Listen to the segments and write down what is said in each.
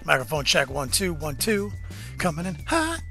Microphone check 1 2 1 2. Coming in hot.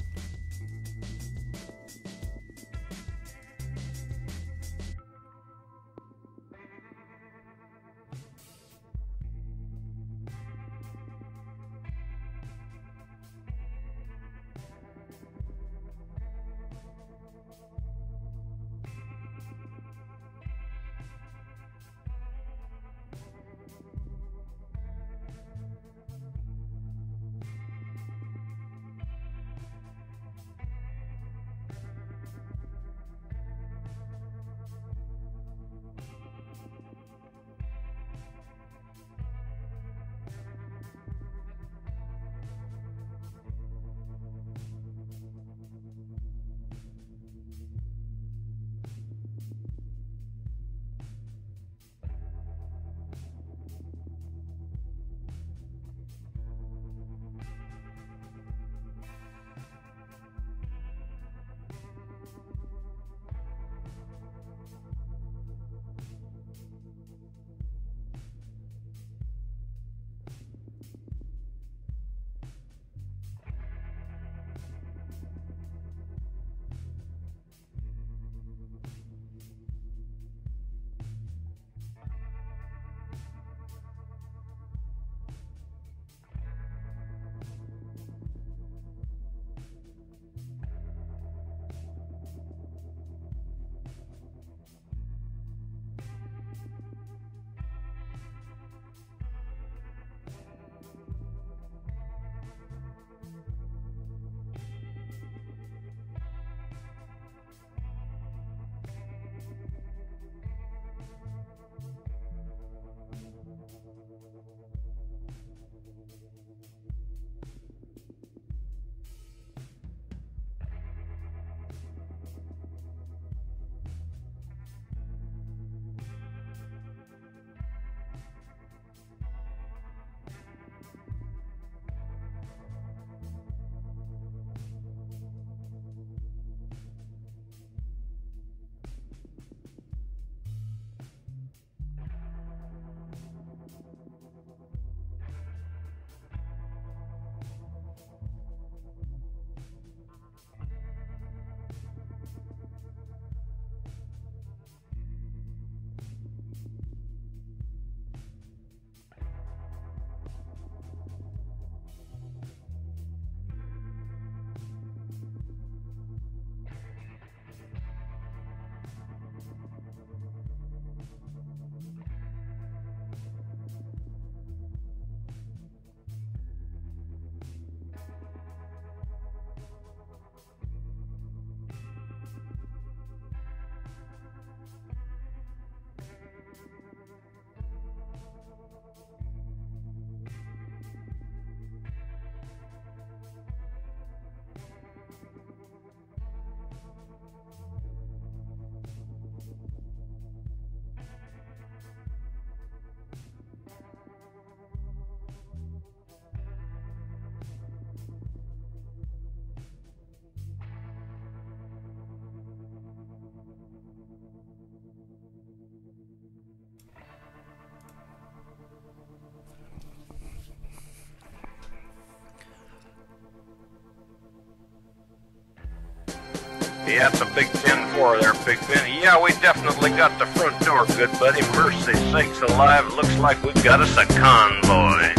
Yeah, it's a big 10-4 there, Big Ben. Yeah, we definitely got the front door, good buddy. Mercy sakes alive, looks like we've got us a convoy.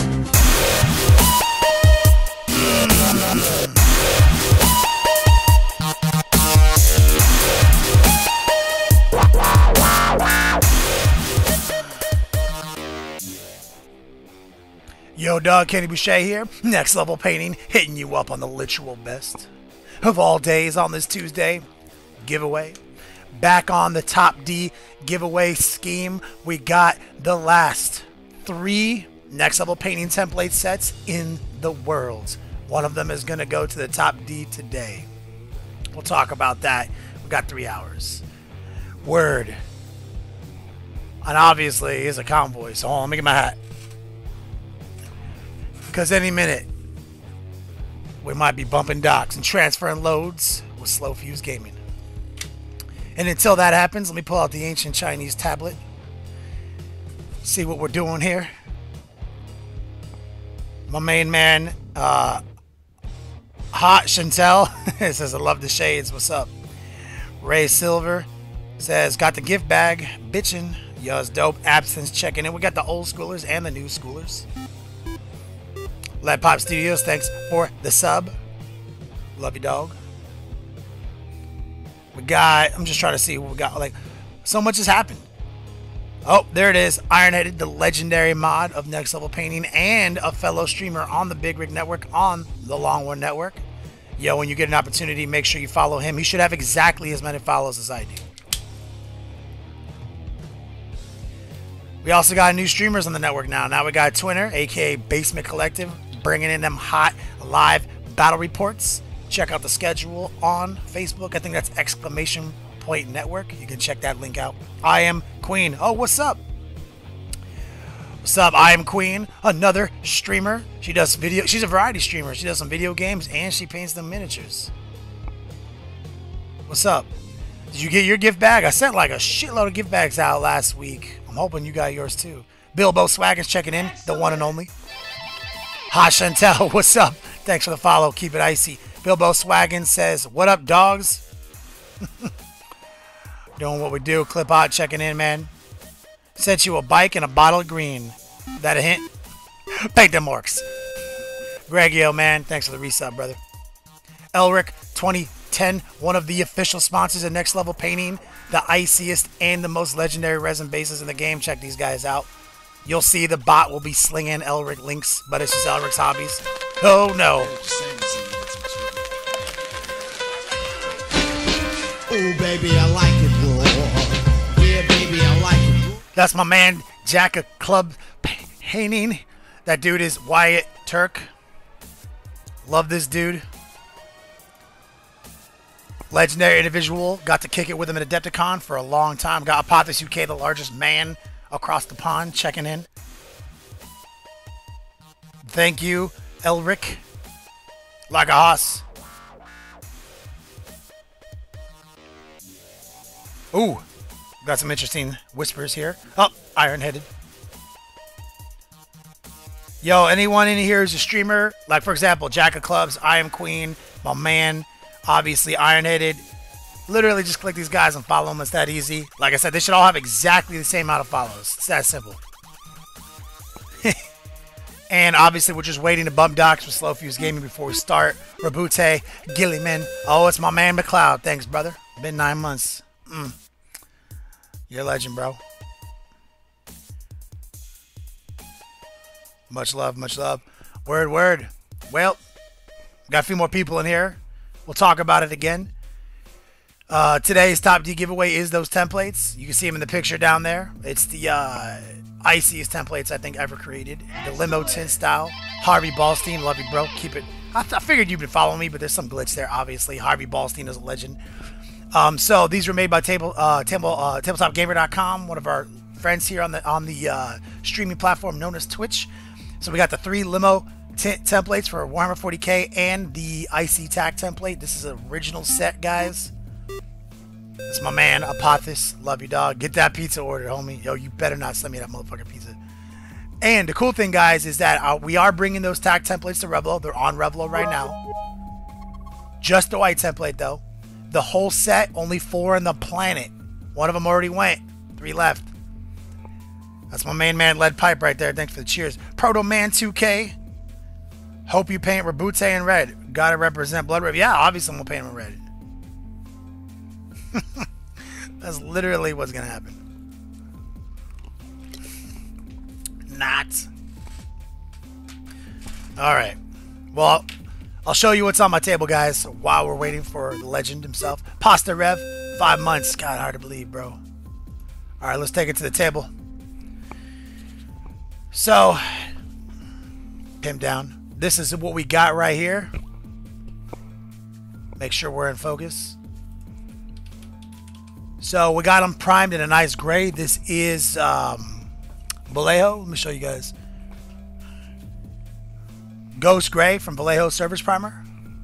Yo, dog, Kenny Boucher here. Next Level Painting, hitting you up on the literal best of all days on this Tuesday giveaway. Back on the Top D giveaway scheme, we got the last 3 Next Level Painting template sets in the world. One of them is going to go to the Top D today. We'll talk about that. We've got 3 hours. Word. And obviously, it's a convoy, so hold on, let me get my hat. Because any minute, we might be bumping docks and transferring loads with Slow Fuse Gaming. And until that happens, let me pull out the ancient Chinese tablet. See what we're doing here. My main man, Hot Chantel says, I love the shades. What's up? Ray Silver says, got the gift bag. Bitchin'. Yo, it's dope. Absence checking in. We got the old schoolers and the new schoolers. Lead Pop Studios, thanks for the sub. Love you, dog. We got, I'm just trying to see what we got. Like, so much has happened. Oh, there it is. Ironheaded, the legendary mod of Next Level Painting and a fellow streamer on the Big Rig Network, on the Longhorn Network. Yo, when you get an opportunity, make sure you follow him. He should have exactly as many follows as I do. We also got new streamers on the network now. Now we got Twinner, aka Basement Collective, bringing in them hot live battle reports. Check out the schedule on Facebook. I think that's !Network. You can check that link out. I Am Queen. Oh, what's up? What's up? I Am Queen, another streamer. She does video. She's a variety streamer. She does some video games and she paints them miniatures. What's up? Did you get your gift bag? I sent like a shitload of gift bags out last week. I'm hoping you got yours too. Bilbo Swaggins checking in, the one and only. Hot Chantel, what's up? Thanks for the follow. Keep it icy. Bilbo Swaggins says, what up, dogs? Doing what we do. Clip Hot checking in, man. Sent you a bike and a bottle of green. That a hint? Paint them orcs. Gregio, man. Thanks for the resub, brother. Elric 2010, one of the official sponsors of Next Level Painting, the iciest and the most legendary resin bases in the game. Check these guys out. You'll see the bot will be slinging Elric links, but it's just Elric's hobbies. Oh no. Oh baby, I like it raw. Yeah, baby, I like it raw. That's my man, Jack of Club Painting. That dude is Wyatt Turk. Love this dude. Legendary individual. Got to kick it with him at Adepticon for a long time. Got Apothis UK, the largest man across the pond, checking in. Thank you, Elric. Like a hoss. Ooh, got some interesting whispers here. Oh, Ironheaded. Yo, anyone in here who's a streamer, like for example, Jack of Clubs, I Am Queen, my man, obviously Ironheaded. Literally just click these guys and follow them. It's that easy. Like I said, they should all have exactly the same amount of follows. It's that simple. And obviously, we're just waiting to bump docs for Slow Fuse Gaming before we start. Rabute, Gillyman. Oh, it's my man McLeod. Thanks, brother. Been 9 months. You're a legend, bro. Much love, much love. Word, word. Well, got a few more people in here. We'll talk about it again. Today's Top D giveaway is those templates. You can see them in the picture down there. It's the iciest templates I think ever created. The limo tint style. Harvey Ballstein, love you, bro. Keep it. I figured you'd been following me, but there's some glitch there, obviously. Harvey Ballstein is a legend. So these were made by tabletopgamer.com, one of our friends here on the streaming platform known as Twitch. So we got the 3 limo tint templates for Warhammer 40k and the Icy Tack template. This is an original set, guys. That's my man, Apothis. Love you, dog. Get that pizza ordered, homie. Yo, you better not send me that motherfucking pizza. And the cool thing, guys, is that we are bringing those tack templates to Revelo. They're on Revelo right now. Just the white template, though. The whole set, only 4 on the planet. One of them already went. 3 left. That's my main man, Lead Pipe, right there. Thanks for the cheers. Proto Man 2K. Hope you paint Rabute in red. Gotta represent Blood River. Yeah, obviously I'm gonna paint him in red. That's literally what's gonna happen. Not. Alright. Well, I'll show you what's on my table, guys, while we're waiting for the legend himself. Pasta Rev, 5 months. God, hard to believe, bro. Alright, let's take it to the table. So, pin down. This is what we got right here. Make sure we're in focus. So we got them primed in a nice gray. This is Vallejo. Let me show you guys. Ghost Gray from Vallejo Surface Primer.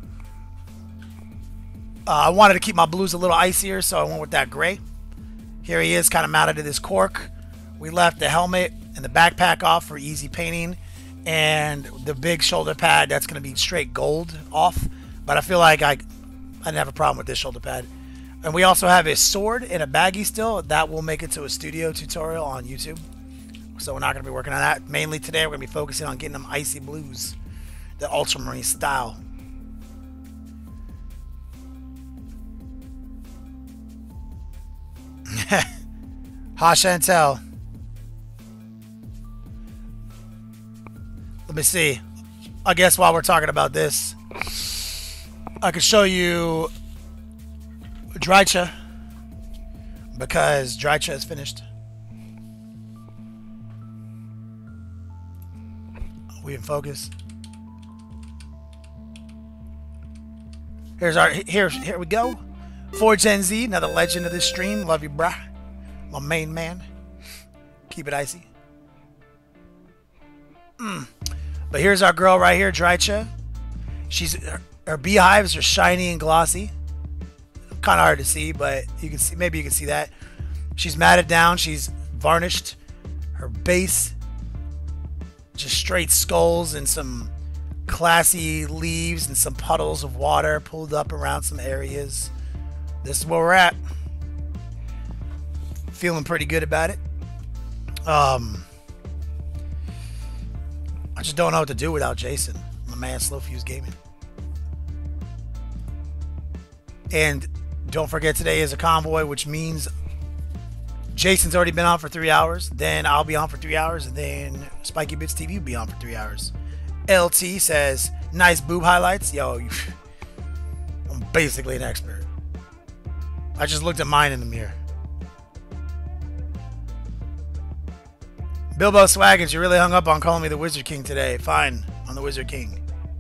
I wanted to keep my blues a little icier, so I went with that gray. Here he is, kind of mounted to this cork. We left the helmet and the backpack off for easy painting. and the big shoulder pad that's going to be straight gold off. But I feel like I didn't have a problem with this shoulder pad. And we also have a sword in a baggie still. That will make it to a studio tutorial on YouTube. So we're not going to be working on that. Mainly today, we're going to be focusing on getting them icy blues. The ultramarine style. Ha Chantel. Let me see. I guess while we're talking about this, I could show you Drycha, because Drycha is finished. We in focus. Here we go. For Gen Z, another legend of this stream. Love you, brah. My main man. Keep it icy. But here's our girl right here, Drycha. Her beehives are shiny and glossy. Kind of hard to see, but you can see. Maybe you can see that. She's matted down. She's varnished. Her base, just straight skulls and some classy leaves and some puddles of water pulled up around some areas. This is where we're at. Feeling pretty good about it. I just don't know what to do without Jason, my man Slow Fuse Gaming. And don't forget, today is a convoy, which means Jason's already been on for 3 hours. Then I'll be on for 3 hours, and then Spiky Bits TV will be on for 3 hours. LT says, nice boob highlights. Yo, I'm basically an expert. I just looked at mine in the mirror. Bilbo Swaggins, you really hung up on calling me the Wizard King today. Fine, I'm the Wizard King.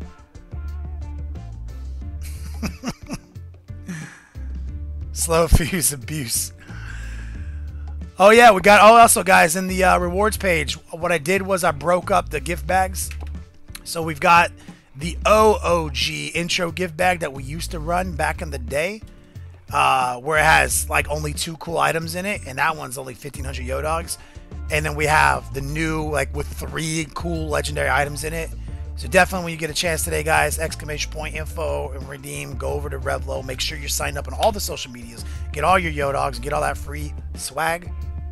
Slow Fuse abuse. Oh yeah, we got, also guys, in the rewards page, what I did was I broke up the gift bags. So we've got the OOG intro gift bag that we used to run back in the day, where it has like only 2 cool items in it, and that one's only 1,500 Yodogs. And then we have the new, like, with 3 cool legendary items in it. So definitely, when you get a chance today, guys, ! Info and redeem. Go over to Revlo. Make sure you're signed up on all the social medias. Get all your Yodogs and get all that free swag.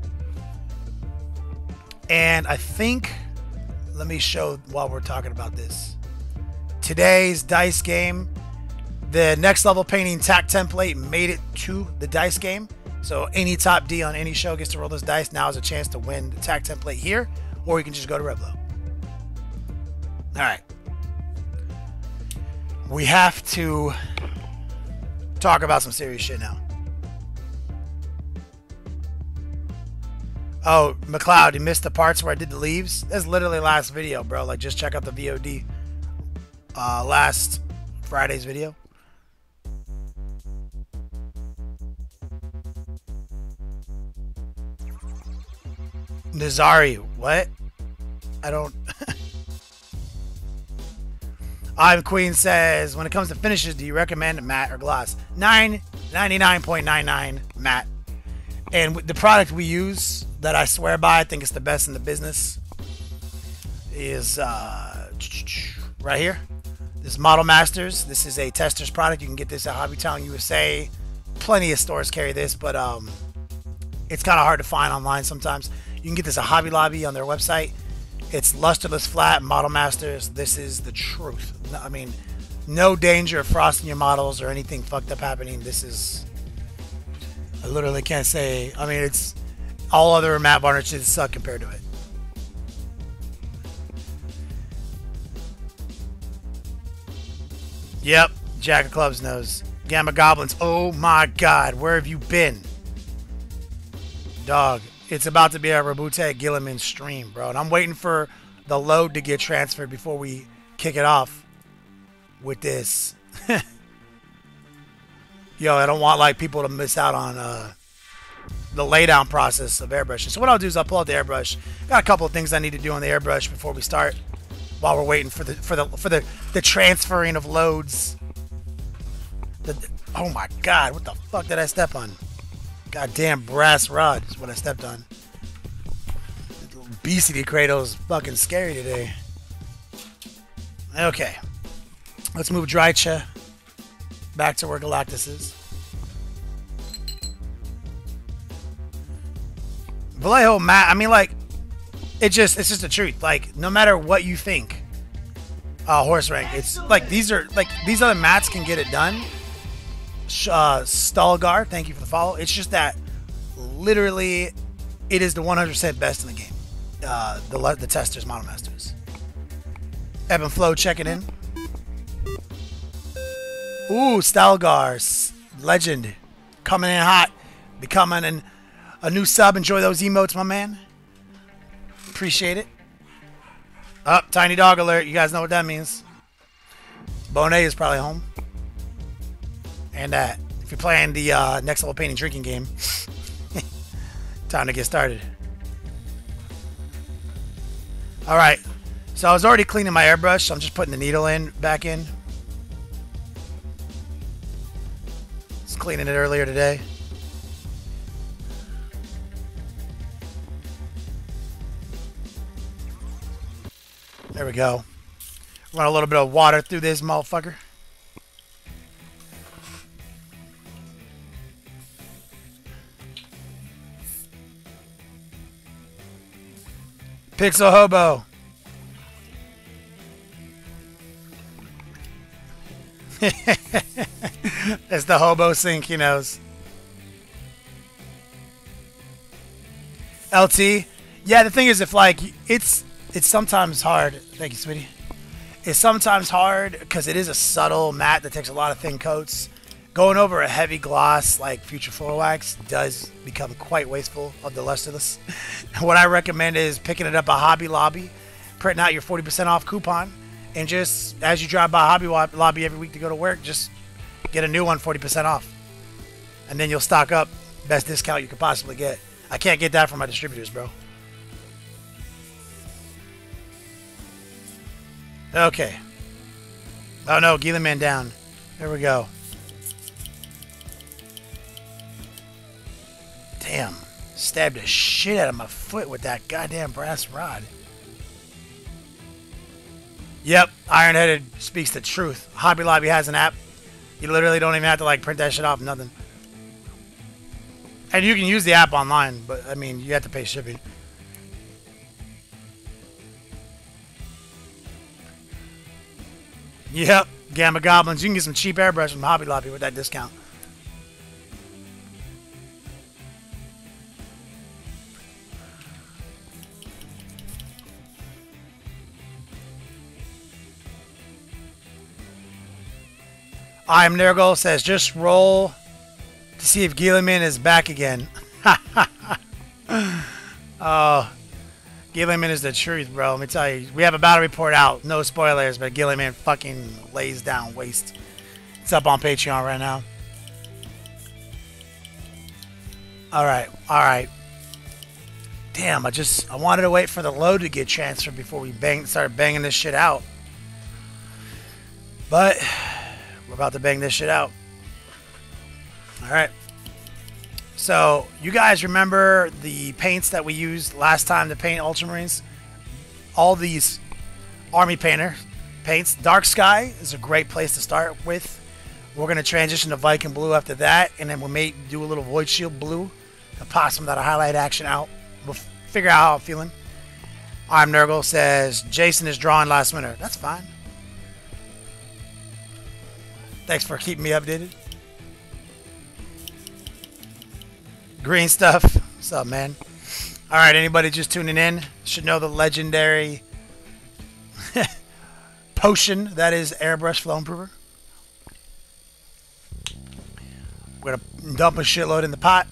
And I think, let me show while we're talking about this. Today's dice game, the Next Level Painting TAC template made it to the dice game. So any top D on any show gets to roll this dice. Now is a chance to win the TAC template here, or you can just go to Revlo. All right. We have to talk about some serious shit now. Oh, McLeod, you missed the parts where I did the leaves? That's literally last video, bro. Like, just check out the VOD. Last Friday's video. Nazari, what? I don't... I'm Queen says, when it comes to finishes, do you recommend matte or gloss? 99.99 matte. And the product we use that I swear by, I think it's the best in the business, is right here. This is Model Masters. This is a tester's product. You can get this at Hobbytown USA. Plenty of stores carry this, but it's kind of hard to find online sometimes. You can get this at Hobby Lobby on their website. It's lusterless flat Model Masters. This is the truth. I mean, no danger of frosting your models or anything fucked up happening. This is, I literally can't say. I mean, it's all other matte varnishes suck compared to it. Yep, Jack of Clubs knows. Gamma Goblins. Oh my God, where have you been, dog? It's about to be a Rabute Gilliman stream, bro. And I'm waiting for the load to get transferred before we kick it off with this. Yo, I don't want like people to miss out on the laydown process of airbrushing. So what I'll do is I'll pull out the airbrush. Got a couple of things I need to do on the airbrush before we start, while we're waiting for the transferring of loads. Oh my God, what the fuck did I step on? Goddamn brass rod is what I stepped on. Obesity Kratos fucking scary today. Okay. Let's move Drycha back to where Galactus is. Vallejo Matt, I mean, like, it's just the truth. Like, no matter what you think, horse rank, it's like these other mats can get it done. Stalgar, thank you for the follow. It's just that literally it is the 100% best in the game. The testers, Mono Masters. Ebb and Flow checking in. Ooh, Stalgar, legend, coming in hot, becoming a new sub. Enjoy those emotes, my man. Appreciate it. Up, Tiny Dog Alert. You guys know what that means. Bonet is probably home. And that, if you're playing the next level painting drinking game, time to get started. All right. So I was already cleaning my airbrush, so I'm just putting the needle back in. Was cleaning it earlier today. There we go. Run a little bit of water through this motherfucker. Pixel Hobo. It's the hobo sink, he knows. LT. Yeah, the thing is, if like it's sometimes hard. Thank you, sweetie. It's sometimes hard because it is a subtle matte that takes a lot of thin coats. Going over a heavy gloss like Future Floor Wax does become quite wasteful of the lusterless. What I recommend is picking it up at Hobby Lobby, printing out your 40% off coupon, and just as you drive by Hobby Lobby every week to go to work, just get a new one 40% off. And then you'll stock up. Best discount you could possibly get. I can't get that from my distributors, bro. Okay. Oh no, Gila Man down. There we go. Damn. Stabbed the shit out of my foot with that goddamn brass rod. Yep, Ironheaded speaks the truth. Hobby Lobby has an app. You literally don't even have to like print that shit off, nothing. And you can use the app online, but I mean, you have to pay shipping. Yep, Gamma Goblins. You can get some cheap airbrush from Hobby Lobby with that discount. I'm Nergal says, just roll to see if Gilliman is back again. Oh, Gilliman is the truth, bro. Let me tell you. We have a battle report out. No spoilers, but Gilliman fucking lays down waste. It's up on Patreon right now. Alright, alright. Damn, I wanted to wait for the load to get transferred before we start banging this shit out. But we're about to bang this shit out. Alright. So, you guys remember the paints that we used last time to paint Ultramarines? All these Army Painter paints. Dark Sky is a great place to start with. We're going to transition to Viking Blue after that, and then we may do a little Void Shield Blue to pop some of that highlight action out. We'll figure out how I'm feeling. I'm Nurgle says, Jason is drawing last winter. That's fine. Thanks for keeping me updated. Green Stuff. What's up, man? Alright, anybody just tuning in should know the legendary potion that is Airbrush Flow Improver. We're going to dump a shitload in the pot.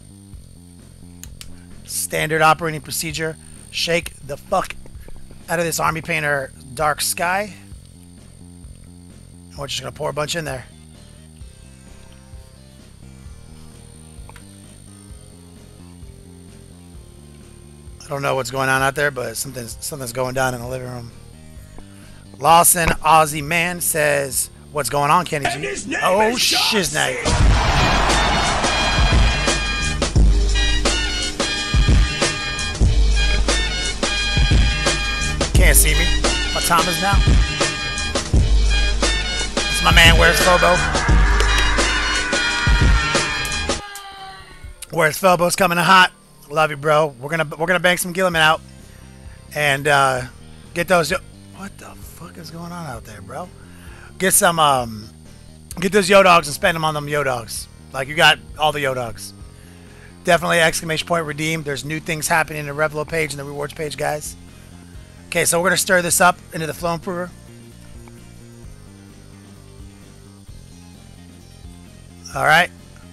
Standard operating procedure. Shake the fuck out of this Army Painter Dark Sky. And we're just going to pour a bunch in there. I don't know what's going on out there, but something's going down in the living room. Lawson Aussie Man says, what's going on, Kenny G? Oh, shiznag. Can't see me. What time is now? my man. Where's Phobo? Where's Phobo's coming in hot? Love you, bro. We're gonna bang some Gilliman out and get those. What the fuck is going on out there, bro? Get some get those yo dogs and spend them on them yo dogs. Like, you got all the yo dogs. Definitely exclamation point redeem. There's new things happening in the Revlo page and the rewards page, guys. Okay, so we're gonna stir this up into the flow improver. All right.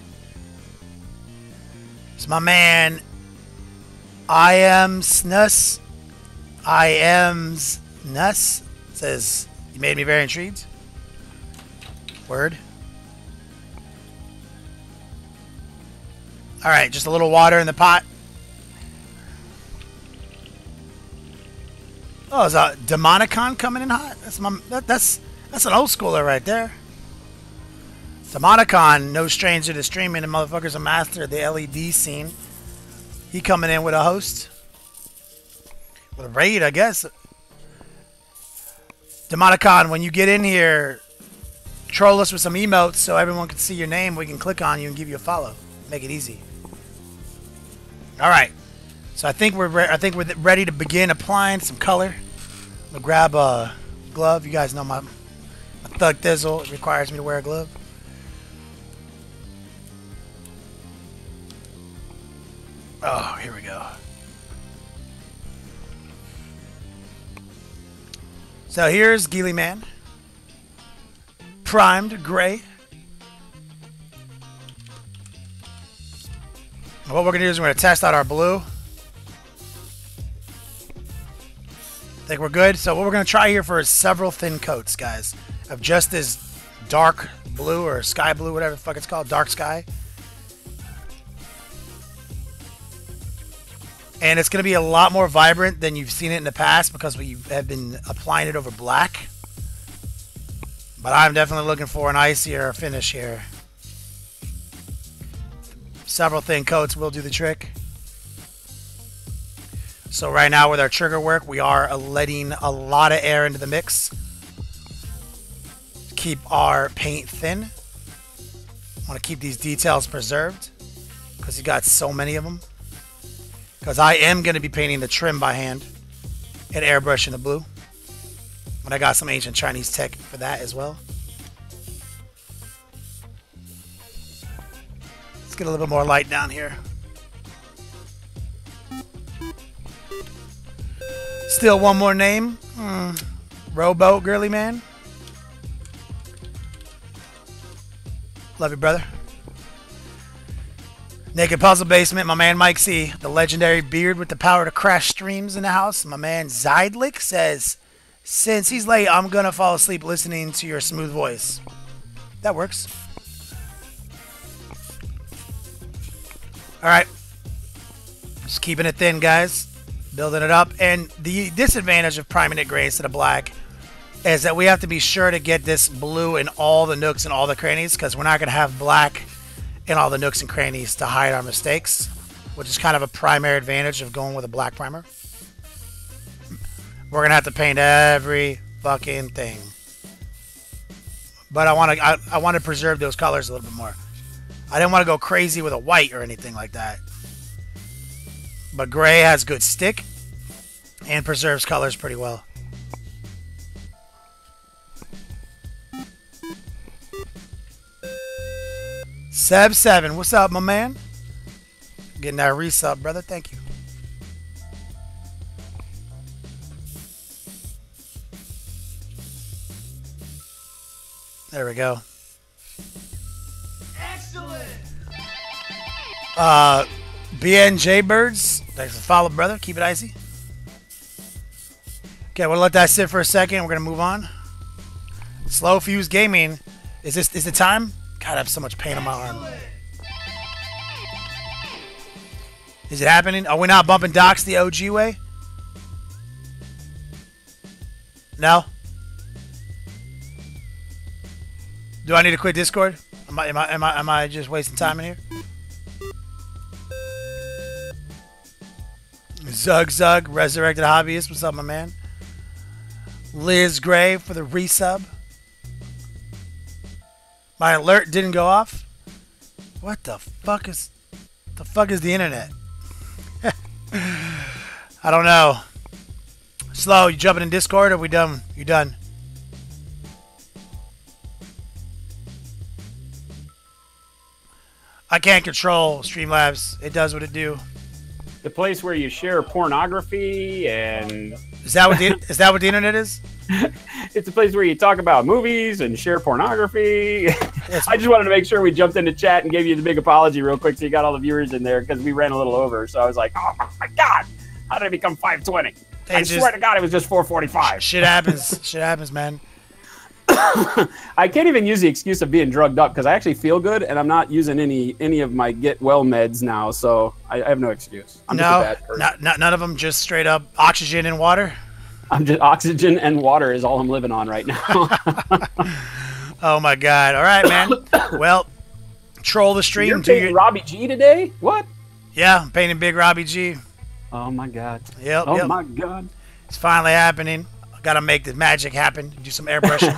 It's my man. I am Snus. I am Snus. Says, you made me very intrigued. Word. All right, just a little water in the pot. Oh, is a Demonicon coming in hot? That's an old schooler right there. Demonicon, no stranger to streaming, and motherfucker's a master of the LED scene. He coming in with a host. With a raid, I guess. Demonicon, when you get in here, troll us with some emotes so everyone can see your name. We can click on you and give you a follow. Make it easy. All right. So I think we're ready to begin applying some color. I'm gonna grab a glove. You guys know my thug thizzle. It requires me to wear a glove. Oh, here we go. So here's Gilliman. Primed gray. What we're going to do is we're going to test out our blue. I think we're good. So what we're going to try here for is several thin coats, guys, of just this dark blue or sky blue, whatever the fuck it's called, dark sky. And it's going to be a lot more vibrant than you've seen it in the past because we have been applying it over black. But I'm definitely looking for an icier finish here. Several thin coats will do the trick. So right now with our trigger work, we are letting a lot of air into the mix to keep our paint thin. I want to keep these details preserved because you got so many of them. Because I am going to be painting the trim by hand and airbrushing the blue. But I got some ancient Chinese tech for that as well. Let's get a little bit more light down here. Still one more name. Robo Girly Man. Love you, brother. Naked Puzzle Basement, my man Mike C. The legendary beard with the power to crash streams in the house. My man Zydlik says, since he's late, I'm going to fall asleep listening to your smooth voice. That works. Alright. Just keeping it thin, guys. Building it up. And the disadvantage of priming it gray instead of black is that we have to be sure to get this blue in all the nooks and all the crannies because we're not going to have black in all the nooks and crannies to hide our mistakes, which is kind of a primary advantage of going with a black primer. We're gonna have to paint every fucking thing, but I want to preserve those colors a little bit more. I didn't want to go crazy with a white or anything like that, but gray has good stick and preserves colors pretty well. Seb7, what's up, my man? Getting that resub, brother. Thank you. There we go. Excellent. BNJ Birds, thanks for the follow, brother. Keep it icy. Okay, we'll let that sit for a second. We're gonna move on. Slow Fuse Gaming. Is the time? God, I have so much pain on my arm. Is it happening? Are we not bumping Docs the OG way? No? Do I need to quit Discord? Am I just wasting time in here? Zug, Resurrected Hobbyist. What's up, my man? Liz Gray for the resub. My alert didn't go off. What the fuck is the internet? I don't know. Slow, you jumping in Discord? Or are we done? You done? I can't control Streamlabs. It does what it do. The place where you share pornography and Is that what the internet is? it's a place where you talk about movies and share pornography. I just wanted to make sure we jumped into chat and gave you the big apology real quick so you got all the viewers in there because we ran a little over. So I was like, oh my God, how did it become 520? I swear to God, it was just 445. Shit happens. Shit happens, man. I can't even use the excuse of being drugged up because I actually feel good and I'm not using any of my get well meds now. So I have no excuse. I'm just a bad person. None of them, just straight up oxygen and water? I'm just oxygen and water is all I'm living on right now. Oh my God! All right, man. Well, troll the stream. You're painting Robbie G today? What? Yeah, I'm painting Big Robbie G. Oh my God. Yep. Oh my God. It's finally happening. I gotta make the magic happen. Do some airbrushing.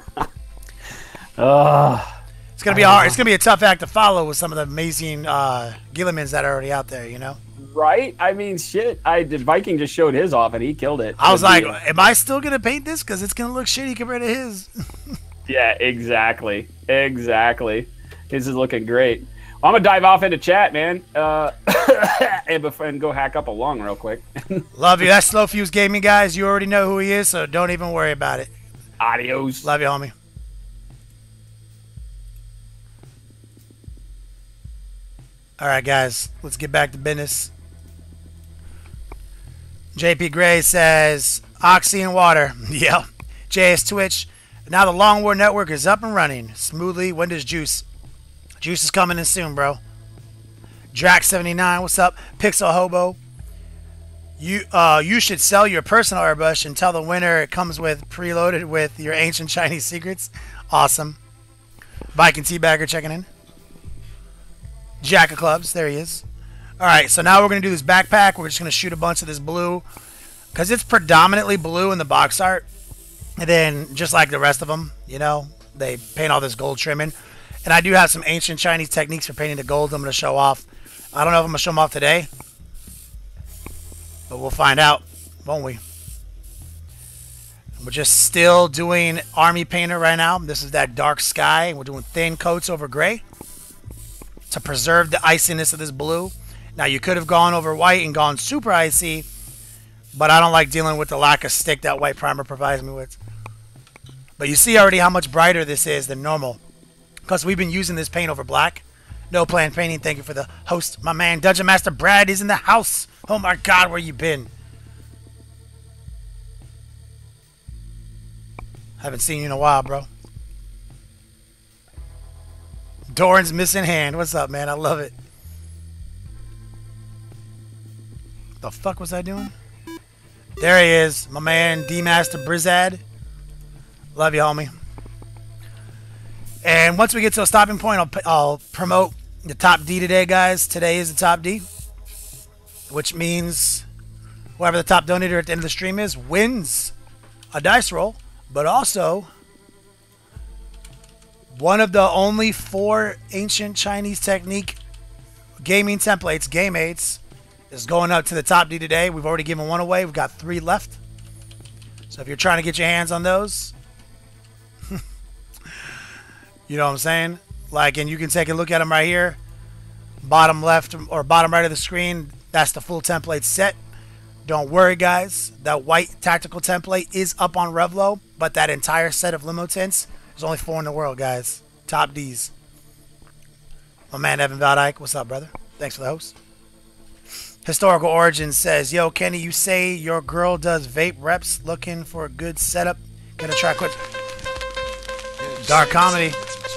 It's gonna be hard. It's gonna be a tough act to follow with some of the amazing Gillimans that are already out there. You know. Right? I mean, shit. Viking just showed his off and he killed it. I was like, am I still gonna paint this? Because it's gonna look shitty compared to his. Yeah, exactly. Exactly. His is looking great. Well, I'm gonna dive off into chat, man, and go hack up a lung real quick. Love you. That's Slow Fuse Gaming, guys. You already know who he is, so don't even worry about it. Adios. Love you, homie. All right, guys, let's get back to business. JP Gray says, Oxy and water. Yeah. JS Twitch. Now the Long War Network is up and running smoothly. When does Juice? Juice is coming in soon, bro. Drax79, what's up? Pixel Hobo. You should sell your personal airbrush and tell the winner it comes with preloaded with your ancient Chinese secrets. Awesome. Viking Teabagger checking in. Jack of Clubs, there he is. Alright, so now we're going to do this backpack. We're just going to shoot a bunch of this blue. Because it's predominantly blue in the box art. And then, just like the rest of them, you know, they paint all this gold trimming. And I do have some ancient Chinese techniques for painting the gold I'm going to show off. I don't know if I'm going to show them off today. But we'll find out, won't we? We're just still doing Army Painter right now. This is that dark sky. We're doing thin coats over gray to preserve the iciness of this blue. Now, you could have gone over white and gone super icy, but I don't like dealing with the lack of stick that white primer provides me with. But you see already how much brighter this is than normal because we've been using this paint over black. No Plan Painting, thank you for the host. My man, Dungeon Master Brad is in the house. Oh my God, where you been? Haven't seen you in a while, bro. Doran's missing hand. What's up, man? I love it. The fuck was I doing? There he is, my man, D-Master Brizad. Love you, homie. And once we get to a stopping point, I'll promote the top D today, guys. Today is the top D, which means whoever the top donator at the end of the stream is wins a dice roll, but also one of the only 4 ancient Chinese technique gaming templates, Game 8s, is going up to the top D today. We've already given 1 away. We've got 3 left. So if you're trying to get your hands on those, you know what I'm saying? Like, and you can take a look at them right here. Bottom left or bottom right of the screen. That's the full template set. Don't worry, guys. That white tactical template is up on Revlo, but that entire set of limo tints, there's only 4 in the world, guys. Top Ds. My man, Evan Valdike. What's up, brother? Thanks for the host. Historical Origins says, yo, Kenny, you say your girl does vape reps looking for a good setup. Gonna try quick. Dark Comedy.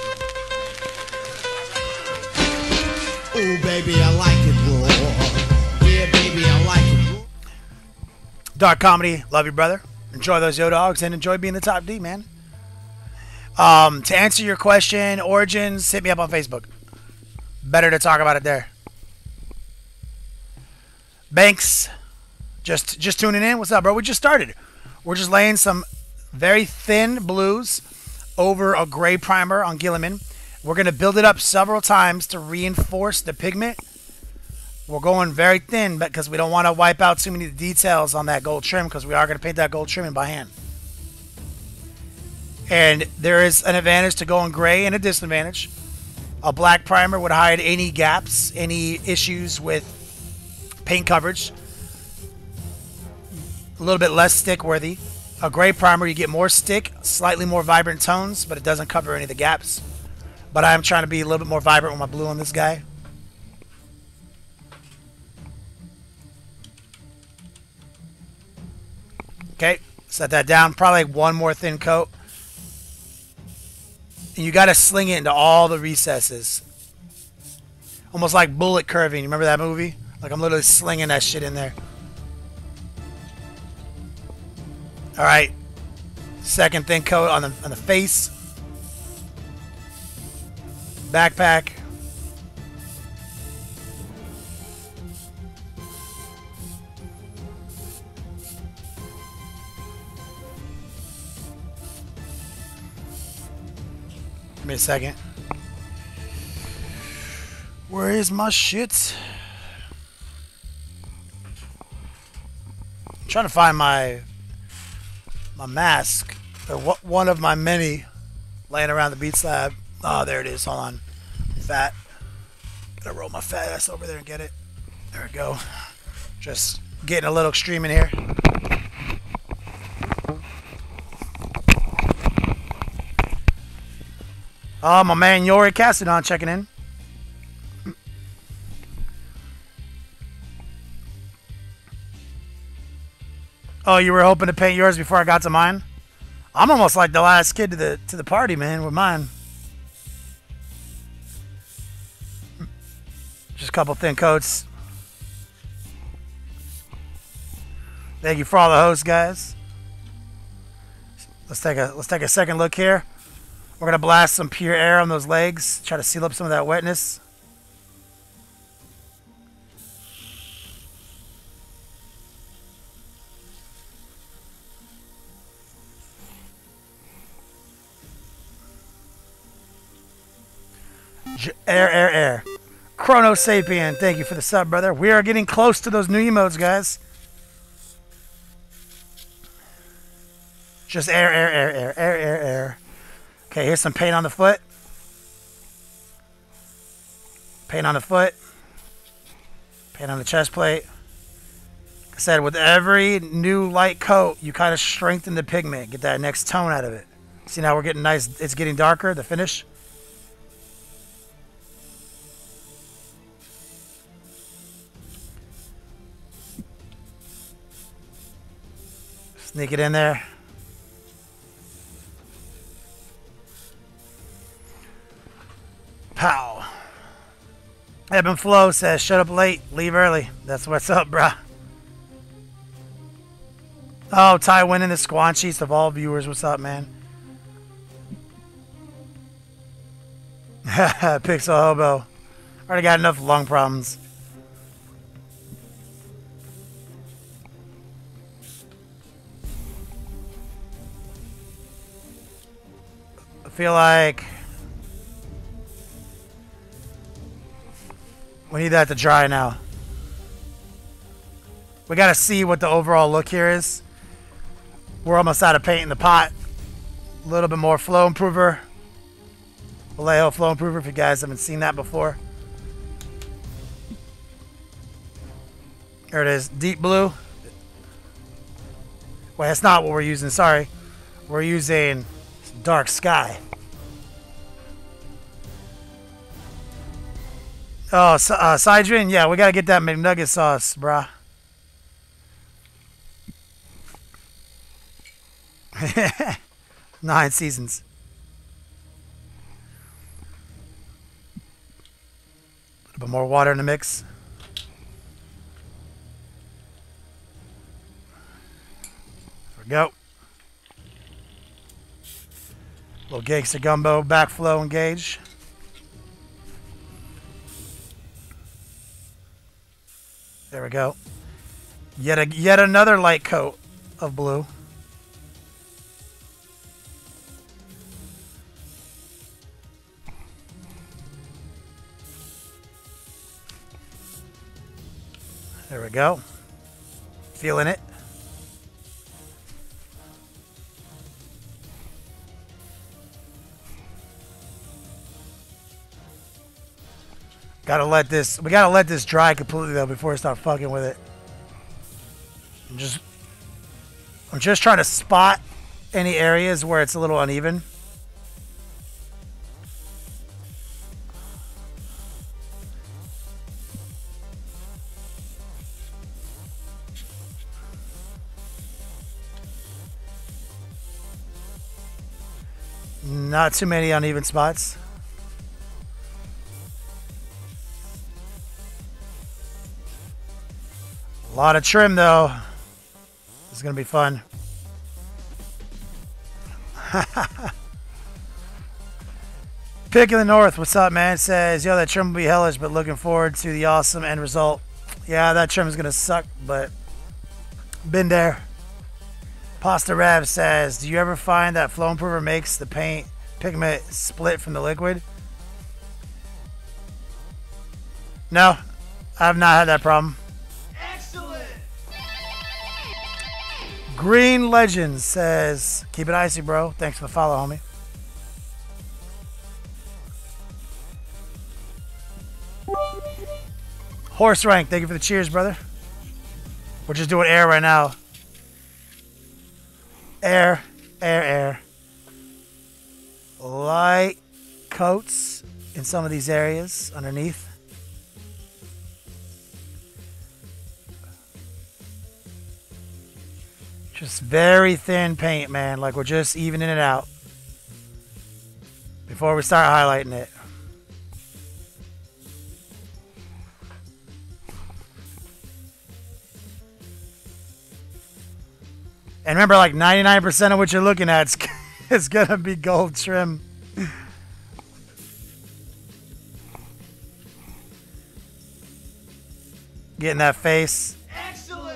Ooh, baby, I like it raw. Yeah, baby, I like it raw. Dark Comedy. Love you, brother. Enjoy those Yo Dogs and enjoy being the top D, man. To answer your question, Origins, hit me up on Facebook. Better to talk about it there. Banks, just tuning in. What's up, bro? We just started. We're just laying some very thin blues over a gray primer on Gilliman. We're going to build it up several times to reinforce the pigment. We're going very thin because we don't want to wipe out too many details on that gold trim because we are going to paint that gold trim by hand. And there is an advantage to going gray and a disadvantage. A black primer would hide any gaps, any issues with paint coverage. A little bit less stick worthy. A gray primer, you get more stick, slightly more vibrant tones, but it doesn't cover any of the gaps. But I'm trying to be a little bit more vibrant with my blue on this guy. Okay, set that down. Probably like one more thin coat. And you got to sling it into all the recesses. Almost like bullet curving. You remember that movie? Like I'm literally slinging that shit in there. All right. Second thin coat on the face. Backpack. Give me a second. Where is my shit? I'm trying to find my mask. Or one of my many laying around the beat slab. Oh, there it is. Hold on. Fat. Gotta roll my fat ass over there and get it. There we go. Just getting a little extreme in here. Oh, my man Yori Cassidon checking in. Oh, you were hoping to paint yours before I got to mine? I'm almost like the last kid to the party, man, with mine. Just a couple thin coats. Thank you for all the hosts, guys. Let's take a second look here. We're gonna blast some pure air on those legs, try to seal up some of that wetness. Air. Chrono Sapien, thank you for the sub, brother. We are getting close to those new emotes, guys. Just air. Okay, here's some paint on the foot. Paint on the foot. Paint on the chest plate. Like I said, with every new light coat, you kind of strengthen the pigment, get that next tone out of it. See, now we're getting nice, it's getting darker, the finish. Sneak it in there. Pow. Ebb and Flow says, shut up late, leave early. That's what's up, bruh. Oh, Ty winning the squanchiest of all viewers. What's up, man? Pixel Hobo. Already got enough lung problems. I feel like we need that to dry now. We gotta see what the overall look here is. We're almost out of paint in the pot. A little bit more flow improver. Vallejo flow improver if you guys haven't seen that before. There it is, deep blue. Wait, that's not what we're using, sorry. We're using dark sky. Oh, Sidrin, yeah, we gotta get that McNugget sauce, brah. 9 seasons. A little bit more water in the mix. There we go. Little Gangsta Gumbo backflow engage. There we go. Yet another light coat of blue. There we go. Feeling it. We gotta let this dry completely though before we start fucking with it. I'm just trying to spot any areas where it's a little uneven. Not too many uneven spots. A lot of trim though. This is gonna be fun. Pick in the North, what's up, man? Says, yo, that trim will be hellish, but looking forward to the awesome end result. Yeah, that trim is gonna suck, but been there. Pasta Rev says, do you ever find that flow improver makes the paint pigment split from the liquid? No, I have not had that problem. Excellent. Green Legend says, keep it icy, bro. Thanks for the follow, homie. Horse Rank, thank you for the cheers, brother. We're just doing air right now. Air, air, air. Light coats in some of these areas underneath. Just very thin paint, man. Like we're just evening it out before we start highlighting it. And remember, like 99% of what you're looking at is going to be gold trim. Getting that face. Excellent.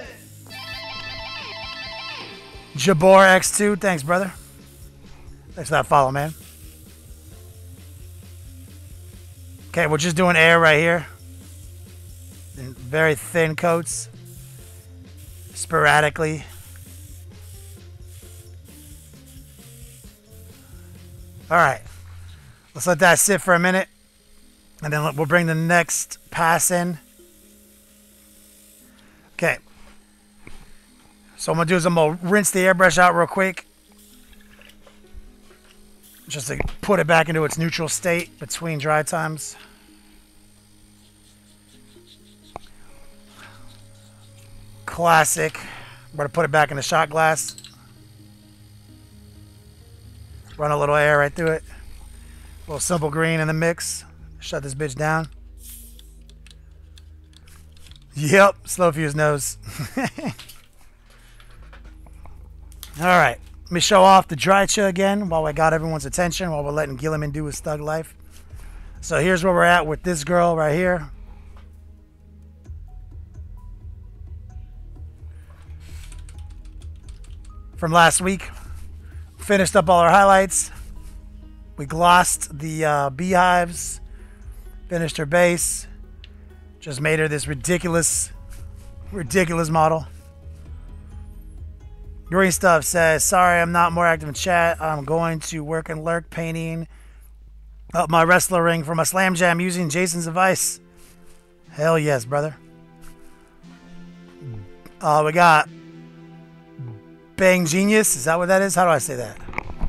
Jabor X2, thanks, brother. Thanks for that follow, man. Okay, we're just doing air right here. In very thin coats. Sporadically. All right, let's let that sit for a minute, and then we'll bring the next pass in. Okay. So I'm gonna rinse the airbrush out real quick, just to put it back into its neutral state between dry times. Classic. I'm gonna put it back in the shot glass. Run a little air right through it. A little simple green in the mix. Shut this bitch down. Yep, slow fuse nose. Alright, let me show off the Drycha again while I got everyone's attention, while we're letting Gilliman do his thug life. So here's where we're at with this girl right here. From last week. Finished up all our highlights. We glossed the beehives. Finished her base. Just made her this ridiculous model. Green Stuff says, sorry I'm not more active in chat. I'm going to work and lurk painting up my wrestler ring for my Slam Jam using Jason's advice. Hell yes, brother. We got Bang Genius. Is that what that is? How do I say that?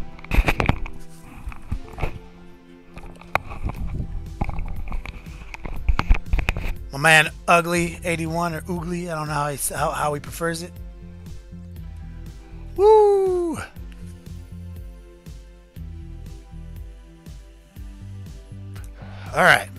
My man Ugly 81 or Oogly. I don't know how he prefers it. Woo! Alright.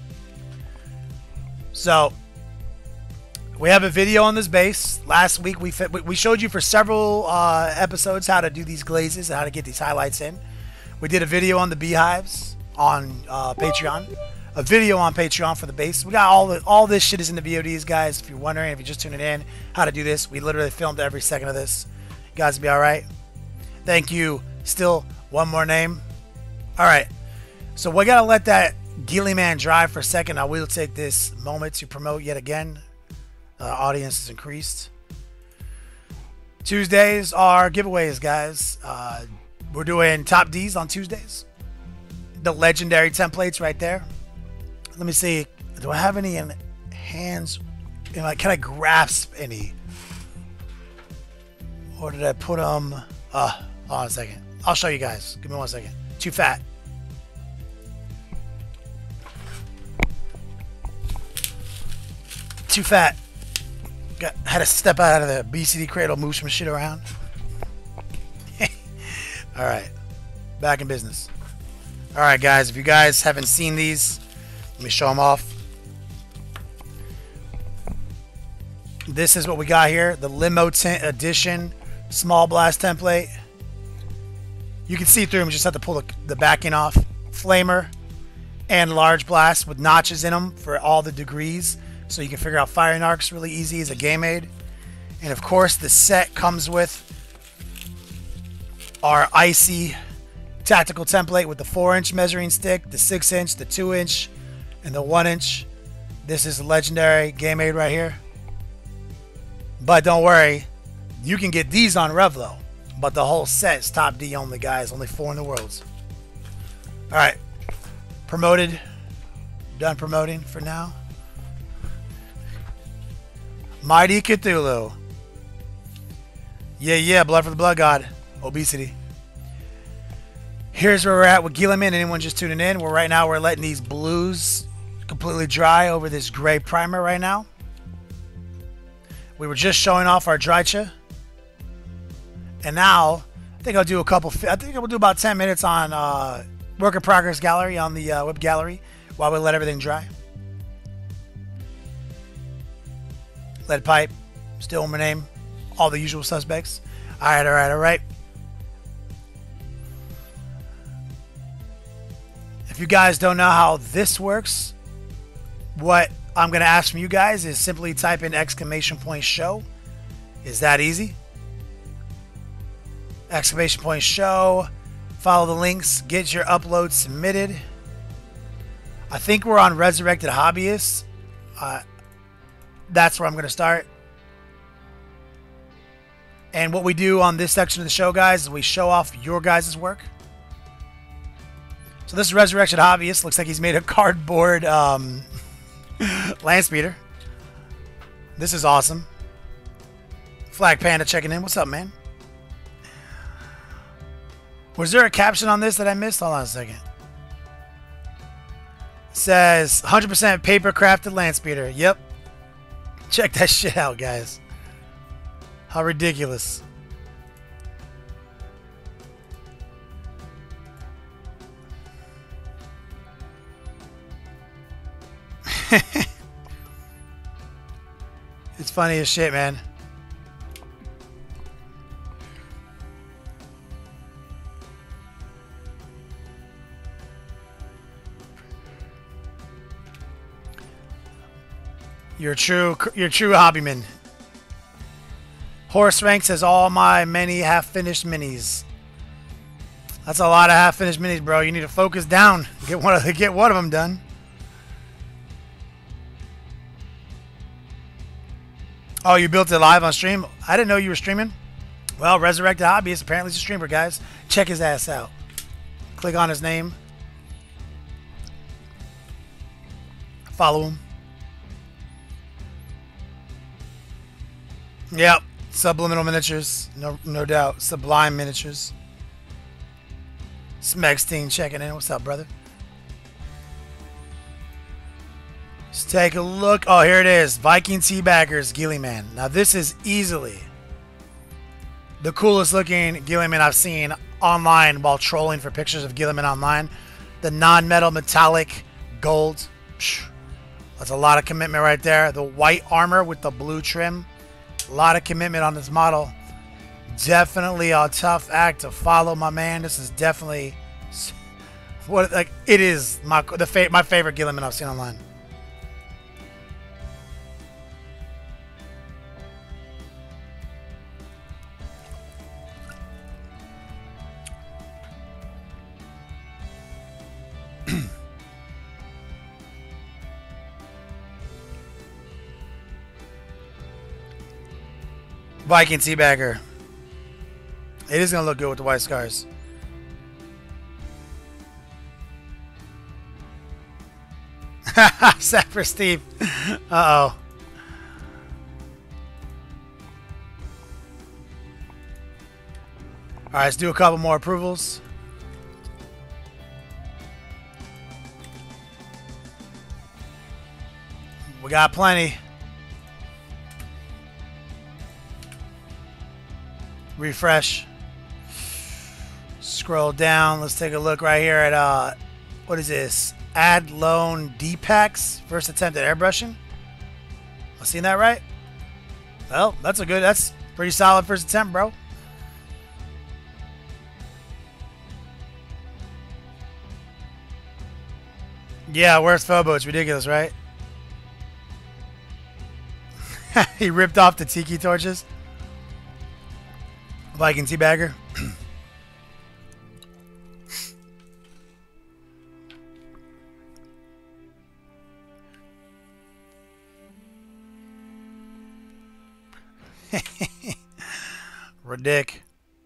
So we have a video on this base. Last week we showed you for several episodes how to do these glazes and how to get these highlights in. We did a video on the beehives on Patreon. A video on Patreon for the base. We got all this shit is in the VODs, guys. If you're wondering, if you're just tuning in, how to do this, we literally filmed every second of this. You guys will be all right. Thank you. Still one more name. All right. So we gotta let that Gilliman dry for a second. I will take this moment to promote yet again Audience has increased. Tuesdays are giveaways, guys. We're doing top Ds on Tuesdays. The legendary templates right there. Let me see. Do I have any in hands? Can I grasp any? Or did I put them? Hold on a second. I'll show you guys. Give me 1 second. Too fat. Too fat. Had to step out of the BCD cradle, move some shit around. All right. Back in business. All right, guys. If you guys haven't seen these, let me show them off. This is what we got here. The Limo Tint Edition Small Blast template. You can see through them. You just have to pull the backing off. Flamer and Large Blast with notches in them for all the degrees. So you can figure out firing arcs really easy as a game aid. And of course, the set comes with our Icy tactical template with the 4-inch measuring stick, the 6-inch, the 2-inch, and the 1-inch. This is a legendary game aid right here. But don't worry, you can get these on Revlo. But the whole set is top D only, guys. Only 4 in the world. All right. Promoted. Done promoting for now. Mighty Cthulhu. Yeah, Blood for the Blood God. Obesity. Here's where we're at with Guilliman. Anyone just tuning in? Right now we're letting these blues completely dry over this gray primer right now. We were just showing off our Drycha. And now, I think I'll do we'll do about 10 minutes on Work in Progress Gallery on the web gallery while we let everything dry. Lead pipe, still my name, all the usual suspects. All right. If you guys don't know how this works, what I'm going to ask from you guys is simply type in !show. Is that easy? !show. Follow the links. Get your upload submitted. I think we're on Resurrected Hobbyists. That's where I'm going to start. And what we do on this section of the show, guys, is we show off your guys' work. So this is Resurrection Hobbyist. Looks like he's made a cardboard land speeder. This is awesome. Flag Panda checking in. What's up, man? Was there a caption on this that I missed? Hold on a second. It says 100% paper crafted land speeder. Yep. Check that shit out, guys. How ridiculous. It's funny as shit, man. You're a true hobbyman. Horse Rank says all my many half-finished minis. That's a lot of half-finished minis, bro. You need to focus down. Get one of them done. Oh, you built it live on stream? I didn't know you were streaming. Well, Resurrected Hobbyist apparently is a streamer, guys. Check his ass out. Click on his name. Follow him. Yep. Subliminal Miniatures. No doubt. Sublime Miniatures. Smexstein checking in. What's up, brother? Let's take a look. Oh, here it is. Viking Teabaggers Gilliman. Now, this is easily the coolest looking Gilliman I've seen online while trolling for pictures of Gilliman online. The non-metal metallic gold. That's a lot of commitment right there. The white armor with the blue trim. A lot of commitment on this model. Definitely a tough act to follow, my man. This is definitely it is my favorite Gilliman I've seen online. Viking Teabagger. It is going to look good with the white scars. Sad for Steve. Uh-oh. Alright, let's do a couple more approvals. We got plenty. Refresh. Scroll down. Let's take a look right here at what is this? Add loan D-Packs. First attempt at airbrushing. Am I seeing that right? Well, that's pretty solid first attempt, bro. Yeah, where's Phobo? It's ridiculous, right? He ripped off the tiki torches. Viking Teabagger. Ridic.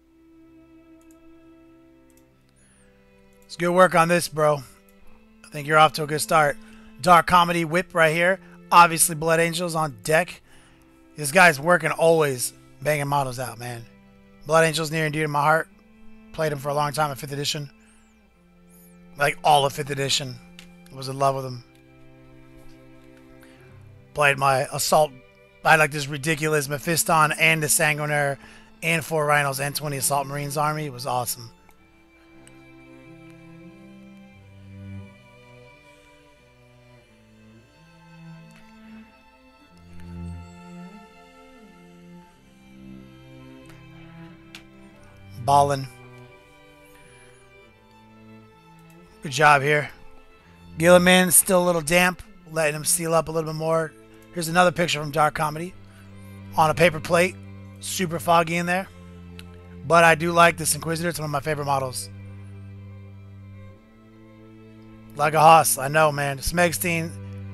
It's good work on this, bro. I think you're off to a good start. Dark Comedy Whip right here. Obviously, Blood Angels on deck. This guy's working always, banging models out, man. Blood Angels near and dear to my heart. Played him for a long time in 5th edition. Like all of 5th edition. Was in love with him. Played my Assault. I had like this ridiculous Mephiston and the Sanguinaire and 4 Rhinos and 20 Assault Marines army. It was awesome. Ballin'. Good job here. Gilliman still a little damp, letting him seal up a little bit more. Here's another picture from Dark Comedy on a paper plate. Super foggy in there. But I do like this Inquisitor. It's one of my favorite models. Like a hoss. I know, man. Smegstein.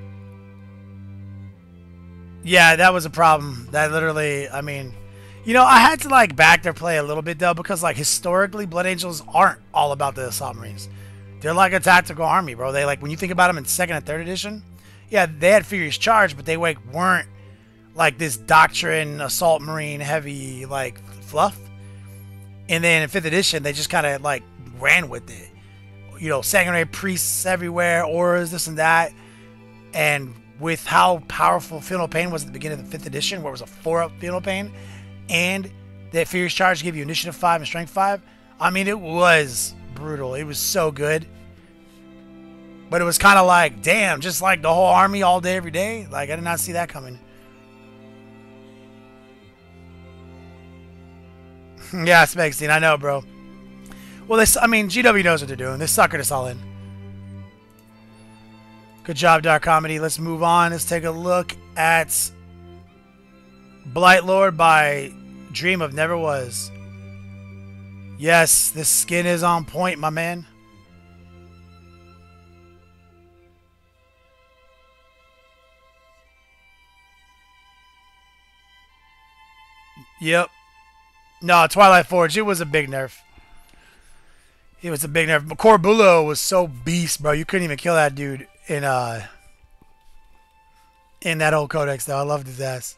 Yeah, that was a problem. That literally, I mean... You know, I had to, like, back their play a little bit, though, because, like, historically, Blood Angels aren't all about the Assault Marines. They're like a tactical army, bro. They, like, when you think about them in 2nd and 3rd edition, yeah, they had Furious Charge, but they, like, weren't, like, this Doctrine, Assault Marine, heavy, like, fluff. And then in 5th edition, they just kind of, like, ran with it. You know, Sanguinary Priests everywhere, auras, this and that. And with how powerful Feel Pain was at the beginning of the 5th edition, where it was a 4-up Feel Pain, and that Furious Charge gave you Initiative 5 and Strength 5. I mean, it was brutal. It was so good. But it was kind of like, damn, just like the whole army all day, every day. Like, I did not see that coming. Yeah, Smegstein, I know, bro. Well, I mean, GW knows what they're doing. They suckered us all in. Good job, Dark Comedy. Let's move on. Let's take a look at Blight Lord by Dream of Never Was. Yes, this skin is on point, my man. Yep. No, Twilight Forge, it was a big nerf. It was a big nerf. Corbulo was so beast, bro. You couldn't even kill that dude in that old codex, though. I loved his ass.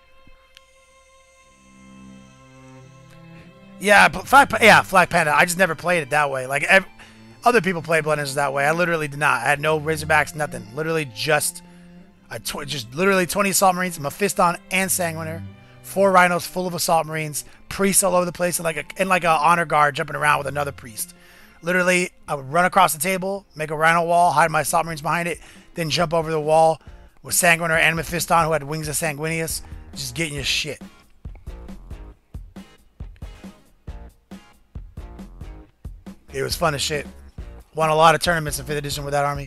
Yeah, Flag Panda. I just never played it that way. Like, other people played Blood Angels that way. I literally did not. I had no Razorbacks, nothing. Literally just literally 20 Assault Marines, Mephiston and Sanguinaire. 4 Rhinos full of Assault Marines. Priests all over the place, and like a Honor Guard jumping around with another priest. Literally, I would run across the table, make a Rhino wall, hide my Assault Marines behind it, then jump over the wall with Sanguinaire and Mephiston, who had wings of Sanguinius, just getting your shit. It was fun as shit. Won a lot of tournaments in 5th edition with that army.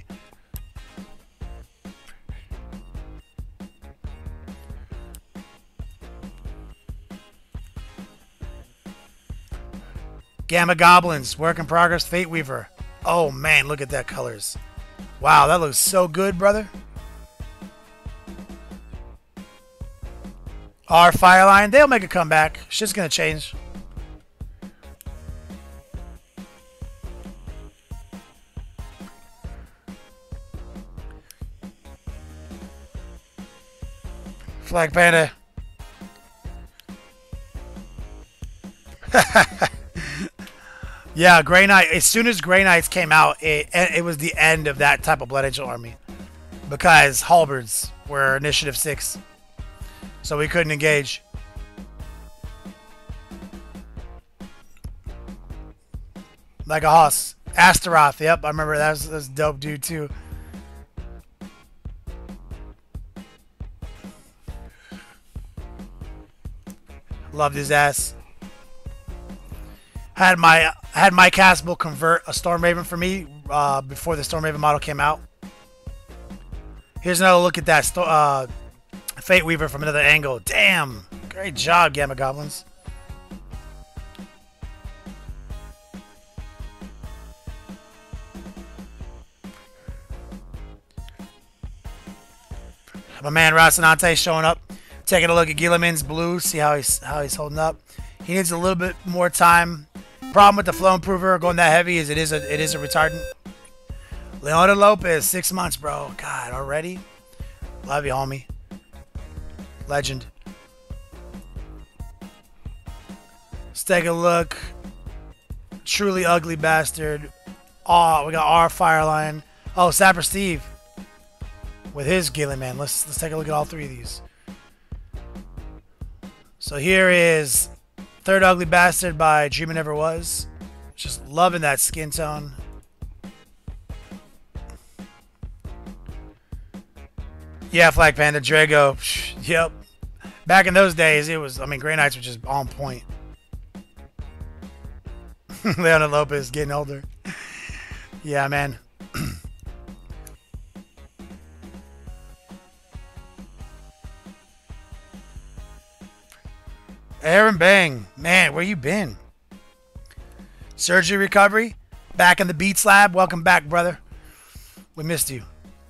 Gamma Goblins, work in progress, Fate Weaver. Oh man, look at that colors. Wow, that looks so good, brother. Our Fireline, they'll make a comeback. Shit's gonna change. Flag Panda. Yeah, Grey Knight. As soon as Grey Knights came out, it was the end of that type of Blood Angel army. Because halberds were initiative 6. So we couldn't engage. Like a Hoss. Astaroth, yep, I remember that was dope dude too. Loved his ass. Had Mike Haspel convert a Stormraven for me before the Stormraven model came out. Here's another look at that Fate Weaver from another angle. Damn, great job, Gamma Goblins. My man Rocinante showing up, taking a look at Guilliman's blue, see how he's holding up. He needs a little bit more time. Problem with the flow improver going that heavy is it is a retardant. Leona Lopez, 6 months, bro. God, already? Love you, homie. Legend. Let's take a look. Truly ugly bastard. Oh, we got our Fireline. Oh, Sapper Steve. With his Guilliman. Let's take a look at all 3 of these. So here is Third Ugly Bastard by Dreamer Never Was. Just loving that skin tone. Yeah, Flag Panda, Drago. Yep. Back in those days, it was, I mean, Grey Knights were just on point. Leona Lopez getting older. Yeah, man. Aaron Bang, man, where you been? Surgery recovery, back in the Beats Lab. Welcome back, brother. We missed you.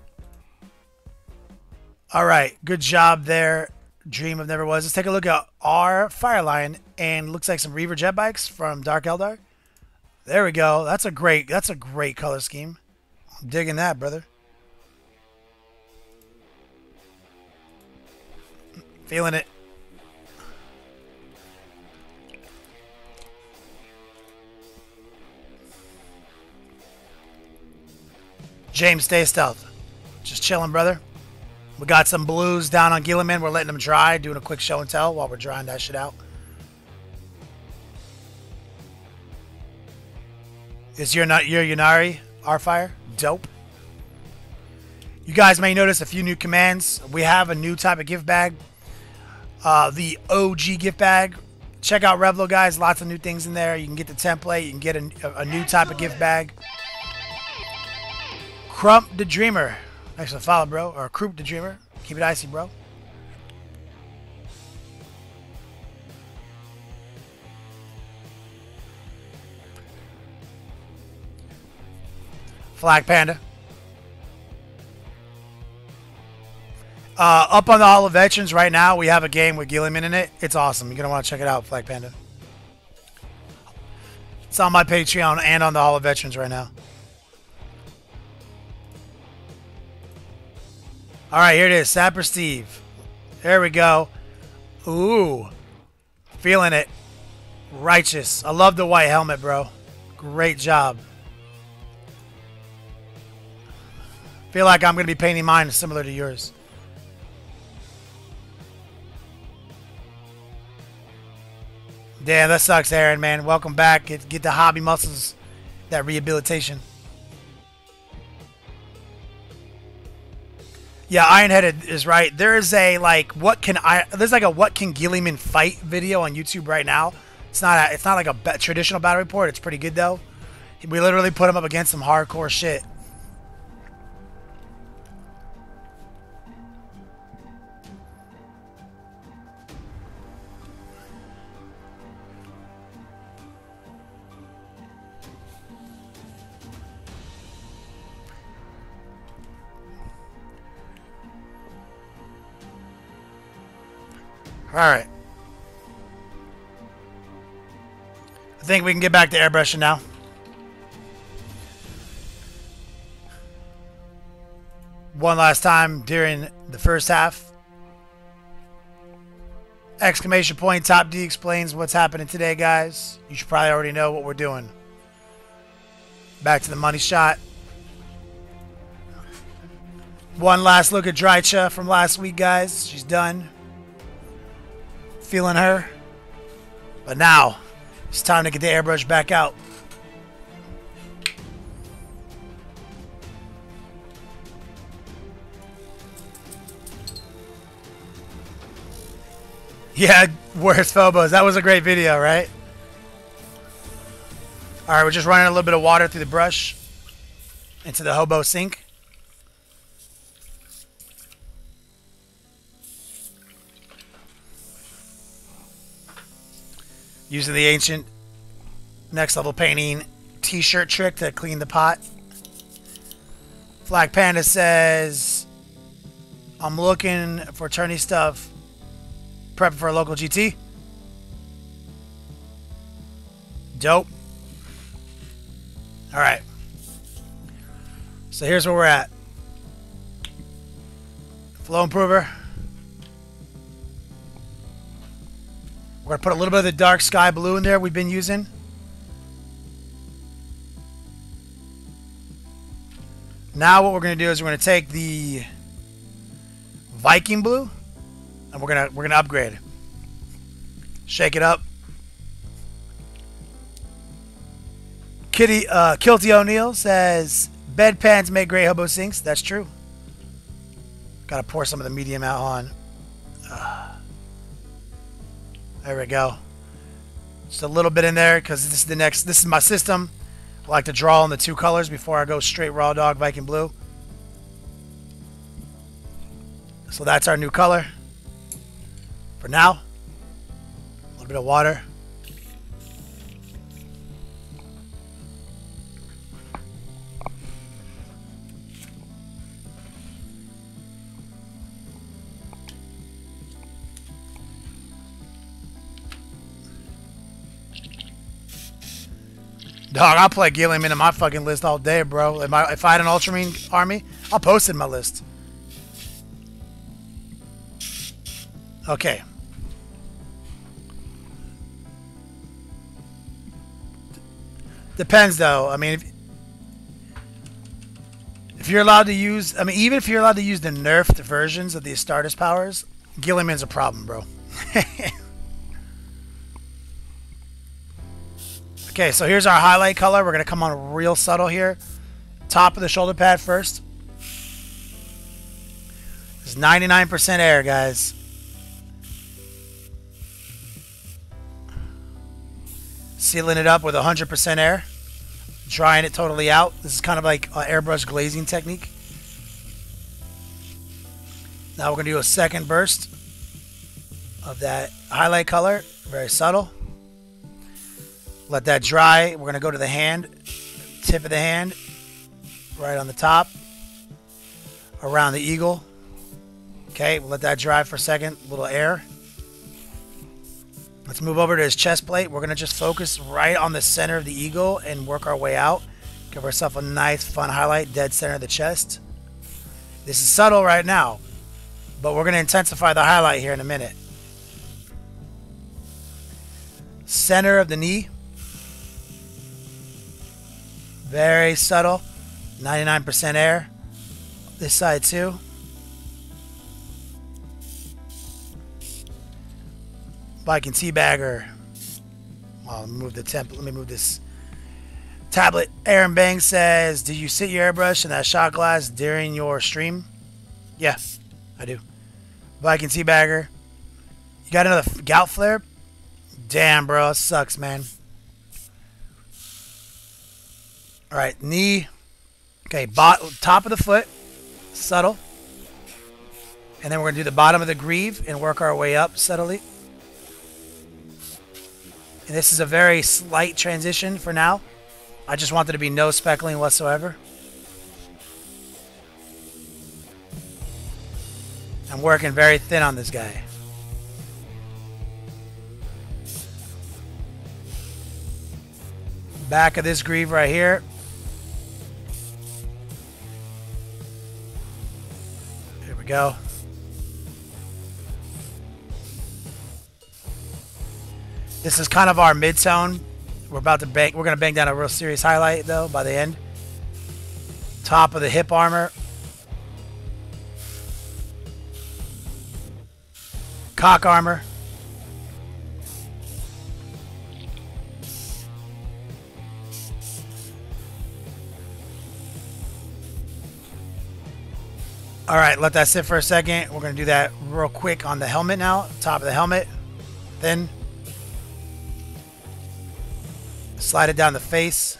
All right, good job there. Dream of Never Was. Let's take a look at our Fireline, and looks like some Reaver jet bikes from Dark Eldar. There we go. That's a great color scheme. I'm digging that, brother. Feeling it. James, stay stealth. Just chilling, brother. We got some blues down on Guilliman. We're letting them dry, doing a quick show and tell while we're drying that shit out. Is your Yunari R-Fire? Dope. You guys may notice a few new commands. We have a new type of gift bag. The OG gift bag. Check out Revlo, guys. Lots of new things in there. You can get the template. You can get a new type of gift bag. Crump the Dreamer. Thanks for the follow, bro. Or Croup the Dreamer. Keep it icy, bro. Flag Panda. Up on the Hall of Veterans right now, we have a game with Guilliman in it. It's awesome. You're going to want to check it out, Flag Panda. It's on my Patreon and on the Hall of Veterans right now. All right, here it is. Sapper Steve. There we go. Ooh. Feeling it. Righteous. I love the white helmet, bro. Great job. Feel like I'm going to be painting mine similar to yours. Damn, that sucks, Aaron, man. Welcome back. Get the hobby muscles, that rehabilitation. Yeah, Ironheaded is right. There is a there's like a what can Guilliman fight video on YouTube right now. It's not like a traditional battle report. It's pretty good though. We literally put him up against some hardcore shit. Alright. I think we can get back to airbrushing now. One last time during the first half. Exclamation point, Top D explains what's happening today, guys. You should probably already know what we're doing. Back to the money shot. One last look at Drycha from last week, guys. She's done. Feeling her. But now, it's time to get the airbrush back out. Yeah, worst Phobos. That was a great video, right? Alright, we're just running a little bit of water through the brush into the hobo sink. Using the ancient next level painting t-shirt trick to clean the pot. Flag Panda says, I'm looking for tourney stuff. Prepping for a local GT. Dope. Alright. So here's where we're at. Flow Improver. We're going to put a little bit of the dark sky blue in there we've been using. Now what we're going to do is we're going to take the Viking blue and we're gonna upgrade. Shake it up. Kilty O'Neill says bedpans make great hobo sinks. That's true. Gotta pour some of the medium out on. There we go. Just a little bit in there because this is the next. This is my system. I like to draw on the two colors before I go straight raw dog Viking blue. So that's our new color. For now, a little bit of water. Dog, I'll play Gilliam in my fucking list all day, bro. If I had an Ultramarine army, I'll post it in my list. Okay. Depends, though. I mean, if you're allowed to use... I mean, even if you're allowed to use the nerfed versions of the Astartes powers, Gilliman's a problem, bro. Okay, so here's our highlight color. We're going to come on real subtle here. Top of the shoulder pad first. It's 99% air, guys. Sealing it up with 100% air. Drying it totally out. This is kind of like an airbrush glazing technique. Now we're going to do a second burst of that highlight color. Very subtle. Let that dry. We're going to go to the hand. Tip of the hand. Right on the top. Around the eagle. Okay, we'll let that dry for a second. A little air. Let's move over to his chest plate. We're going to just focus right on the center of the eagle and work our way out. Give ourselves a nice, fun highlight, dead center of the chest. This is subtle right now, but we're going to intensify the highlight here in a minute. Center of the knee. Very subtle. 99% air. This side too. Viking Teabagger. Well, let me move the template. Let me move this tablet. Aaron Bang says, "Do you sit your airbrush in that shot glass during your stream?" Yeah, I do. Viking Teabagger. You got another gout flare? Damn, bro, it sucks, man. All right, knee. Okay, top of the foot, subtle. And then we're gonna do the bottom of the greave and work our way up subtly. And this is a very slight transition for now. I just want there to be no speckling whatsoever. I'm working very thin on this guy. Back of this greave right here. Here we go. This is kind of our mid-tone. We're about to bang. We're gonna bang down a real serious highlight though by the end. Top of the hip armor. Cock armor. All right, let that sit for a second. We're gonna do that real quick on the helmet now. Top of the helmet. Then slide it down the face.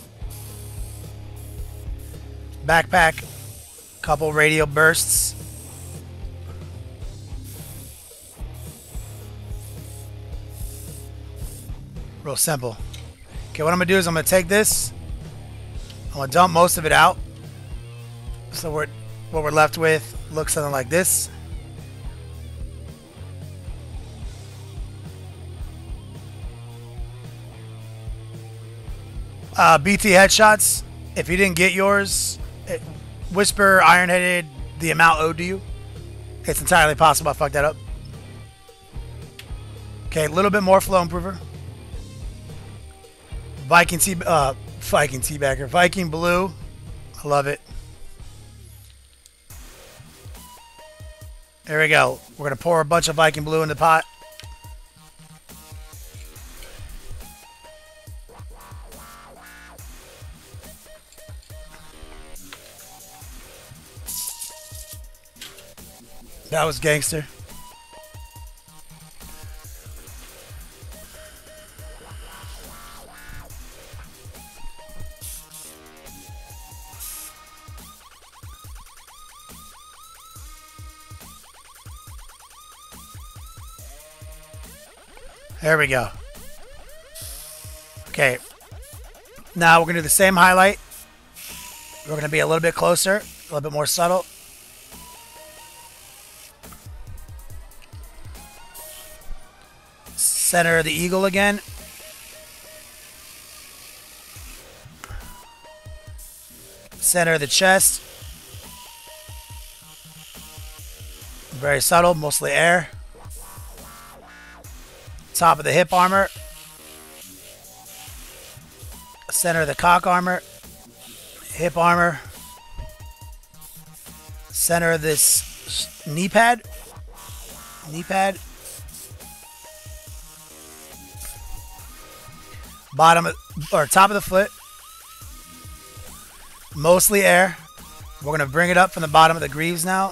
Backpack. Couple radial bursts. Real simple. Okay, what I'm gonna do is I'm gonna take this. I'm gonna dump most of it out. So what we're left with looks something like this. BT headshots. If you didn't get yours, whisper Ironheaded the amount owed to you. It's entirely possible I fucked that up. Okay, a little bit more flow improver. Viking Teabagger. Viking Blue. I love it. There we go. We're going to pour a bunch of Viking Blue in the pot. That was gangster. There we go. Okay. Now we're going to do the same highlight. We're going to be a little bit closer, a little bit more subtle. Center of the eagle again. Center of the chest. Very subtle, mostly air. Top of the hip armor. Center of the cock armor. Hip armor. Center of this knee pad. Knee pad. Bottom of, or top of the foot. Mostly air. We're going to bring it up from the bottom of the greaves now.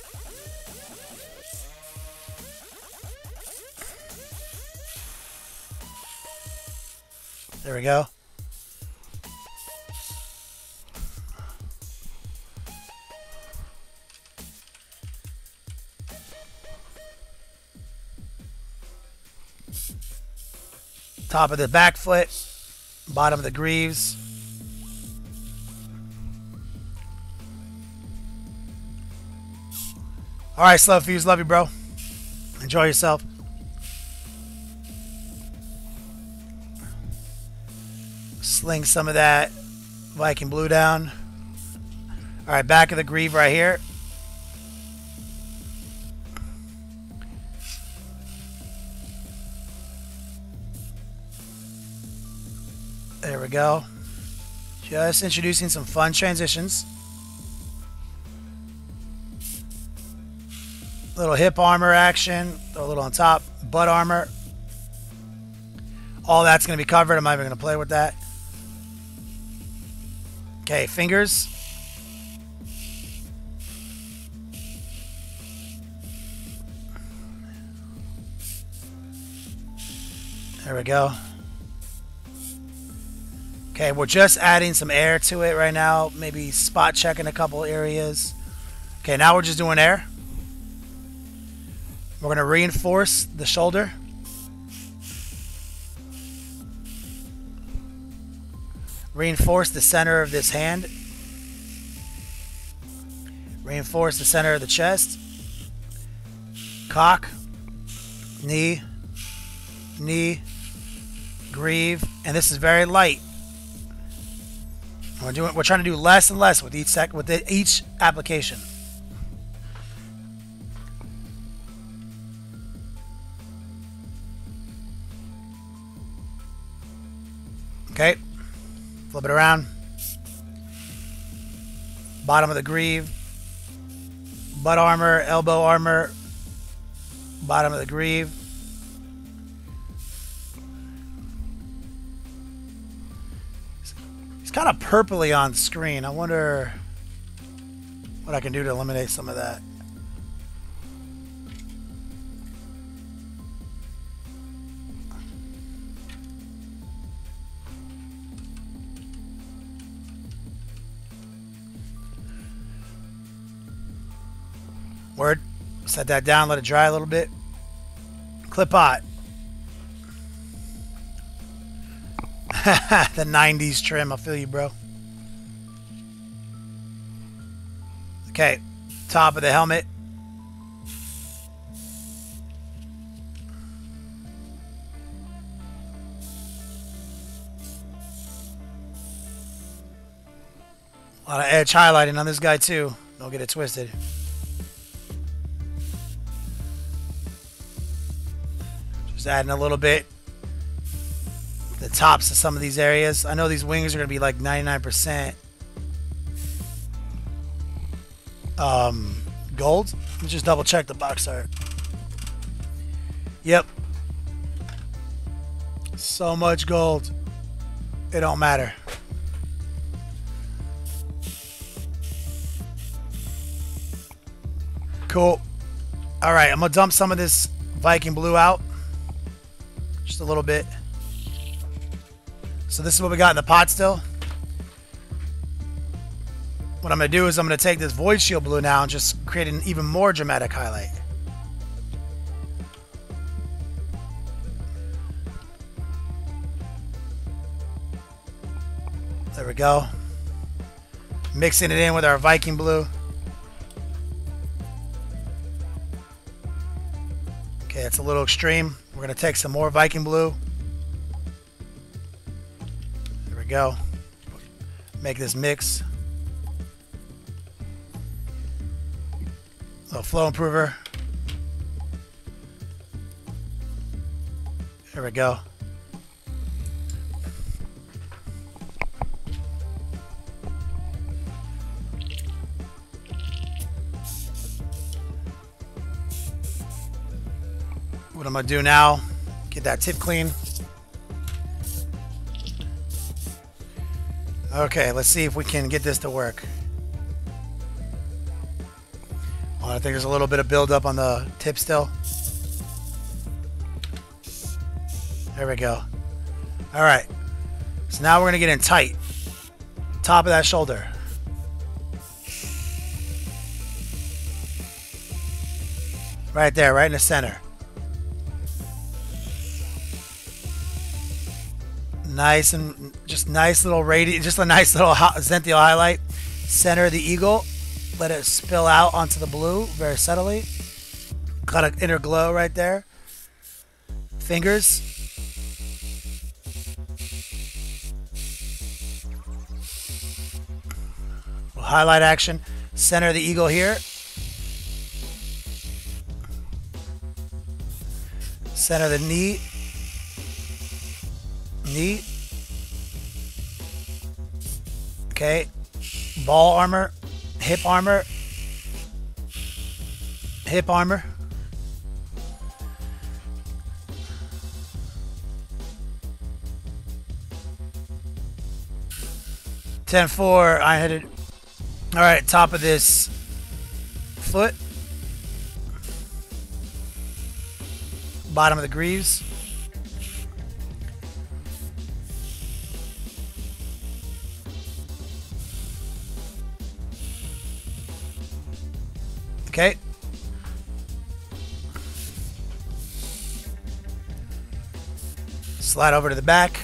There we go. Top of the back foot, bottom of the greaves. All right, Slow Fuse, love you, bro. Enjoy yourself. Sling some of that Viking Blue down. All right, back of the greave right here. There we go. Just introducing some fun transitions. Little hip armor action. Throw a little on top. Butt armor. All that's going to be covered. I'm not even going to play with that. Okay, fingers. There we go. Okay, we're just adding some air to it right now. Maybe spot checking a couple areas. Okay, now we're just doing air. We're going to reinforce the shoulder. Reinforce the center of this hand. Reinforce the center of the chest. Cock. Knee. Knee. Greave. And this is very light. We're trying to do less and less with each application. Okay, flip it around. Bottom of the greave, butt armor, elbow armor, bottom of the greave. He's kind of purpley on screen. I wonder what I can do to eliminate some of that. Word. Set that down, let it dry a little bit. Clip pot. The 90s trim, I feel you, bro. Okay, top of the helmet. A lot of edge highlighting on this guy too. Don't get it twisted. Just adding a little bit. The tops of some of these areas. I know these wings are going to be like 99% gold. Let me just double check the box art. Yep. So much gold. It don't matter. Cool. Alright, I'm going to dump some of this Viking blue out. Just a little bit. So this is what we got in the pot still. What I'm going to do is I'm going to take this Void Shield blue now and just create an even more dramatic highlight. There we go. Mixing it in with our Viking blue. Okay, it's a little extreme. We're going to take some more Viking blue. There we go. Make this mix. A little flow improver. There we go. What I'm going to do now, get that tip clean. Okay, let's see if we can get this to work. Oh, I think there's a little bit of buildup on the tip still. There we go. Alright, so now we're going to get in tight. Top of that shoulder. Right there, right in the center. Nice and just nice little radius, just a nice little Zenithal highlight. Center of the eagle. Let it spill out onto the blue very subtly. Got an inner glow right there. Fingers. Little highlight action. Center of the eagle here. Center of the knee. Knee. Okay. Ball armor. Hip armor. Hip armor. (10-4) iron-headed. All right, top of this foot. Bottom of the greaves. Okay. Slide over to the back.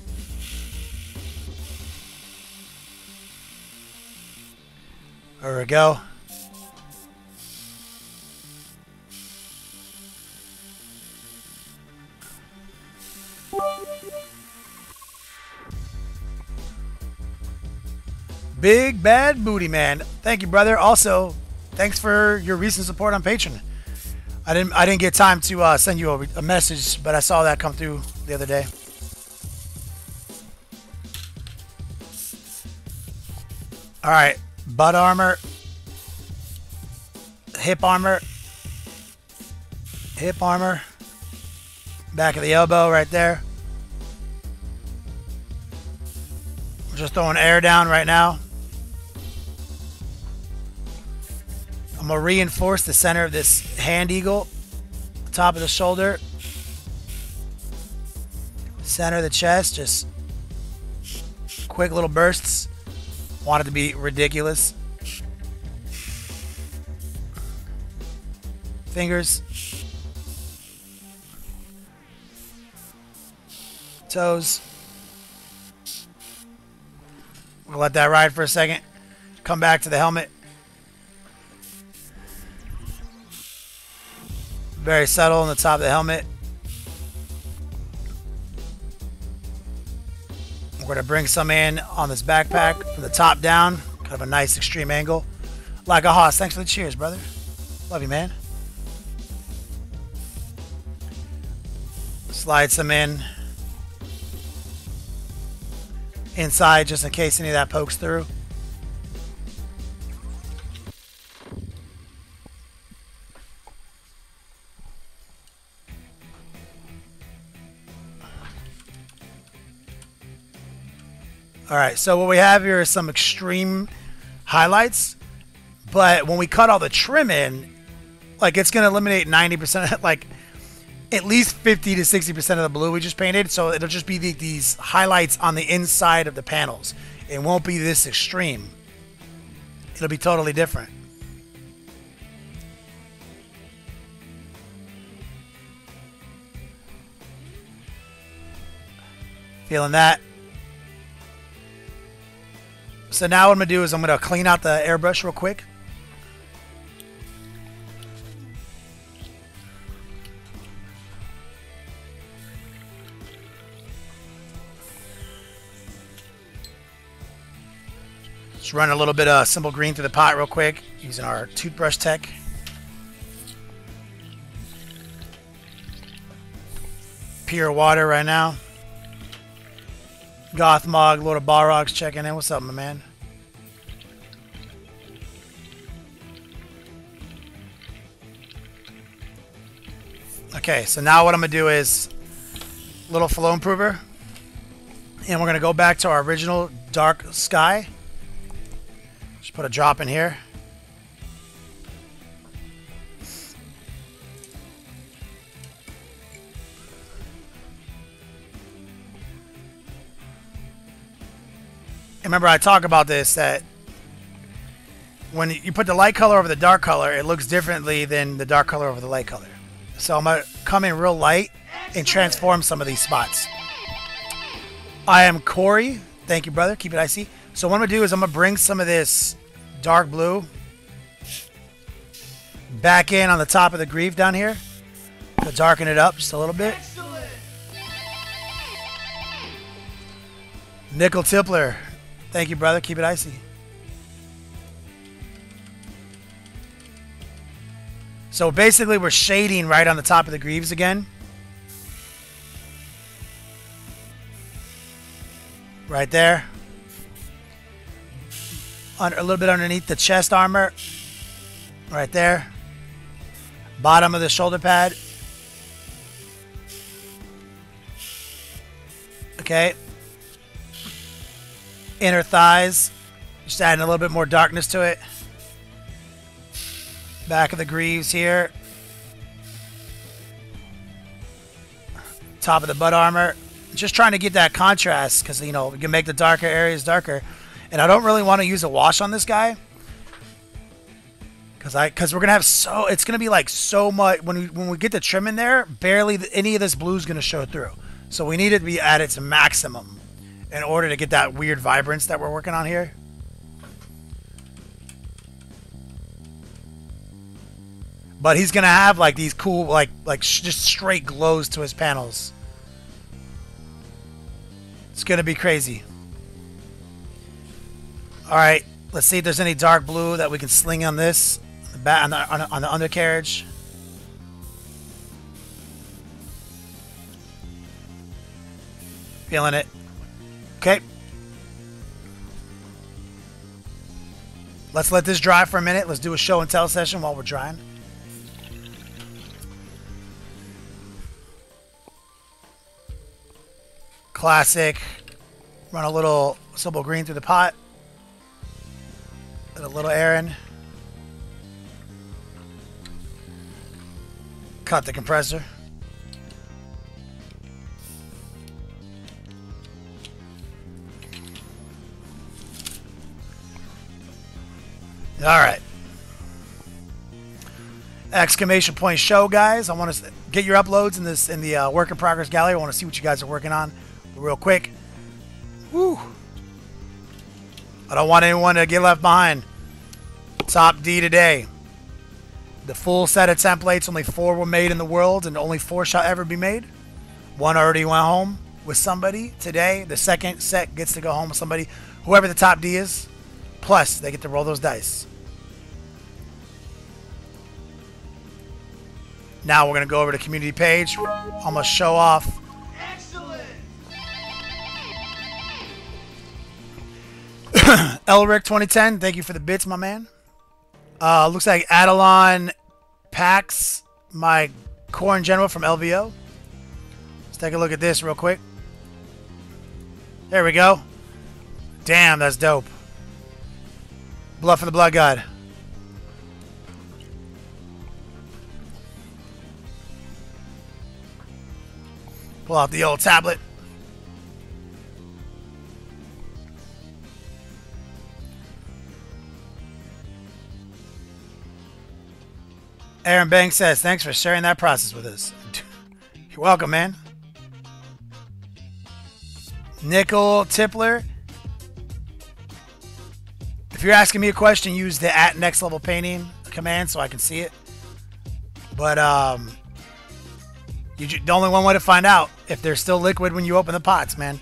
There we go. Big Bad Booty Man. Thank you, brother. Also, thanks for your recent support on Patreon. I didn't get time to send you a message, but I saw that come through the other day. All right, butt armor, hip armor, back of the elbow right there. We're just throwing air down right now. I'm going to reinforce the center of this hand eagle, top of the shoulder, center of the chest, just quick little bursts. Want it to be ridiculous. Fingers, toes. We'll let that ride for a second. Come back to the helmet. Very subtle on the top of the helmet. We're going to bring some in on this backpack from the top down. Kind of a nice extreme angle. Like a hoss. Thanks for the cheers, brother. Love you, man. Slide some in. Inside, just in case any of that pokes through. Alright, so what we have here is some extreme highlights, but when we cut all the trim in, like it's going to eliminate 90%, like at least 50 to 60% of the blue we just painted, so it'll just be these highlights on the inside of the panels. It won't be this extreme. It'll be totally different. Feeling that? So now what I'm going to do is I'm going to clean out the airbrush real quick. Just run a little bit of simple green through the pot real quick using our toothbrush tech. Pure water right now. Gothmog, Lord of Balrog's checking in. What's up, my man? Okay, so now what I'm going to do is a little flow improver. And we're going to go back to our original dark sky. Just put a drop in here. Remember, I talk about this, that when you put the light color over the dark color, it looks differently than the dark color over the light color. So I'm going to come in real light and transform some of these spots. I am Corey. Thank you, brother. Keep it icy. So what I'm going to do is I'm going to bring some of this dark blue back in on the top of the greave down here to darken it up just a little bit. Excellent. Nickel Tippler. Thank you, brother. Keep it icy. So basically, we're shading right on the top of the greaves again. Right there. A little bit underneath the chest armor. Right there. Bottom of the shoulder pad. Okay. Inner thighs, just adding a little bit more darkness to it. Back of the greaves here. Top of the butt armor. Just trying to get that contrast because, you know, we can make the darker areas darker. And I don't really want to use a wash on this guy because we're gonna have it's gonna be like so much when we get the trim in there. Barely any of this blue is gonna show through. So we need it to be at its maximum in order to get that weird vibrance that we're working on here. But he's going to have like these cool, like just straight glows to his panels. It's going to be crazy. All right, let's see if there's any dark blue that we can sling on this, on the undercarriage. Feeling it. Okay. Let's let this dry for a minute. Let's do a show and tell session while we're drying. Classic. Run a little Sobel green through the pot. Let a little air in. Cut the compressor. All right. Exclamation point show, guys. I want to get your uploads in the work in progress gallery. I want to see what you guys are working on real quick. Woo. I don't want anyone to get left behind. Top D today. The full set of templates, only 4 were made in the world, and only 4 shall ever be made. 1 already went home with somebody today. The second set gets to go home with somebody, whoever the top D is. Plus, they get to roll those dice. Now we're going to go over to the community page. I'm going to show off. Excellent. Elric 2010, thank you for the bits, my man. Looks like Adelon packs my Corn General from LVO. Let's take a look at this real quick. There we go. Damn, that's dope. Blood for the Blood God. Pull out the old tablet. Aaron Banks says, thanks for sharing that process with us. You're welcome, man. Nickel Tippler. If you're asking me a question, use the @nextlevelpainting command so I can see it. But the only one way to find out if they're still liquid when you open the pots, man.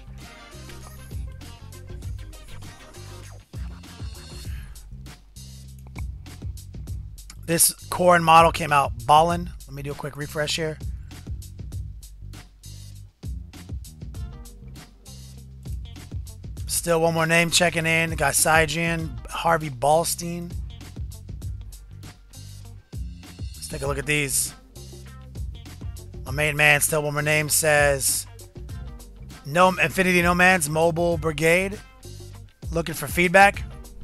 This Corn model came out ballin'. Let me do a quick refresh here. Still one more name checking in. Got Sygian, Harvey Ballstein. Let's take a look at these. My main man, still one more name, says No Infinity Nomads Mobile Brigade. Looking for feedback.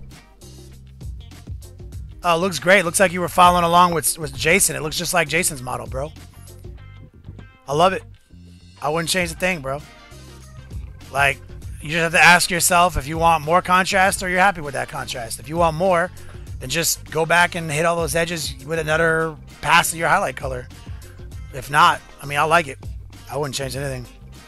Oh, looks great. Looks like you were following along with Jason. It looks just like Jason's model, bro. I love it. I wouldn't change a thing, bro. Like, you just have to ask yourself if you want more contrast or you're happy with that contrast. If you want more, then just go back and hit all those edges with another pass of your highlight color. If not, I mean, I like it. I wouldn't change anything.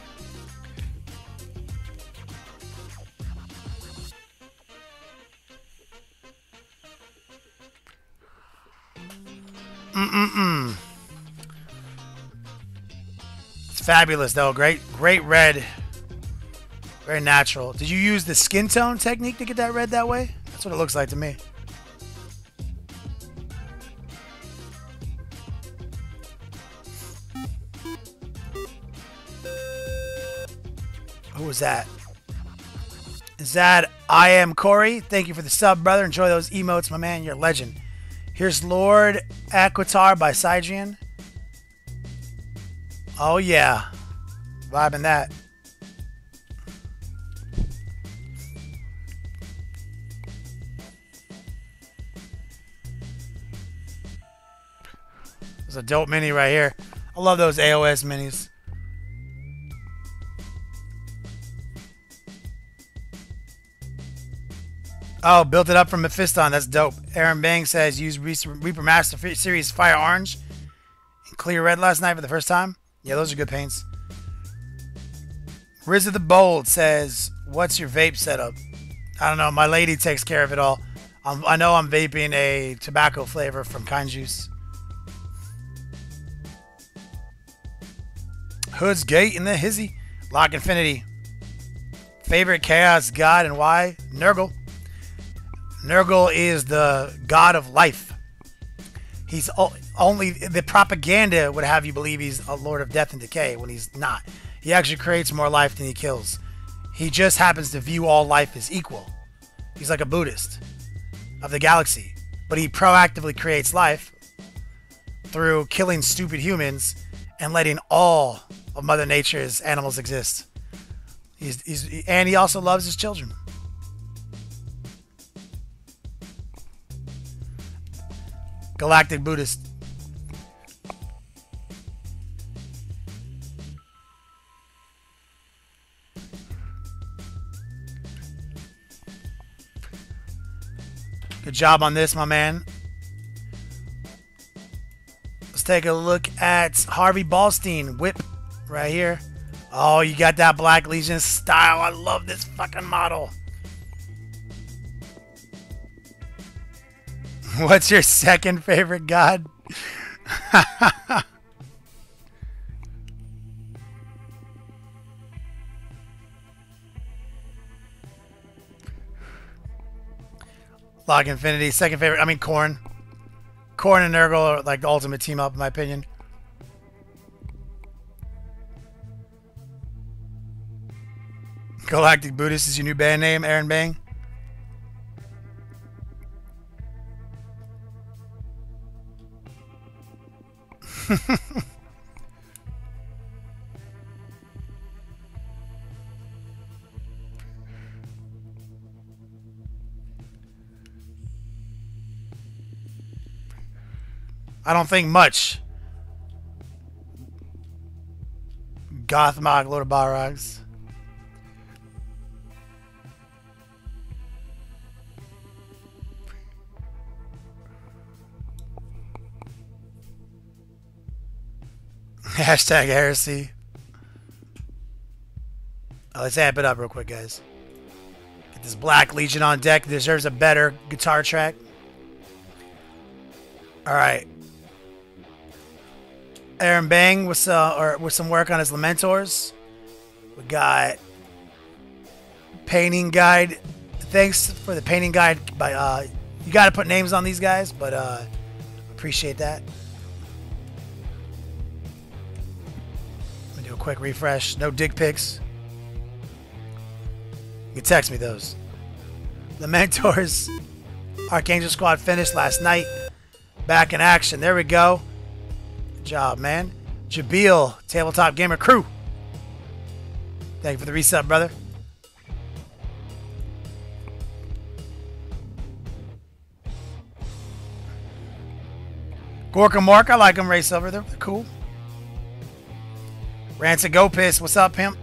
It's fabulous, though. Great red. Very natural. Did you use the skin tone technique to get that red that way? That's what it looks like to me. Who was that? Is that I Am Corey? Thank you for the sub, brother. Enjoy those emotes, my man. You're a legend. Here's Lord Aquitar by Sygian. Oh, yeah. Vibing that. There's a dope mini right here. I love those AOS minis. Oh, built it up from Mephiston. That's dope. Aaron Bang says, use Reaper Master Series Fire Orange and Clear Red last night for the first time. Yeah, those are good paints. Riz of the Bold says, what's your vape setup? I don't know. My lady takes care of it all. I know I'm vaping a tobacco flavor from Kind Juice. Hood's Gate in the Hizzy. Lock Infinity. Favorite Chaos God and why? Nurgle. Nurgle is the god of life. He's only the propaganda would have you believe he's a lord of death and decay when he's not. He actually creates more life than he kills. He just happens to view all life as equal. He's like a Buddhist of the galaxy, but he proactively creates life through killing stupid humans and letting all of Mother Nature's animals exist. And he also loves his children. Galactic Buddhist. Good job on this, my man. Let's take a look at Harvey Ballstein. Whip right here. Oh, you got that Black Legion style. I love this fucking model. What's your second favorite god? Lock Infinity, second favorite. I mean, Korn. Korn and Nurgle are like the ultimate team up, in my opinion. Galactic Buddhist is your new band name, Aaron Bang. I don't think much. Gothmog, Lord of Balrogs. Hashtag heresy. Let's amp it up real quick, guys. Get this Black Legion on deck. It deserves a better guitar track. Alright. Aaron Bang with some work on his Lamentors. We got painting guide. Thanks for the painting guide. By you got to put names on these guys, but appreciate that. Let me do a quick refresh. No dick pics. You can text me those. Lamentors. Archangel Squad finished last night. Back in action. There we go. Good job, man. Jabil, Tabletop Gamer Crew. Thank you for the reset, brother. Gorka Mark, I like them. Ray Silver, they're cool. Rancid Go Piss, what's up, pimp?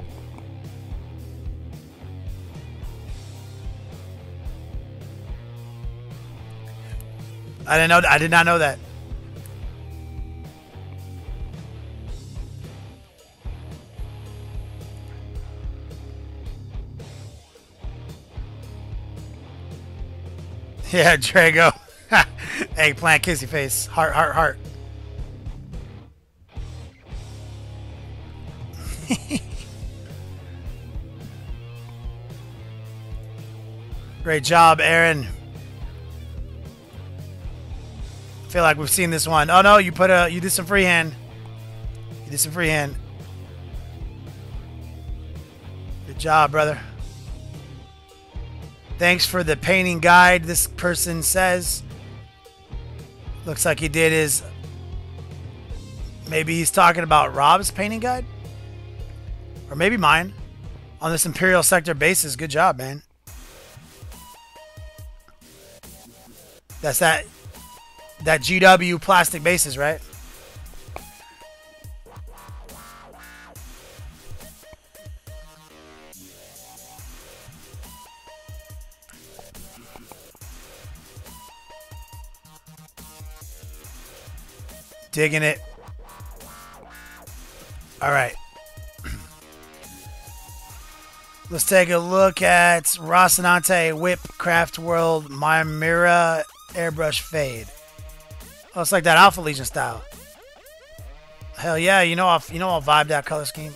I did not know that. Yeah, Drago. Eggplant, kissy face. Heart, heart, heart. Great job, Aaron. I feel like we've seen this one. Oh no, you did some freehand. You did some freehand. Good job, brother. Thanks for the painting guide, this person says. Looks like he did his... Maybe he's talking about Rob's painting guide? Or maybe mine. On this Imperial Sector basis. Good job, man. That's that GW plastic basis, right? Digging it. All right. Let's take a look at Rocinante Whip Craft World Mymera Airbrush Fade. Oh, it's like that Alpha Legion style. Hell yeah, you know I'll vibe that color scheme.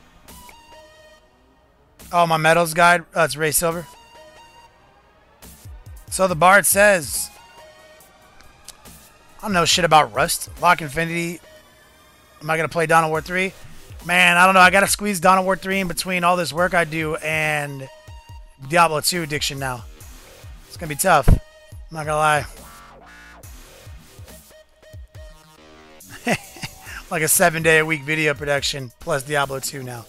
Oh, my metals guide. Oh, it's Ray Silver. So the Bard says, I don't know shit about Rust. Lock Infinity. Am I going to play Dawn of War 3? Man, I don't know. I got to squeeze Dawn of War 3 in between all this work I do and Diablo 2 addiction now. It's going to be tough. I'm not going to lie. Like a 7-day-a-week video production plus Diablo 2 now.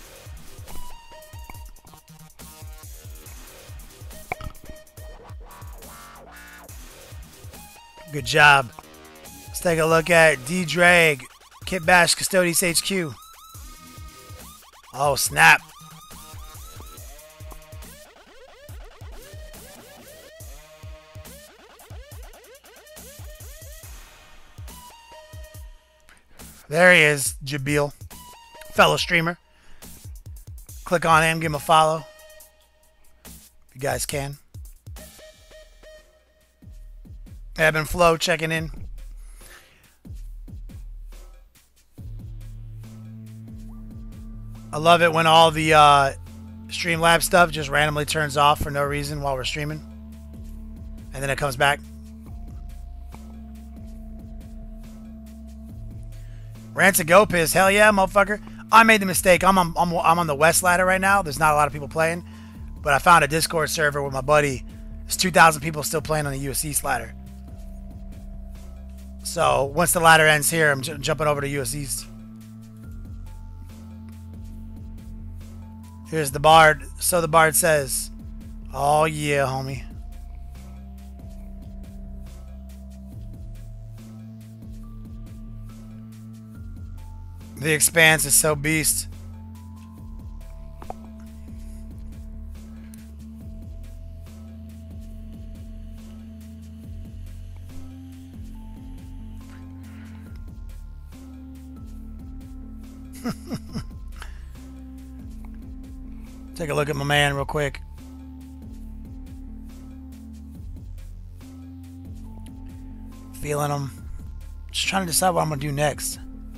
Good job. Let's take a look at D-Drag, Kit Bash, Custodes HQ. Oh, snap. There he is, Jabil, fellow streamer. Click on him, give him a follow. If you guys can. Ebb and Flow checking in. I love it when all the Streamlabs stuff just randomly turns off for no reason while we're streaming. And then it comes back. Rancid Go Piss, hell yeah, motherfucker. I made the mistake. I'm on the West ladder right now. There's not a lot of people playing. But I found a Discord server with my buddy. There's 2,000 people still playing on the US East ladder. So once the ladder ends here, I'm jumping over to US East. Here's the Bard. So the Bard says, oh yeah, homie. The Expanse is so beast. Take a look at my man real quick. Feeling him. Just trying to decide what I'm going to do next.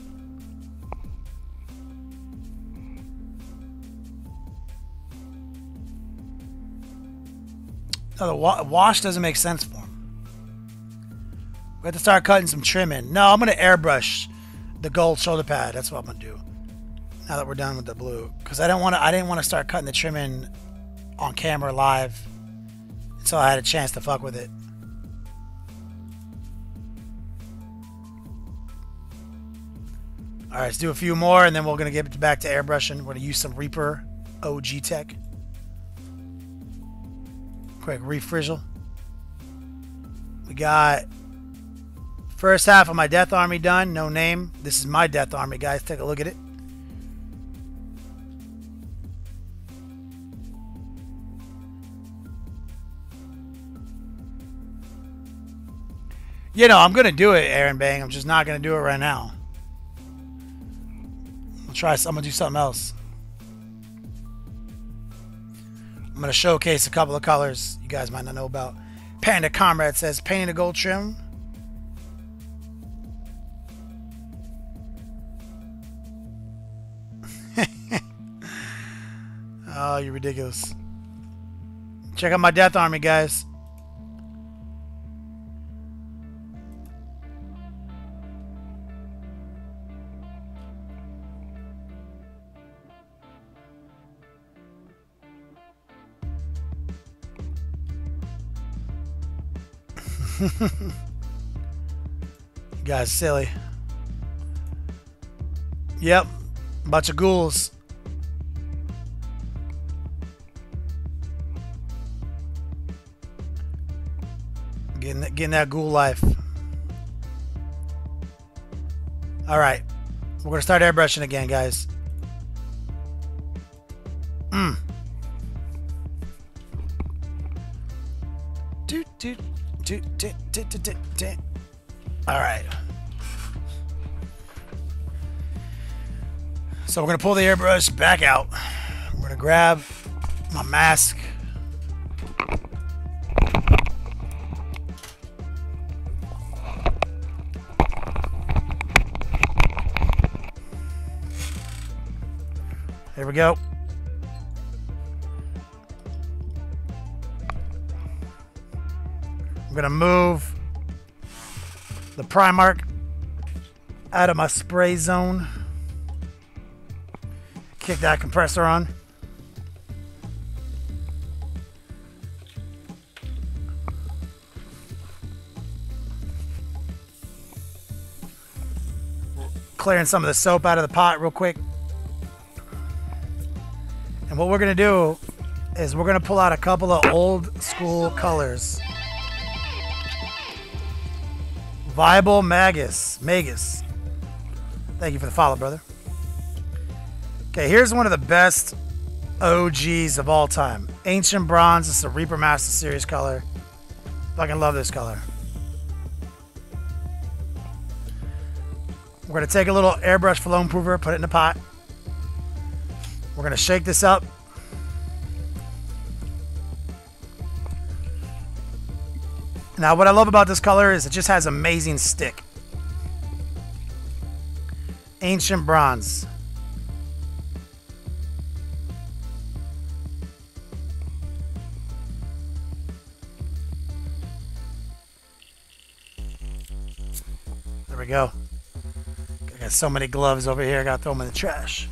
No, the wash doesn't make sense for him. We have to start cutting some trim in. No, I'm going to airbrush the gold shoulder pad. That's what I'm going to do. Now that we're done with the blue. Because I didn't want to start cutting the trim in on camera live until I had a chance to fuck with it. Alright, let's do a few more and then we're going to get back to airbrushing. We're going to use some Reaper OG tech. Quick refrizzle. We got first half of my Death Army done. No name. This is my Death Army, guys. Take a look at it. You know, I'm going to do it, Aaron Bang. I'm just not going to do it right now. I'm going to do something else. I'm going to showcase a couple of colors you guys might not know about. Panda Comrade says, painting a gold trim. Oh, you're ridiculous. Check out my Death Army, guys. You guys silly. Yep. Bunch of ghouls. Getting that ghoul life. Alright. We're going to start airbrushing again, guys. Alright. So we're going to pull the airbrush back out. We're going to grab my mask. Here we go. I'm gonna move the Primark out of my spray zone. Kick that compressor on. Clearing some of the soap out of the pot real quick. And what we're gonna do is we're gonna pull out a couple of old school colors. Viable Magus. Thank you for the follow, brother. Okay, here's one of the best OGs of all time. Ancient Bronze. This is a Reaper Master Series color. Fucking love this color. We're going to take a little airbrush flow improver, put it in the pot. We're going to shake this up. Now, what I love about this color is it just has amazing stick. Ancient Bronze. There we go. I got so many gloves over here, I gotta throw them in the trash.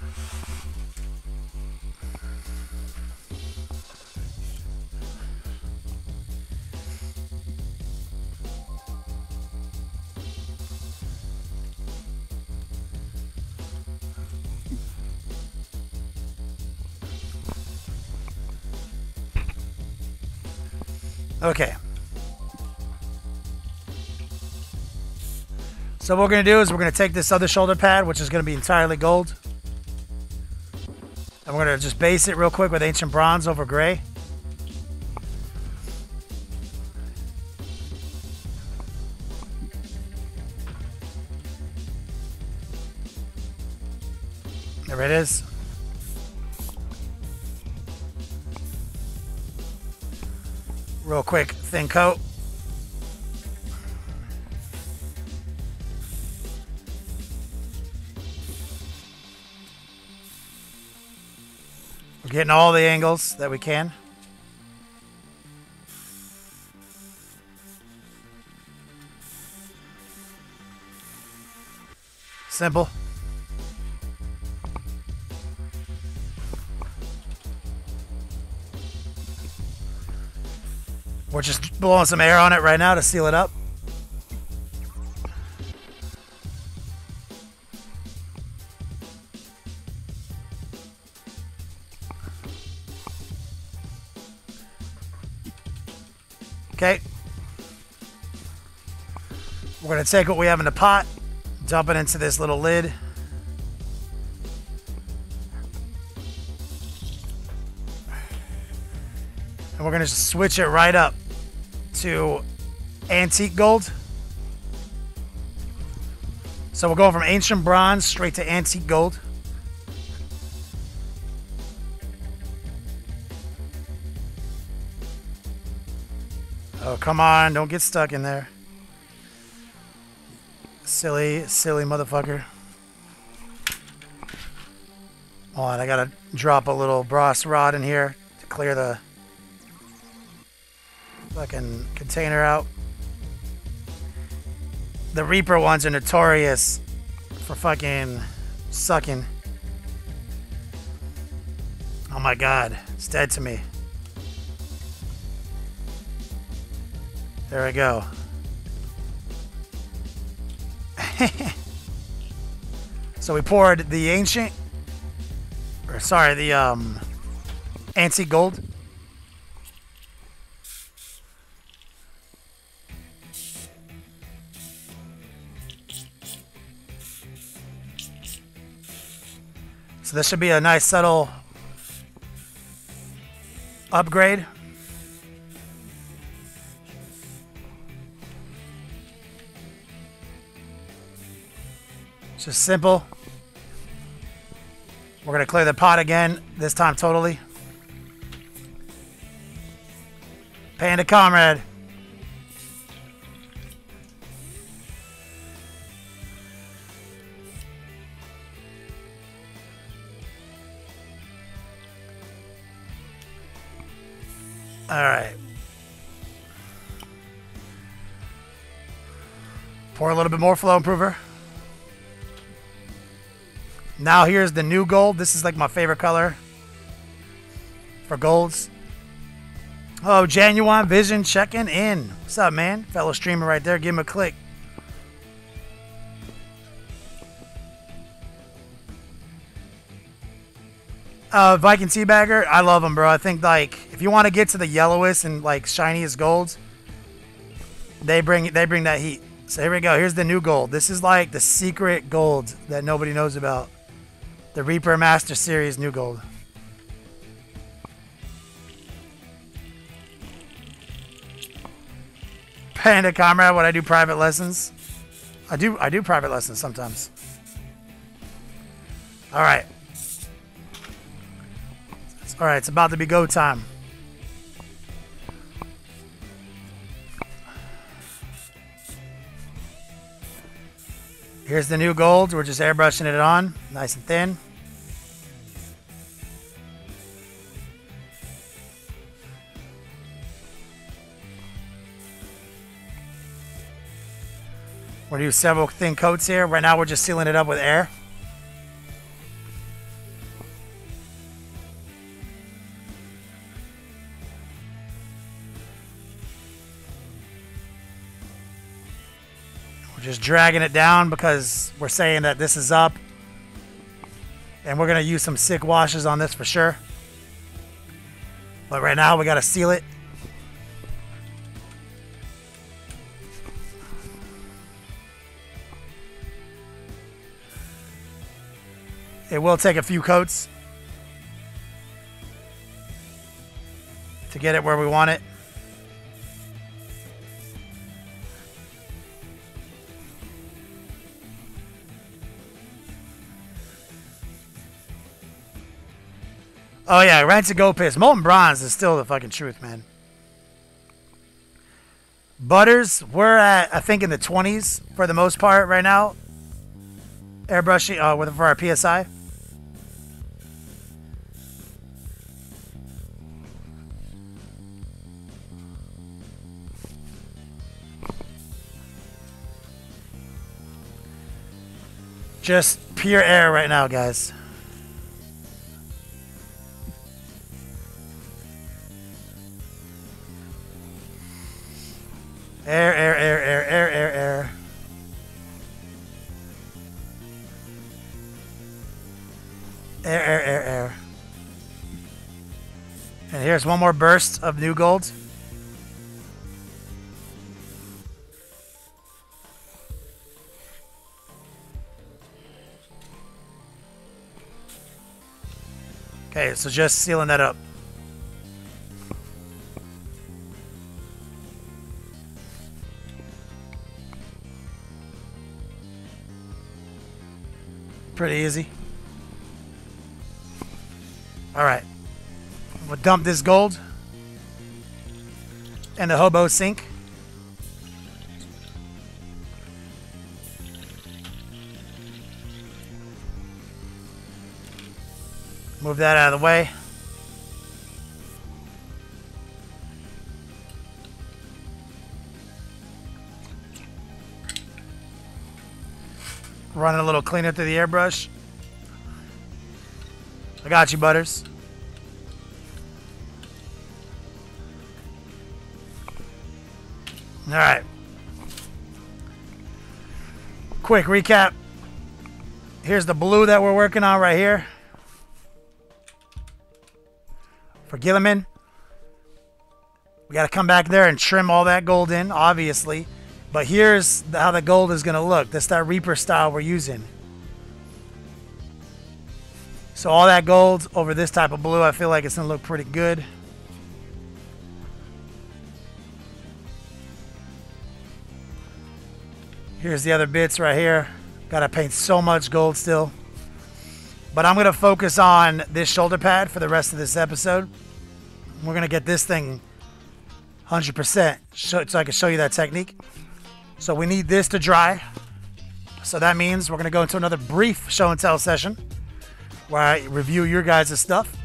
Okay. So what we're going to do is we're going to take this other shoulder pad, which is going to be entirely gold. And we're going to just base it real quick with Ancient Bronze over gray. There it is. Real quick, thin coat. We're getting all the angles that we can. Simple. We're just blowing some air on it right now to seal it up. Okay. We're going to take what we have in the pot, dump it into this little lid. And we're going to just switch it right up to antique gold. So we're going from Ancient Bronze straight to antique gold. Oh, come on. Don't get stuck in there. Silly, silly motherfucker. Hold on, I gotta drop a little brass rod in here to clear the fucking container out. The Reaper ones are notorious for fucking sucking. Oh my god, it's dead to me. There we go. So we poured the ancient, or sorry, the antique gold. So this should be a nice subtle upgrade. It's just simple. We're going to clear the pot again, this time totally. Panda Comrade. All right. Pour a little bit more flow improver. Now here's the new gold. This is like my favorite color for golds. Oh, Genuine Vision checking in. What's up, man? Fellow streamer right there. Give him a click. Viking Teabagger, I love them, bro. I think, like, if you want to get to the yellowest and, like, shiniest golds, they bring that heat. So here we go. Here's the new gold. This is, like, the secret gold that nobody knows about. The Reaper Master Series new gold. Panda Comrade, when I do private lessons. I do private lessons sometimes. All right. All right, it's about to be go time. Here's the new gold. We're just airbrushing it on, nice and thin. We're gonna do several thin coats here. Right now, we're just sealing it up with air. Just dragging it down because we're saying that this is up. And we're going to use some sick washes on this for sure. But right now we got to seal it. It will take a few coats to get it where we want it. Oh yeah, Rancid Go Piss. Molten Bronze is still the fucking truth, man. Butters, we're at, I think, in the 20s for the most part right now. Airbrushing for our PSI. Just pure air right now, guys. Air, air, air, air, air, air, air. Air, air, air, air. And here's one more burst of new gold. Okay, so just sealing that up. Pretty easy. All right. We'll dump this gold in the hobo sink. Move that out of the way. Running a little cleaner through the airbrush. I got you, Butters. All right. Quick recap. Here's the blue that we're working on right here. For Guilliman. We got to come back there and trim all that gold in, obviously. But here's how the gold is going to look. That's that Reaper style we're using. So all that gold over this type of blue, I feel like it's going to look pretty good. Here's the other bits right here. Got to paint so much gold still. But I'm going to focus on this shoulder pad for the rest of this episode. We're going to get this thing 100% so I can show you that technique. So we need this to dry. So that means we're going to go into another brief show and tell session where I review your guys' stuff.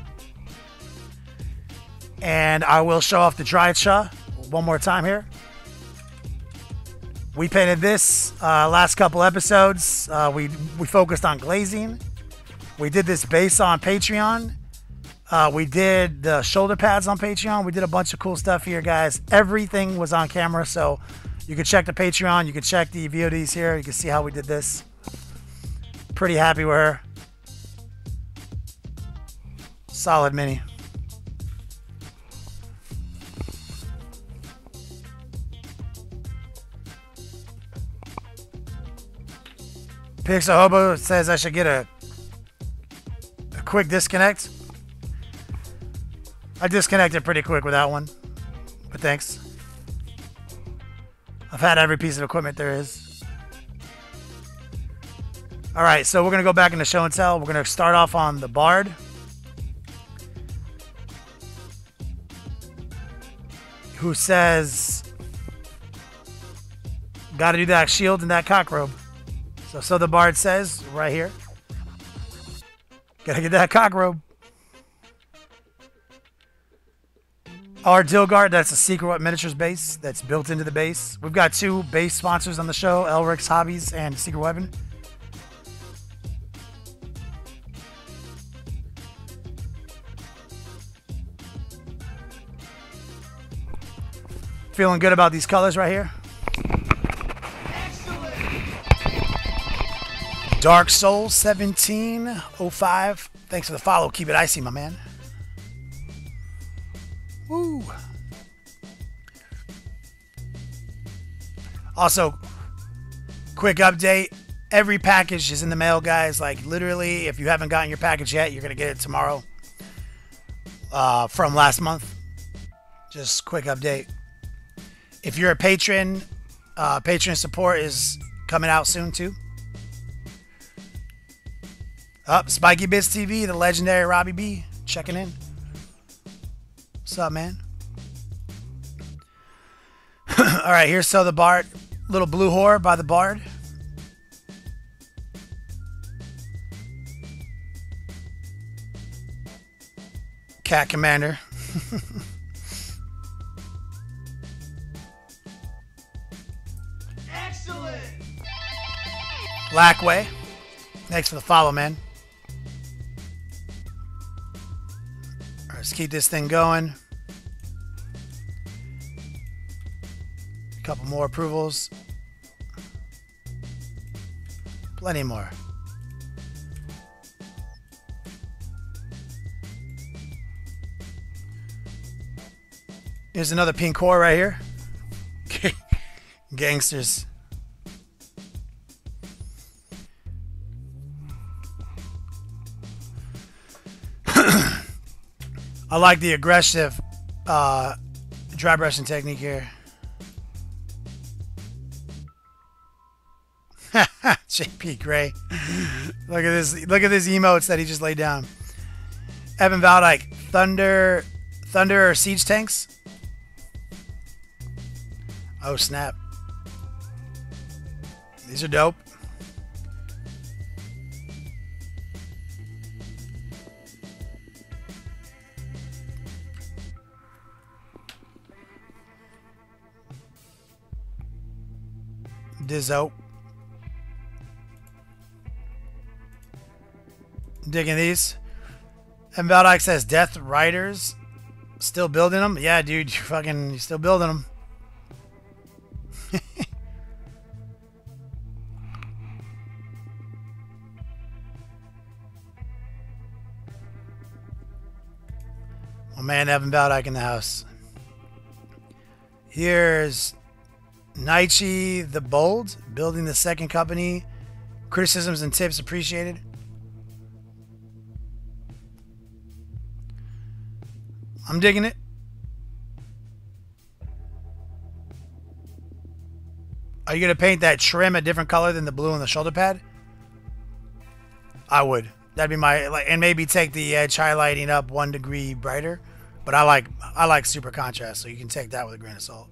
And I will show off the dried Sha one more time here. We painted this last couple episodes. We focused on glazing. We did this base on Patreon. We did the shoulder pads on Patreon. We did a bunch of cool stuff here, guys. Everything was on camera, so you can check the Patreon. You can check the VODs here. You can see how we did this. Pretty happy with her. Solid mini. Pixel Hobo says I should get a quick disconnect. I disconnected pretty quick with that one, but thanks. I've had every piece of equipment there is. All right, so we're going to go back into show and tell. We're going to start off on the Bard. Who says, got to do that shield and that cock robe. So the Bard says right here, got to get that cock robe. Our Dilgard, that's a Secret What Miniatures base that's built into the base. We've got 2 base sponsors on the show, Elric's Hobbies and Secret Weapon. Feeling good about these colors right here. Excellent. Dark Souls 1705. Thanks for the follow. Keep it icy, my man. Woo. Also, quick update. Every package is in the mail, guys. Like, literally, if you haven't gotten your package yet, you're going to get it tomorrow. From last month. Just quick update. If you're a patron, patron support is coming out soon, too. Spiky Bits TV, the legendary Robbie B, checking in. What's up, man? All right, here's the Bard. Little blue whore by the Bard. Cat Commander. Excellent. Blackway. Thanks for the follow, man. All right, let's keep this thing going. A couple more approvals. Plenty more. Here's another pink core right here. Gangsters. I like the aggressive dry brushing technique here. JP Gray. Look at this. Look at this emotes that he just laid down. Evan Valdyke. Thunder or siege tanks? Oh snap. These are dope. Dizzo. Digging these. And Valdyke says Death Riders. Still building them? Yeah, dude, you're still building them. Oh man, Evan Valdyke in the house. Here's Naichi the Bold, building the second company. Criticisms and tips appreciated. I'm digging it. Are you going to paint that trim a different color than the blue on the shoulder pad? I would. That'd be my, and maybe take the edge highlighting up 1 degree brighter. But I like super contrast, so you can take that with a grain of salt.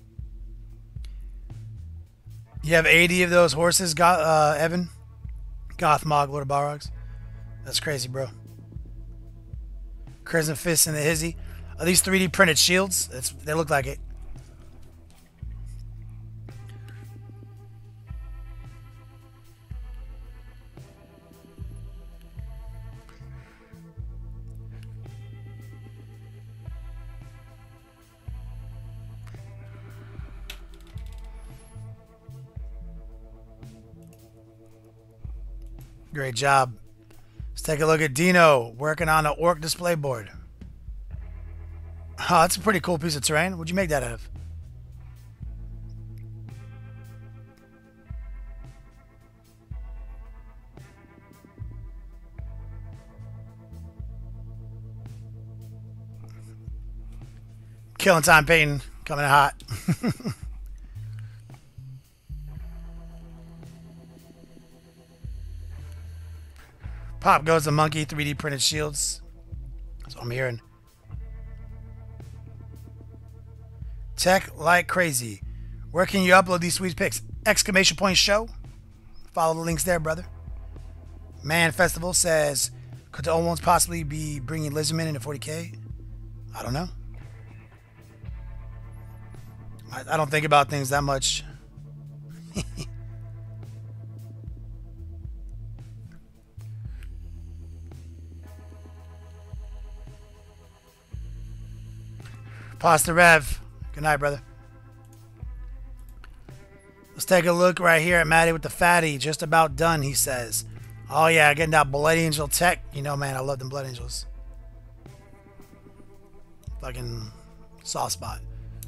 You have 80 of those horses, Evan? Gothmog, Lord of Balrogs. That's crazy, bro. Crimson Fist and the Hizzy. Are these 3D printed shields? They look like it. Great job. Let's take a look at Dino working on an orc display board. Oh, that's a pretty cool piece of terrain. What'd you make that out of? Killing time, Peyton. Coming in hot. Pop goes the monkey 3D printed shields. That's what I'm hearing. Tech like crazy. Where can you upload these sweet pics? Exclamation point show. Follow the links there, brother. Man Festival says, could the Owens possibly be bringing Lizardman into 40K? I don't know. I don't think about things that much. Pasta Rev. Good night, brother. Let's take a look right here at Maddie with the fatty. Just about done, he says. Oh, yeah, getting that Blood Angel tech. You know, man, I love them Blood Angels. Fucking soft spot.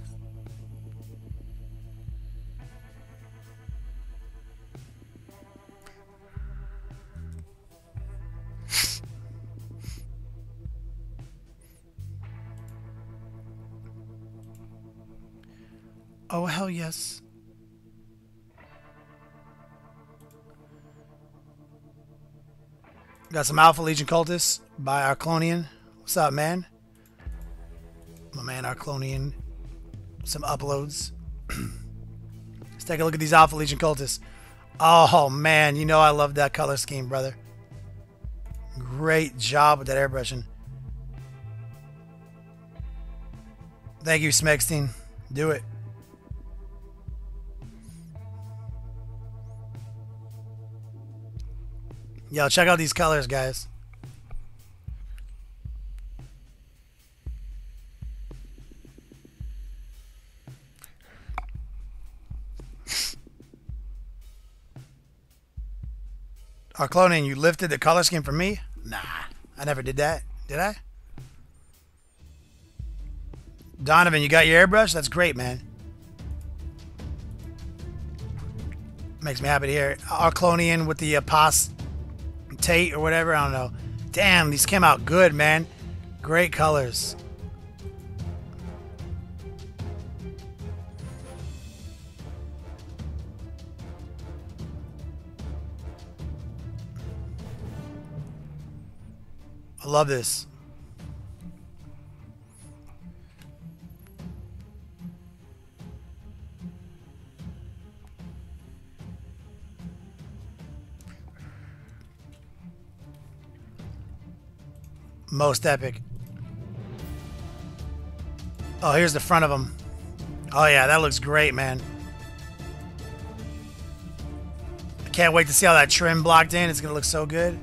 Oh, hell yes. Got some Alpha Legion Cultists by Arclonian. What's up, man? My man Arclonian. Some uploads. Let's take a look at these Alpha Legion Cultists. Oh, man. You know I love that color scheme, brother. Great job with that airbrushing. Thank you, Smegstein. Do it. Yo, check out these colors, guys. Arclonian, you lifted the color scheme for me? Nah, I never did that. Did I? Donovan, you got your airbrush? That's great, man. Makes me happy to hear. Arclonian with the pos Tate or whatever, I don't know. Damn, these came out good, man. Great colors. I love this. Most epic. Oh, here's the front of them. Oh, yeah, that looks great, man. I can't wait to see how that trim blocked in. It's going to look so good.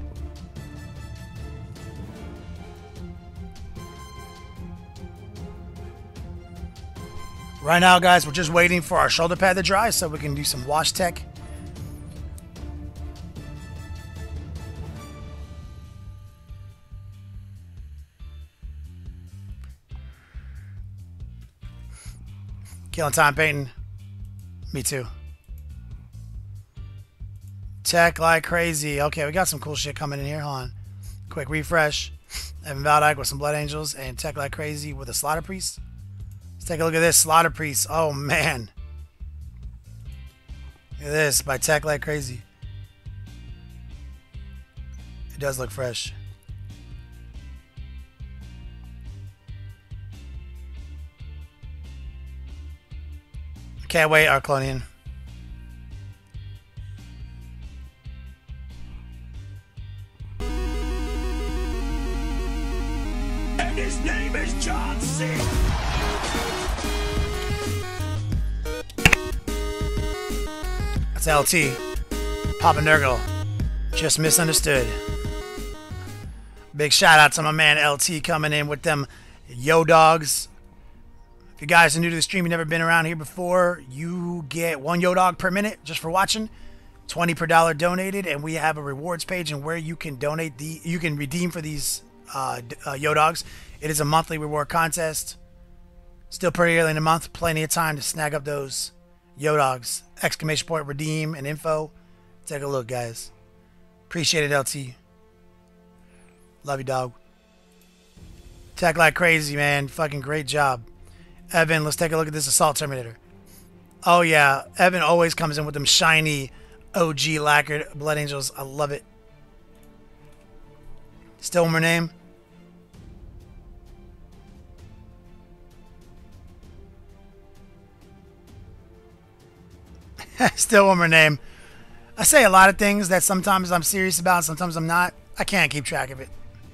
Right now, guys, we're just waiting for our shoulder pad to dry so we can do some wash tech. Killing time, Peyton. Me too. Tech like crazy. Okay, we got some cool shit coming in here. Hold on. Quick refresh. Evan Valdyke with some Blood Angels and Tech like crazy with a Slaughter Priest. Let's take a look at this Slaughter Priest. Oh, man. Look at this by Tech like crazy. It does look fresh. Can't wait, Arclonian. his name is John C. That's LT. Papa Nurgle. Just misunderstood. Big shout out to my man LT coming in with them Yo Dogs. If you guys are new to the stream, you've never been around here before, you get 1 Yo Dog per minute just for watching. 20 per dollar donated, and we have a rewards page and where you can donate you can redeem for these Yo Dogs. It is a monthly reward contest. Still pretty early in the month, plenty of time to snag up those Yo Dogs. Exclamation point redeem and info. Take a look, guys. Appreciate it, LT. Love you, dog. Tech like crazy, man. Fucking great job. Evan, let's take a look at this Assault Terminator. Oh yeah, Evan always comes in with them shiny OG lacquered Blood Angels. I love it. Still one more name. Still one more name. I say a lot of things that sometimes I'm serious about, sometimes I'm not. I can't keep track of it.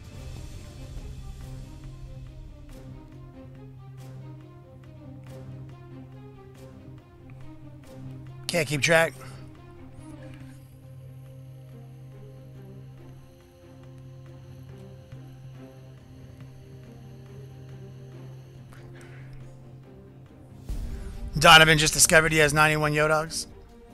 Can't keep track. Donovan just discovered he has 91 Yo Dogs.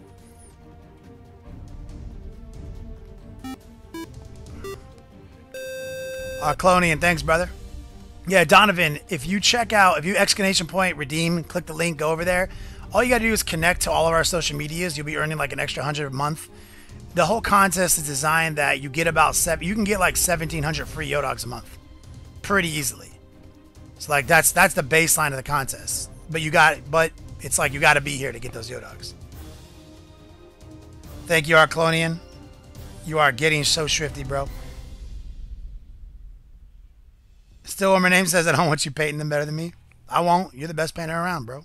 Clonian, thanks, brother. Yeah, Donovan, if you check out, if you exclamation point redeem, click the link, go over there. All you got to do is connect to all of our social medias. You'll be earning like an extra 100 a month. The whole contest is designed that you get about you can get like 1,700 free Yo Dogs a month, pretty easily. So like that's the baseline of the contest. But it's like you got to be here to get those Yo Dogs. Thank you, Arclonian. You are getting so shrifty, bro. Still, when my name says I don't want you painting them better than me. I won't. You're the best painter around, bro.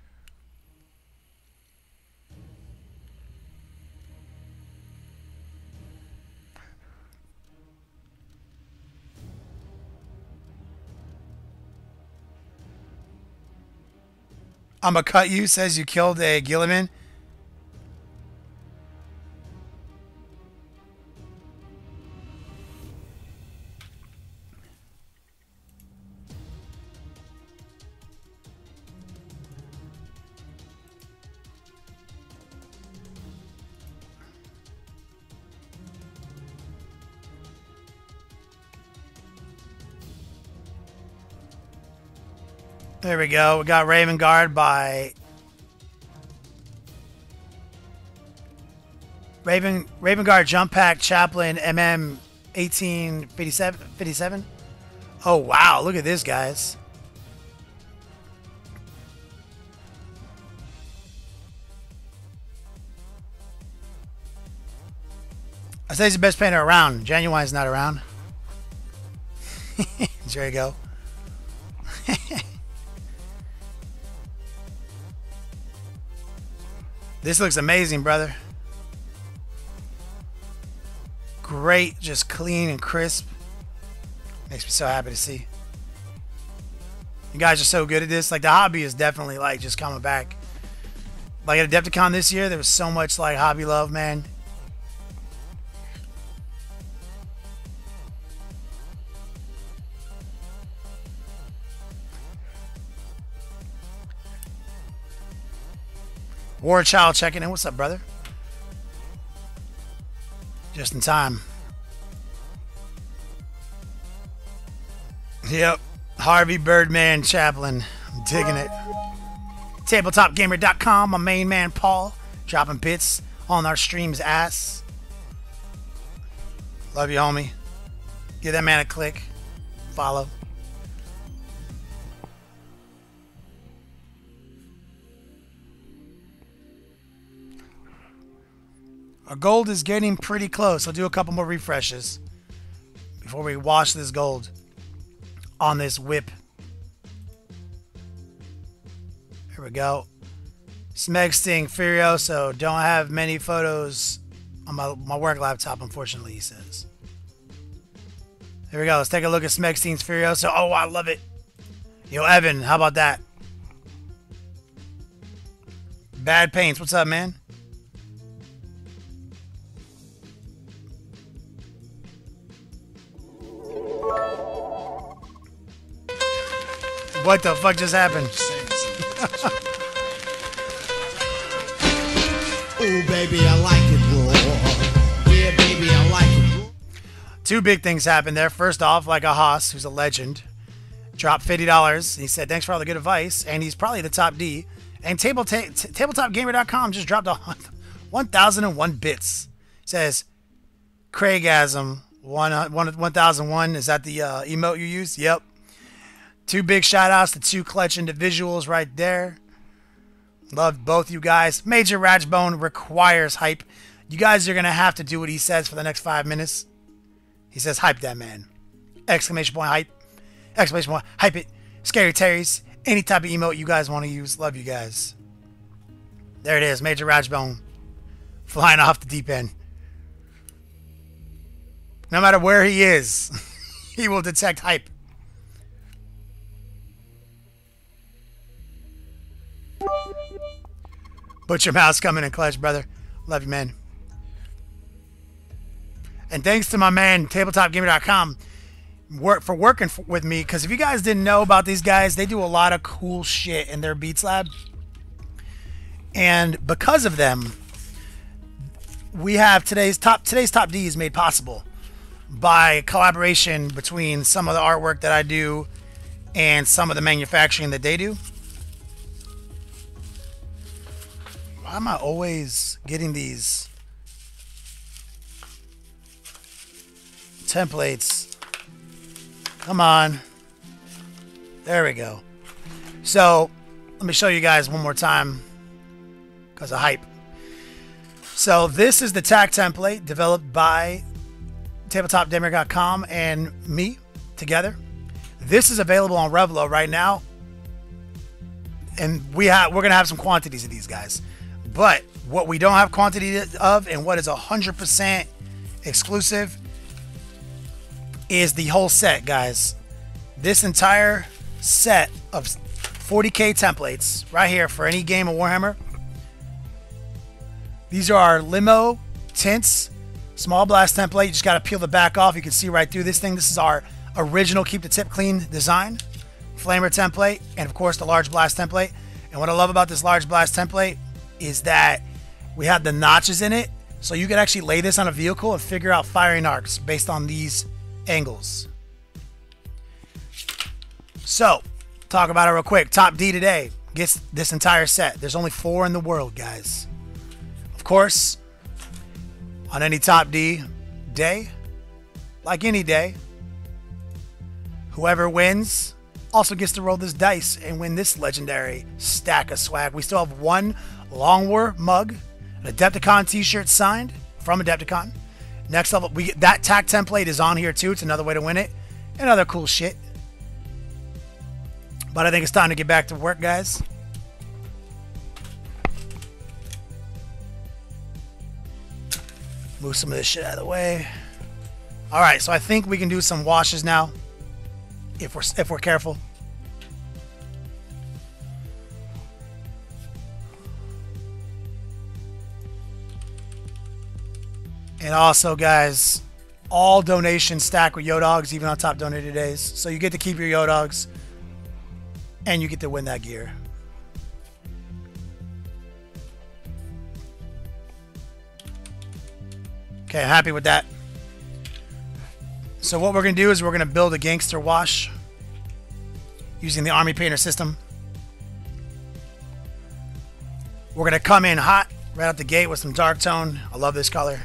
I'ma cut you, says you killed a Gilliman. There we go. We got Raven Guard by Raven Guard Jump Pack Chaplain MM 1857. Oh wow, look at this, guys. I say he's the best painter around. Genuine's not around. There you go. This looks amazing, brother. Great, just clean and crisp. Makes me so happy to see. You guys are so good at this. Like, the hobby is definitely, like, just coming back. Like, at Adepticon this year, there was so much, like, hobby love, man. War Child checking in. What's up, brother? Just in time. Yep. Harvey Birdman Chaplin. I'm digging it. TabletopGamer.com. My main man, Paul. Dropping bits on our stream's ass. Love you, homie. Give that man a click. Follow. Our gold is getting pretty close. I'll do a couple more refreshes before we wash this gold on this whip. Here we go. Smeg Sting Furioso. Don't have many photos on my work laptop, unfortunately, he says. Here we go. Let's take a look at Smegstein's Furiosa. Oh, I love it. Yo, Evan, how about that? Bad Paints. What's up, man? What the fuck just happened? Oh, baby, I like it raw. Yeah, baby, I like it raw. Two big things happened there. First off, like a Haas, who's a legend, dropped $50. He said, thanks for all the good advice. And he's probably the top D. And tabletopgamer.com just dropped 1,001 bits. Says, Craigasm 1001. Is that the emote you use? Yep. Two big shout outs to two clutch individuals right there. Love both you guys. Major Ratchbone requires hype. You guys are going to have to do what he says for the next 5 minutes. He says, hype that man. Exclamation point, hype. Exclamation point, hype it. Scary Terry's. Any type of emote you guys want to use. Love you guys. There it is. Major Ratchbone. Flying off the deep end. No matter where he is, he will detect hype. Butcher Mouse coming in clutch, brother. Love you, man. And thanks to my man, tabletopgamer.com, for working with me. Because if you guys didn't know about these guys, they do a lot of cool shit in their Beats Lab. And because of them, we have today's top D is made possible by collaboration between some of the artwork that I do and some of the manufacturing that they do. Why am I always getting these templates? Come on. There we go. So let me show you guys one more time because of hype. So this is the tag template developed by tabletopgamer.com and me together. This is available on Revlo right now, and we're gonna have some quantities of these guys. But what we don't have quantity of and what is 100% exclusive is the whole set, guys. This entire set of 40K templates right here for any game of Warhammer. These are our limo tints, small blast template. You just got to peel the back off. You can see right through this thing. This is our original keep the tip clean design. Flamer template, and of course the large blast template. And what I love about this large blast template is that we have the notches in it, so you can actually lay this on a vehicle and figure out firing arcs based on these angles. So, talk about it real quick. Top D today gets this entire set. There's only 4 in the world, guys. Of course, on any Top D day, like any day, whoever wins also gets to roll this dice and win this legendary stack of swag. We still have one Long War mug, an Adepticon t-shirt signed from Adepticon. Next level, that tag template is on here too. It's another way to win it, and other cool shit. But I think it's time to get back to work, guys. Move some of this shit out of the way. All right, so I think we can do some washes now, if we're careful. And also, guys, all donations stack with Yodogs, even on top donated days. So you get to keep your Yodogs, and you get to win that gear. Okay, I'm happy with that. So what we're going to do is we're going to build a gangster wash using the Army Painter system. We're going to come in hot right out the gate with some dark tone. I love this color.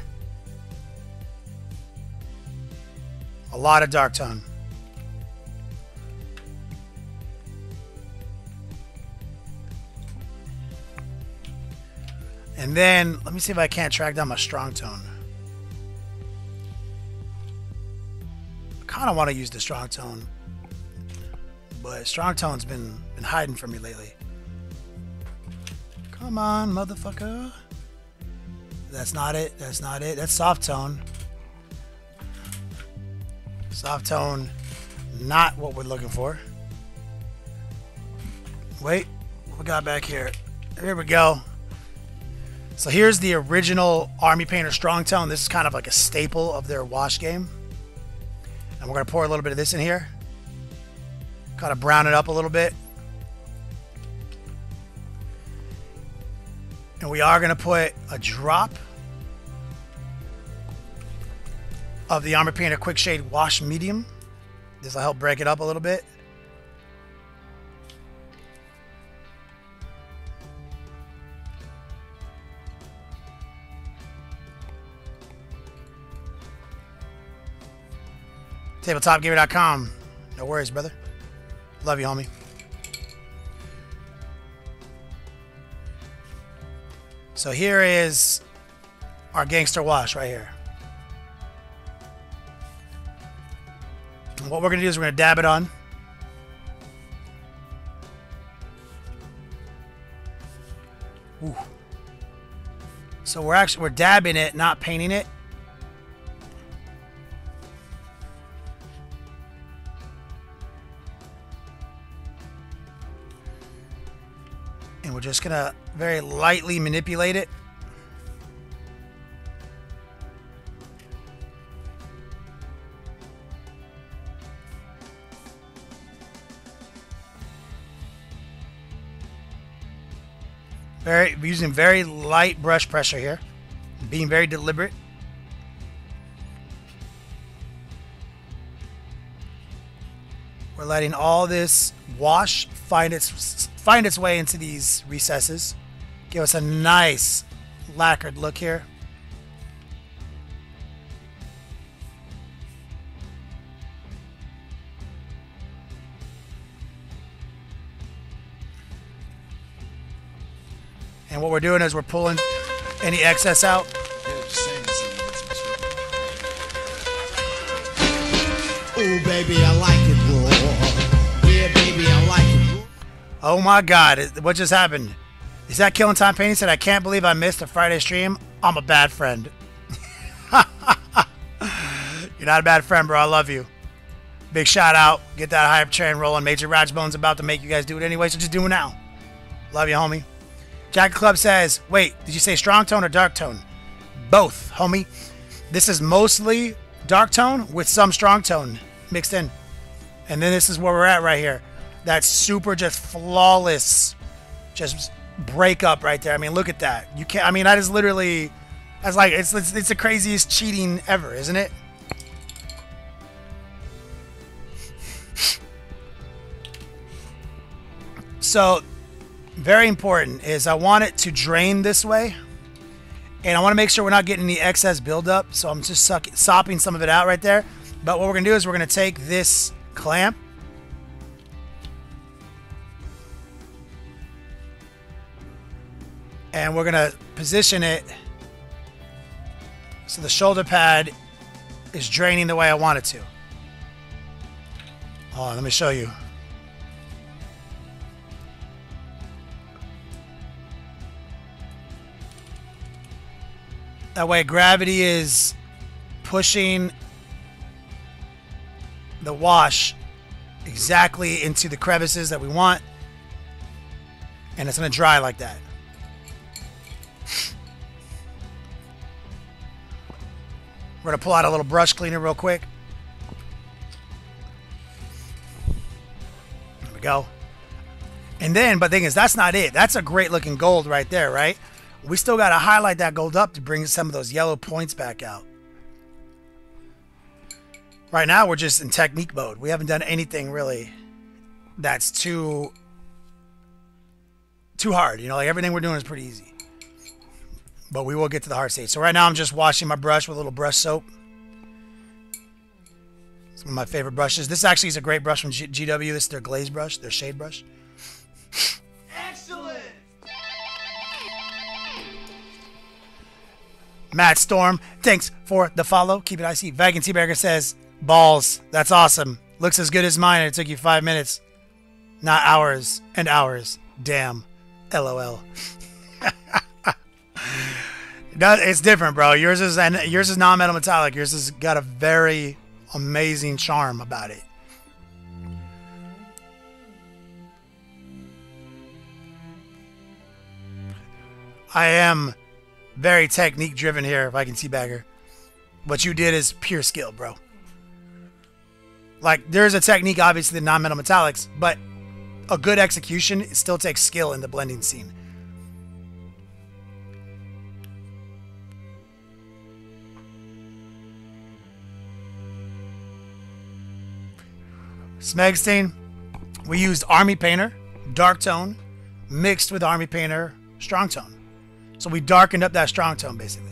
A lot of dark tone. And then, let me see if I can't track down my strong tone. I kind of want to use the strong tone, but strong tone's been hiding from me lately. Come on, motherfucker. That's not it. That's not it. That's soft tone. Soft tone, not what we're looking for. Wait, what we got back here? Here we go. So here's the original Army Painter Strong Tone. This is kind of like a staple of their wash game. And we're going to pour a little bit of this in here. Kind of brown it up a little bit. And we are going to put a drop of the Army Painter Quick Shade Wash Medium. This will help break it up a little bit. TabletopGamer.com. No worries, brother. Love you, homie. So here is our gangster wash right here. And what we're going to do is we're going to dab it on. Ooh. So we're dabbing it, not painting it. And we're just going to very lightly manipulate it. Using very light brush pressure here. Being very deliberate. We're letting all this wash find its way into these recesses. Give us a nice lacquered look here. And what we're doing is we're pulling any excess out. Ooh, baby, I like it raw. Yeah, baby, I like it raw. Oh my God, what just happened? Is that Killing Time Painting said, I can't believe I missed a Friday stream. I'm a bad friend. You're not a bad friend, bro. I love you. Big shout out. Get that hype train rolling. Major Rajbone's about to make you guys do it anyway, so just do it now. Love you, homie. Jacket Club says, wait, did you say strong tone or dark tone? Both, homie. This is mostly dark tone with some strong tone mixed in. And then this is where we're at right here. That's super just flawless, just breakup right there. I mean, look at that. You can't, I mean, that is literally, that's like, it's the craziest cheating ever, isn't it? So, very important is I want it to drain this way, and I want to make sure we're not getting any excess buildup, so I'm just sopping some of it out right there. But what we're going to do is we're going to take this clamp and we're going to position it so the shoulder pad is draining the way I want it to. Hold on, let me show you. That way gravity is pushing the wash exactly into the crevices that we want, and it's going to dry like that. We're going to pull out a little brush cleaner real quick. There we go. And then, but the thing is, that's not it. That's a great looking gold right there, right? We still got to highlight that gold up to bring some of those yellow points back out. Right now, we're just in technique mode. We haven't done anything really that's too hard. You know, like everything we're doing is pretty easy. But we will get to the hard stage. So right now, I'm just washing my brush with a little brush soap. It's one of my favorite brushes. This actually is a great brush from GW. This is their glaze brush, their shade brush. Excellent! Matt Storm, thanks for the follow. Keep it icy. Vagan Teaberger says, balls. That's awesome. Looks as good as mine. It took you 5 minutes. Not hours and hours. Damn. LOL. It's different, bro. Yours is non-metal metallic. Yours has got a very amazing charm about it. I am very technique driven here, if I can teabagger. What you did is pure skill, bro. Like, there's a technique, obviously, the non-metal metallics, but a good execution still takes skill in the blending scene. Smegstein, we used Army Painter, Dark Tone, mixed with Army Painter, Strong Tone. So we darkened up that Strong Tone, basically.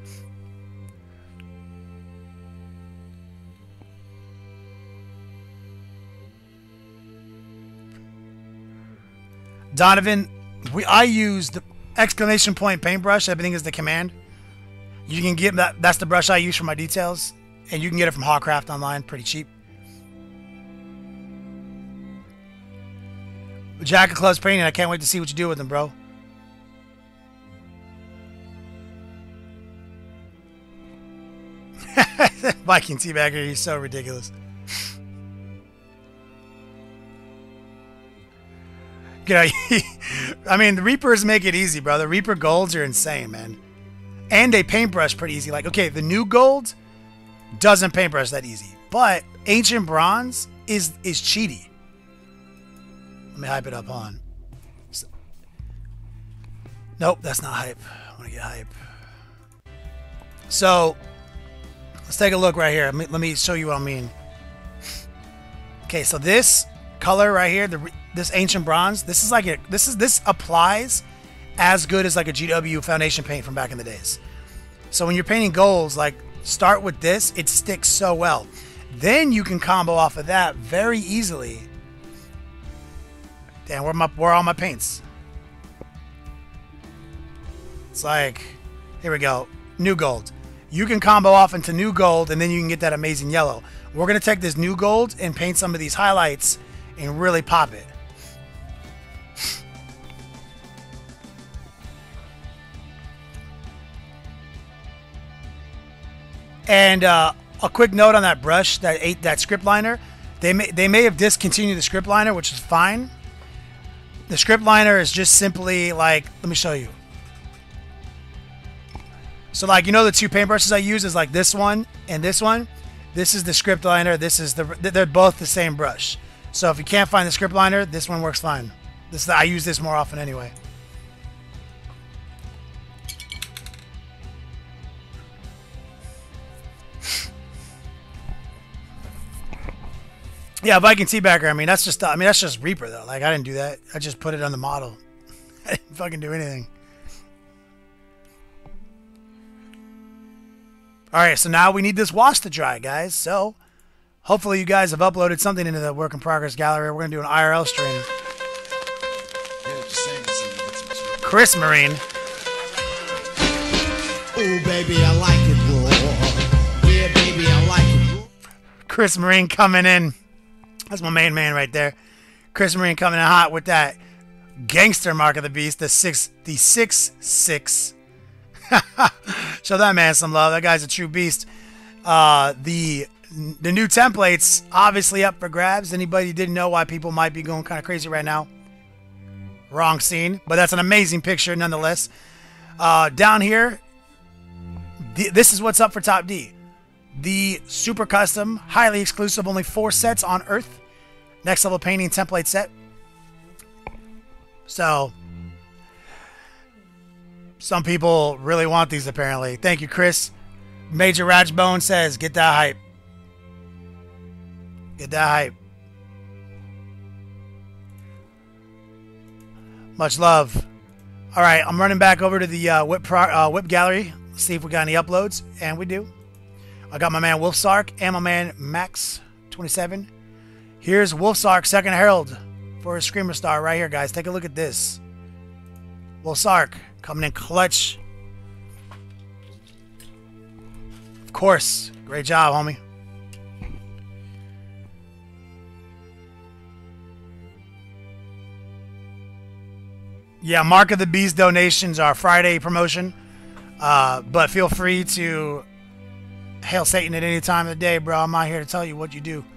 Donovan, I used the exclamation point paintbrush. Everything is the command. You can get that. That's the brush I use for my details, and you can get it from Hawcraft online, pretty cheap. Jack of Clubs painting. I can't wait to see what you do with them, bro. Viking Teabagger, he's so ridiculous. You know, I mean, the Reapers make it easy, bro. The Reaper golds are insane, man. And they paintbrush pretty easy. Like, okay, the new gold doesn't paintbrush that easy. But Ancient Bronze is cheaty. Let me hype it up on. Nope, that's not hype. I want to get hype. So, let's take a look right here. Let me show you what I mean. Okay, so this color right here, this Ancient Bronze, this applies as good as like a GW foundation paint from back in the days. So when you're painting golds, like, start with this, it sticks so well. Then you can combo off of that very easily. Damn, where are all my paints? It's like, here we go, new gold. You can combo off into new gold, and then you can get that amazing yellow. We're gonna take this new gold and paint some of these highlights and really pop it. And a quick note on that brush, that script liner, they may have discontinued the script liner, which is fine. The script liner is just simply like, let me show you. So like, you know, the two paintbrushes I use is like this one and this one. This is the script liner. This is they're both the same brush. So if you can't find the script liner, this one works fine. I use this more often anyway. Yeah, Viking Teabagger. I mean, that's just Reaper though. Like, I didn't do that. I just put it on the model. I didn't fucking do anything. All right, so now we need this wash to dry, guys. So hopefully you guys have uploaded something into the work in progress gallery. We're gonna do an IRL stream. Chris Marine. Oh, baby, I like it raw. Yeah, baby, I like it raw. Chris Marine coming in. That's my main man right there. Chris Marine coming in hot with that gangster mark of the beast, the 6'6". Show that man some love. That guy's a true beast. The new templates obviously up for grabs. Anybody who didn't know why people might be going kind of crazy right now? Wrong scene, but that's an amazing picture nonetheless. Down here, this is what's up for Top D. The super custom, highly exclusive, only 4 sets on Earth. Next level painting template set. So, some people really want these apparently. Thank you, Chris. Major Ratchbone says, get that hype. Get that hype. Much love. All right, I'm running back over to the whip gallery. See if we got any uploads, and we do. I got my man Wolfsark and my man Max27. Here's Wolfsark, second herald for a Screamer Star right here, guys. Take a look at this. Wolfsark coming in clutch. Of course. Great job, homie. Yeah, Mark of the Beast donations are Friday promotion. But feel free to Hail Satan at any time of the day, bro. I'm not here to tell you what you do.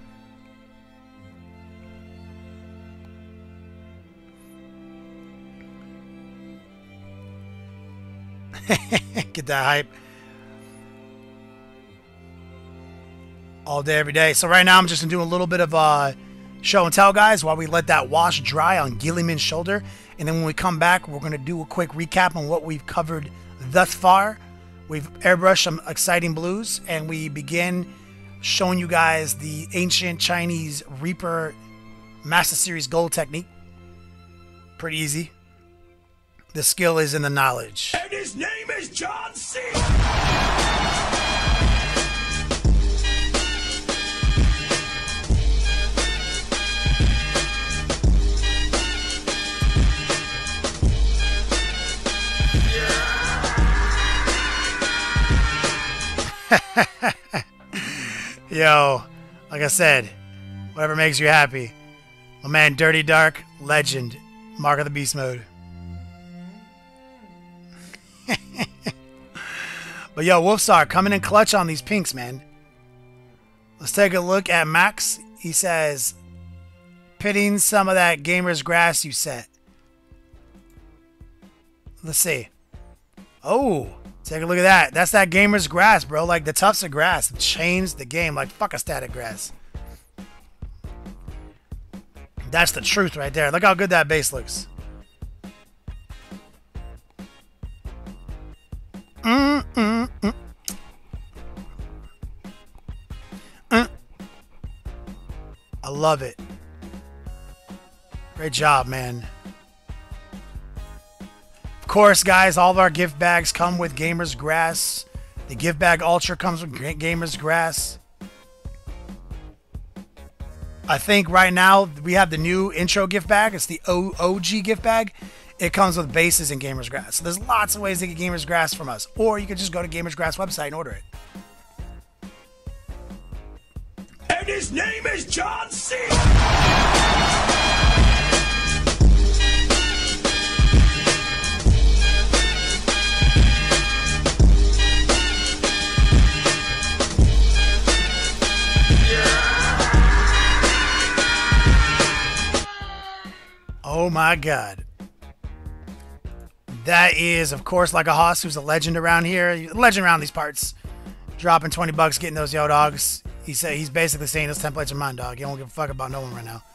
Get that hype. All day, every day. So right now I'm just going to do a little bit of show and tell, guys, while we let that wash dry on Guilliman's shoulder. And then when we come back, we're going to do a quick recap on what we've covered thus far. We've airbrushed some exciting blues, and we begin showing you guys the ancient Chinese Reaper Master Series Gold technique. Pretty easy. The skill is in the knowledge. And his name is John C. Yo, like I said, whatever makes you happy. My man Dirty Dark, legend, Mark of the Beast mode. But yo, Wolfstar coming in clutch on these pinks, man. Let's take a look at Max. He says, pitting some of that gamer's grass you set. Let's see. Oh, take a look at that. That's that gamer's grass, bro. Like the tufts of grass. It changed the game. Like fuck a static grass. That's the truth right there. Look how good that base looks. I love it. Great job, man. Of course, guys, all of our gift bags come with Gamer's Grass. The gift bag Ultra comes with Gamer's Grass. I think right now we have the new intro gift bag. It's the OG gift bag. It comes with bases and Gamer's Grass. So there's lots of ways to get Gamer's Grass from us. Or you could just go to Gamer's Grass website and order it. And his name is John C. Oh my God. That is, of course, like a Hoss, who's a legend around here. Legend around these parts. Dropping 20 bucks, getting those yo dogs. He's basically saying this templates are mine, dog. You don't give a fuck about no one right now.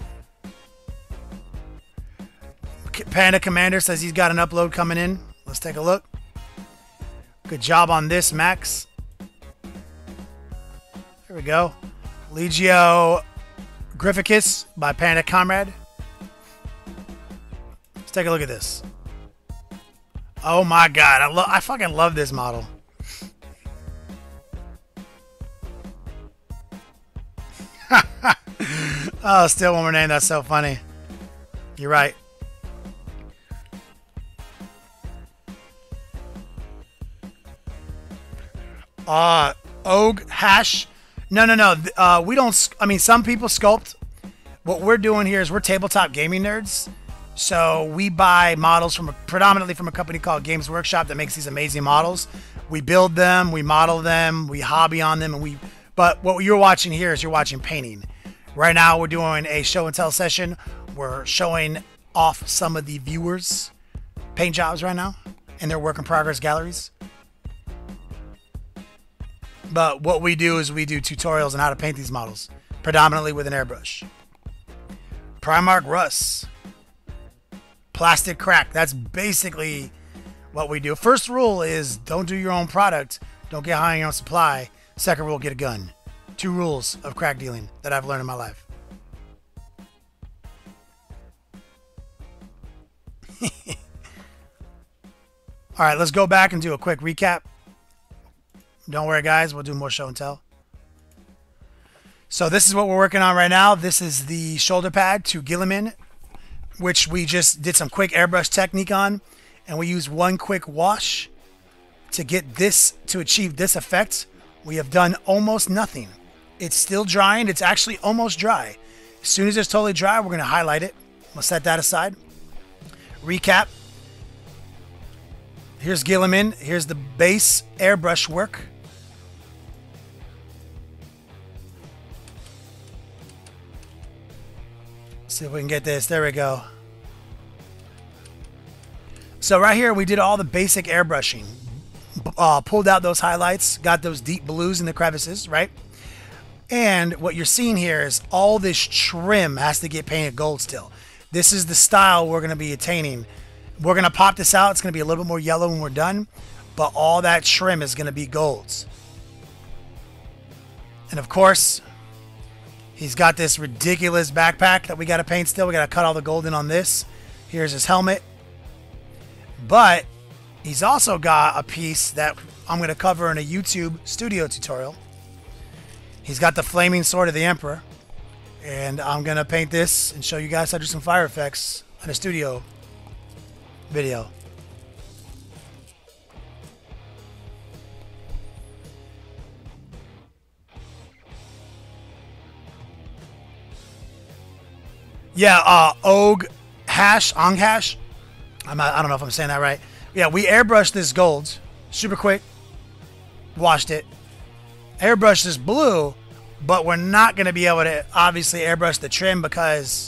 Panda Commander says he's got an upload coming in. Let's take a look. Good job on this, Max. There we go. Legio Grificus by Panda Comrade. Let's take a look at this. Oh my God, I fucking love this model. Oh, still one more name. That's so funny. You're right. Og Hash. No. We don't. I mean, some people sculpt. What we're doing here is we're tabletop gaming nerds. So we buy models predominantly from a company called Games Workshop that makes these amazing models. We build them, we model them, we hobby on them, but what you're watching here is you're watching painting. Right now we're doing a show and tell session. We're showing off some of the viewers' paint jobs right now in their work in progress galleries. But what we do is we do tutorials on how to paint these models, predominantly with an airbrush. Primark Russ. Plastic crack. That's basically what we do. First rule is don't do your own product. Don't get high on your own supply. Second rule, get a gun. 2 rules of crack dealing that I've learned in my life. All right, let's go back and do a quick recap. Don't worry, guys. We'll do more show and tell. So this is what we're working on right now. This is the shoulder pad to Guilliman, which we just did some quick airbrush technique on, and we used one quick wash to get this, to achieve this effect. We have done almost nothing. It's still drying. It's actually almost dry. As soon as it's totally dry, we're going to highlight it. We'll set that aside. Recap. Here's Guilliman. Here's the base airbrush work. See if we can get this. There we go. So right here, we did all the basic airbrushing. Pulled out those highlights, got those deep blues in the crevices, right? And what you're seeing here is all this trim has to get painted gold still. This is the style we're going to be attaining. We're going to pop this out. It's going to be a little bit more yellow when we're done, but all that trim is going to be golds. And of course, he's got this ridiculous backpack that we got to paint still. We got to cut all the gold in on this. Here's his helmet. But he's also got a piece that I'm going to cover in a YouTube studio tutorial. He's got the flaming sword of the Emperor. And I'm going to paint this and show you guys how to do some fire effects in a studio video. Yeah, Og Hash, Ong Hash. I don't know if I'm saying that right. Yeah, we airbrushed this gold super quick, washed it, airbrushed this blue, but we're not going to be able to obviously airbrush the trim because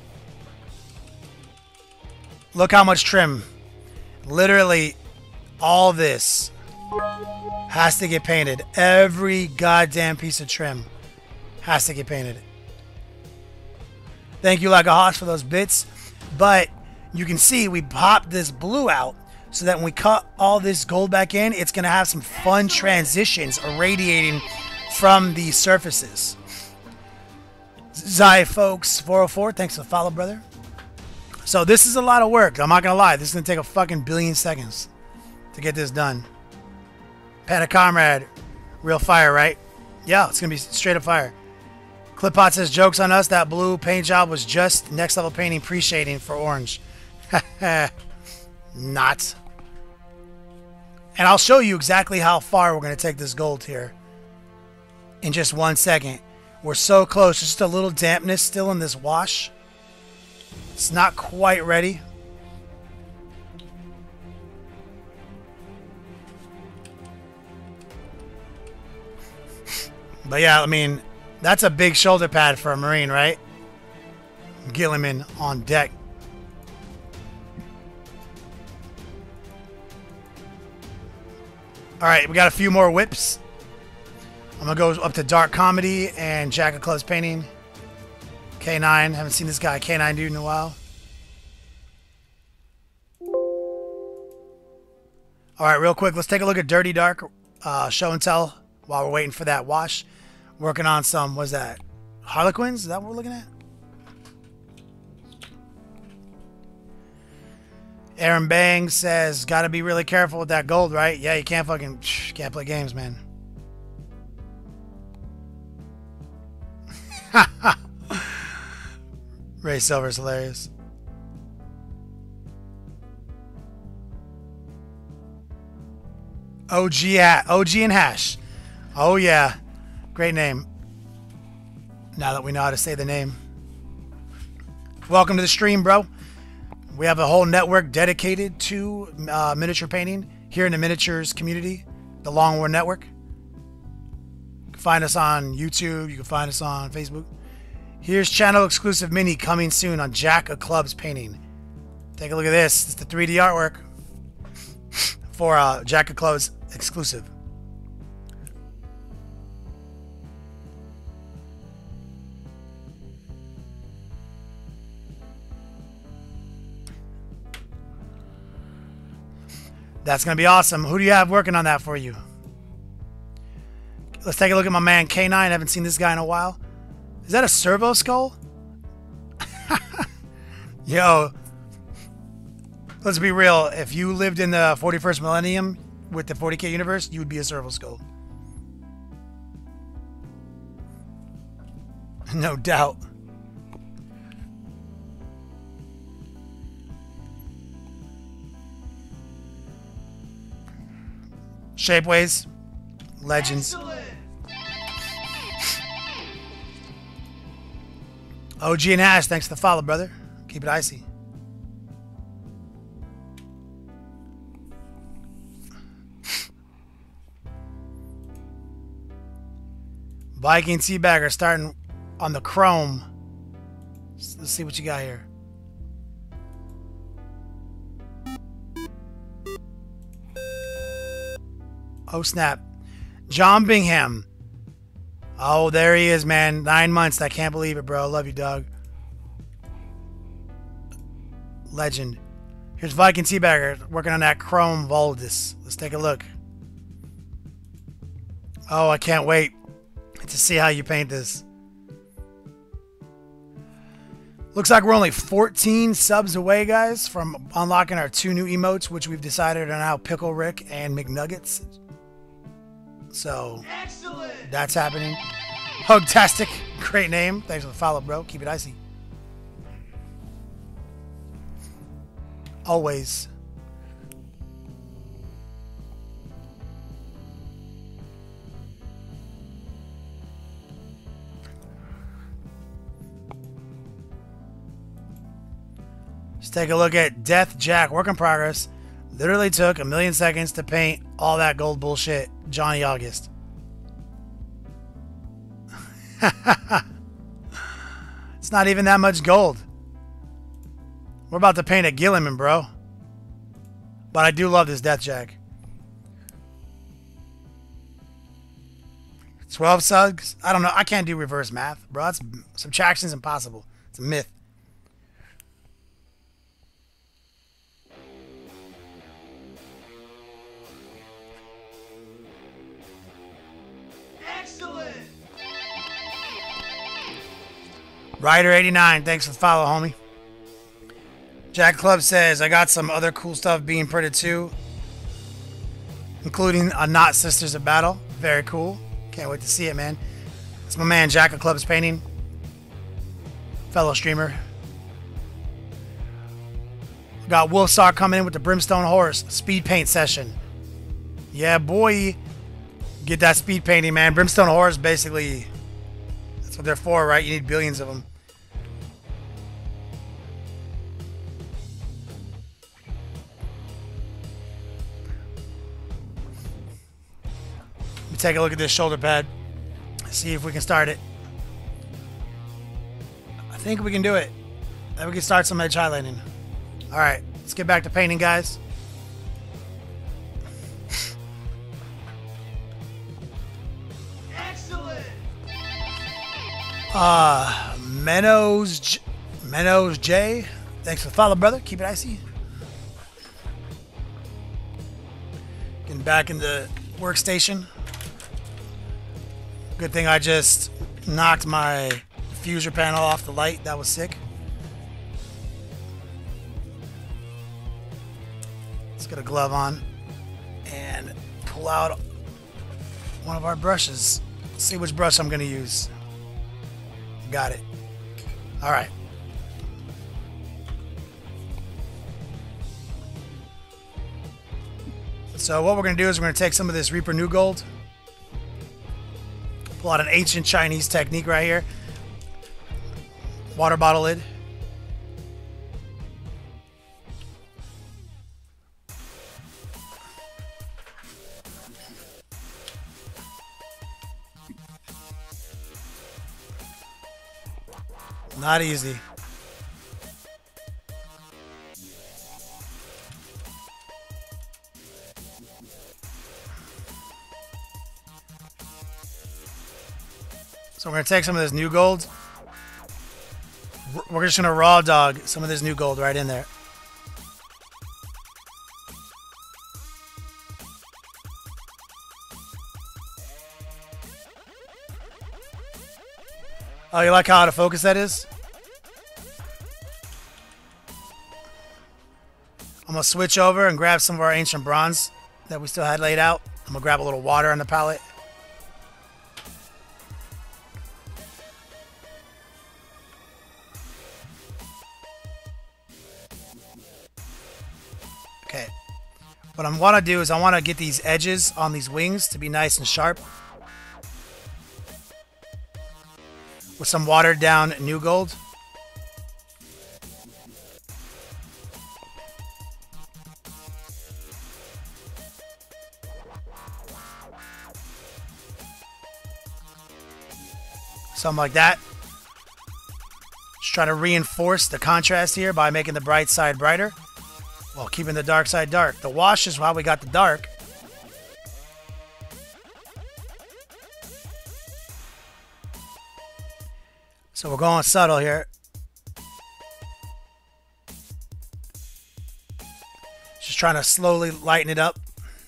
look how much trim. Literally all this has to get painted. Every goddamn piece of trim has to get painted. Thank you, Like a Hoss, for those bits. But you can see we popped this blue out so that when we cut all this gold back in, it's going to have some fun transitions irradiating from these surfaces. Zai Folks 404, thanks for the follow, brother. So this is a lot of work. I'm not going to lie. This is going to take a fucking billion seconds to get this done. Panda Comrade, real fire, right? Yeah, it's going to be straight up fire. Clippot says, jokes on us. That blue paint job was just next level painting pre-shading for orange. Not. And I'll show you exactly how far we're going to take this gold here in just 1 second. We're so close. Just a little dampness still in this wash. It's not quite ready. But yeah, I mean, that's a big shoulder pad for a Marine, right? Gilliman on deck. All right, we got a few more whips. I'm going to go up to Dark Comedy and Jack of Clubs Painting. K9. Haven't seen this guy, K9 dude, in a while. All right, real quick, let's take a look at Dirty Dark show and tell while we're waiting for that wash. Working on some, what's that? Harlequins? Is that what we're looking at? Aaron Bang says, gotta be really careful with that gold, right? Yeah, you can't play games, man. Ray Silver's hilarious. OG and Hash. Oh yeah. Great name. Now that we know how to say the name. Welcome to the stream, bro. We have a whole network dedicated to miniature painting here in the miniatures community, the Long War Network. You can find us on YouTube. You can find us on Facebook. Here's channel exclusive mini coming soon on Jack of Clubs Painting. Take a look at this. It's the 3D artwork for Jack of Clubs exclusive. That's going to be awesome. Who do you have working on that for you? Let's take a look at my man K9. I haven't seen this guy in a while. Is that a servo skull? Yo, let's be real. If you lived in the 41st millennium with the 40K universe, you would be a servo skull. No doubt. Shapeways, legends. Excellent. OG and Ash, thanks for the follow, brother. Keep it icy. Viking Teabagger starting on the chrome. Let's see what you got here. Oh, snap. John Bingham. Oh, there he is, man. 9 months. I can't believe it, bro. Love you, dog. Legend. Here's Viking Teabagger working on that Chrome Voldus. Let's take a look. Oh, I can't wait to see how you paint this. Looks like we're only 14 subs away, guys, from unlocking our 2 new emotes, which we've decided are now Pickle Rick and McNuggets. So, excellent. That's happening. Hugtastic, great name. Thanks for the follow, bro. Keep it icy. Always. Let's take a look at Death Jack, work in progress. Literally took 1,000,000 seconds to paint all that gold bullshit. Johnny August. It's not even that much gold. We're about to paint a Gilliman, bro. But I do love this Death Jack. 12 subs? I don't know. I can't do reverse math, bro. That's, subtraction's impossible. It's a myth. Excellent. Ryder89, thanks for the follow, homie. Jack Club says, I got some other cool stuff being printed too, including a Not Sisters of Battle. Very cool. Can't wait to see it, man. It's my man Jack Club's painting. Fellow streamer. Got Wolfstar coming in with the Brimstone Horse speed paint session. Yeah, boy. Get that speed painting, man. Brimstone Horse, basically, that's what they're for, right? You need billions of them. Let me take a look at this shoulder pad. See if we can start it. I think we can do it. Then we can start some edge highlighting. Alright, let's get back to painting, guys. Excellent. Menos J. Thanks for the follow, brother. Keep it icy. Getting back in the workstation. Good thing I just knocked my diffuser panel off the light. That was sick. Let's get a glove on and pull out one of our brushes. See which brush I'm going to use. Got it. All right. So what we're going to do is we're going to take some of this Reaper New Gold. Pull out an ancient Chinese technique right here. Water bottle lid. Not easy. So we're going to take some of this new gold. We're just going to raw dog some of this new gold right in there. Oh, you like how out of focus that is? I'm going to switch over and grab some of our ancient bronze that we still had laid out. I'm going to grab a little water on the palette. Okay. What I want to do is I want to get these edges on these wings to be nice and sharp. With some watered down new gold. Something like that. Just trying to reinforce the contrast here by making the bright side brighter while keeping the dark side dark. The wash is how we got the dark. So we're going subtle here. Just trying to slowly lighten it up.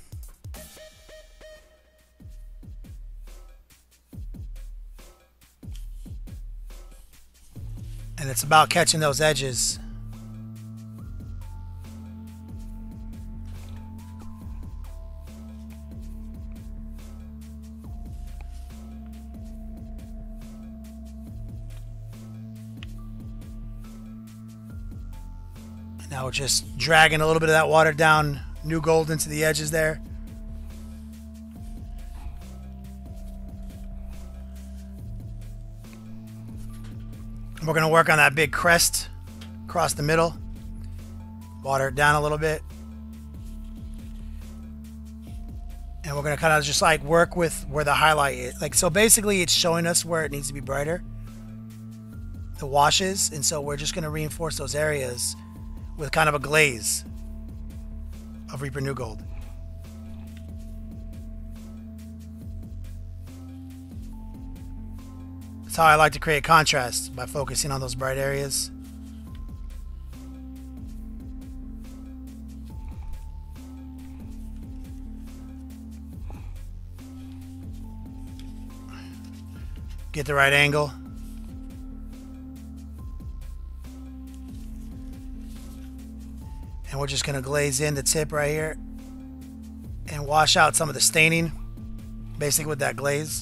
And it's about catching those edges. Now we're just dragging a little bit of that watered down new gold into the edges there. We're going to work on that big crest across the middle. Water it down a little bit. And we're going to kind of just like work with where the highlight is. Like, so basically it's showing us where it needs to be brighter. The washes. And so we're just going to reinforce those areas with kind of a glaze of Reaper New Gold. That's how I like to create contrast, by focusing on those bright areas. Get the right angle. And we're just going to glaze in the tip right here and wash out some of the staining, basically with that glaze.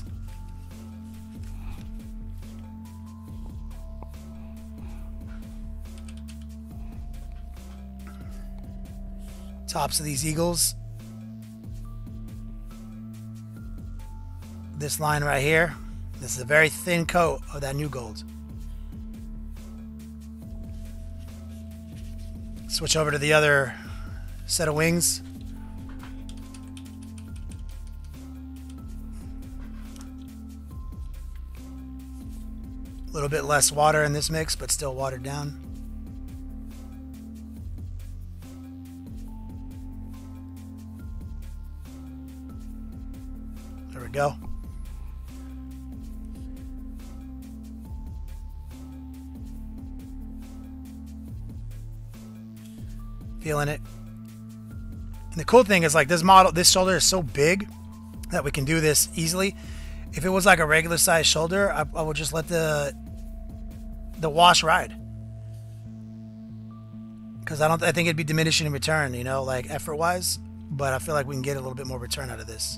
Tops of these eagles. This line right here. This is a very thin coat of that new gold. Switch over to the other set of wings. A little bit less water in this mix, but still watered down. There we go. Feeling it. And the cool thing is, like, this model, this shoulder is so big that we can do this easily. If it was like a regular size shoulder, I would just let the wash ride, because I think it'd be diminishing in return, you know, like effort wise. But I feel like we can get a little bit more return out of this.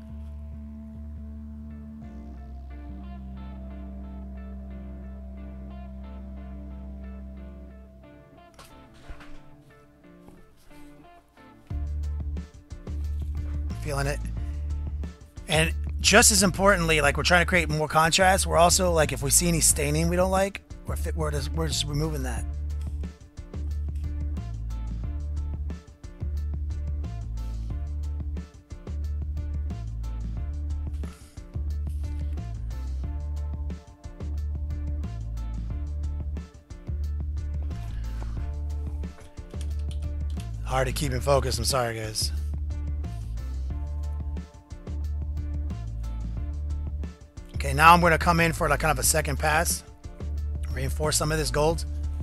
Feeling it. And just as importantly, like, we're trying to create more contrast. We're also, like, if we see any staining we don't like, we're just removing that. Hard to keep in focus. I'm sorry, guys. Okay, now I'm going to come in for like kind of a second pass. Reinforce some of this gold.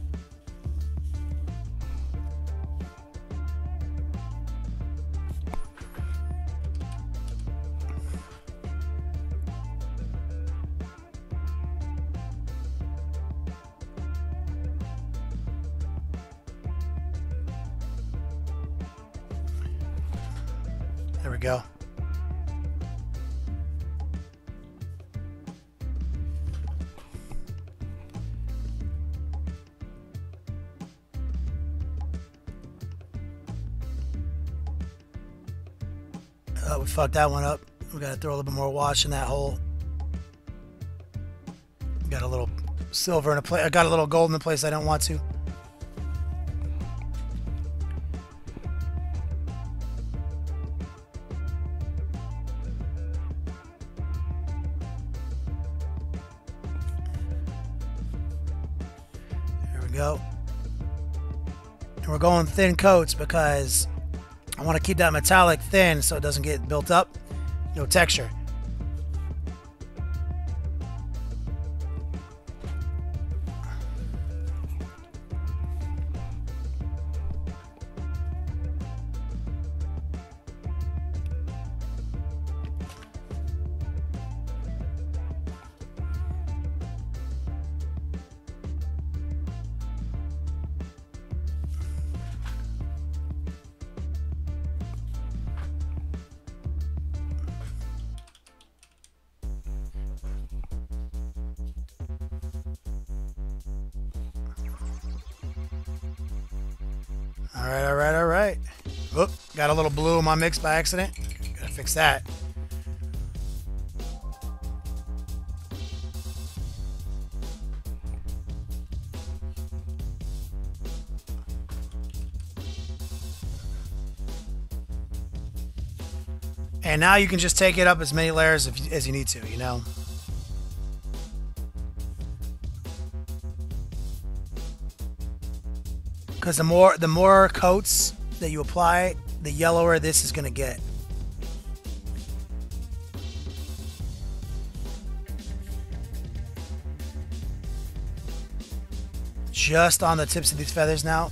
There we go. We fucked that one up. We gotta throw a little bit more wash in that hole. Got a little silver in a place. I got a little gold in the place I don't want to. go. And we're going thin coats because I want to keep that metallic thin so it doesn't get built up. No texture. All right. Oop, got a little blue in my mix by accident. Gotta fix that. And now you can just take it up as many layers as you need to, you know? Because the more coats that you apply, the yellower this is going to get. Just on the tips of these feathers now.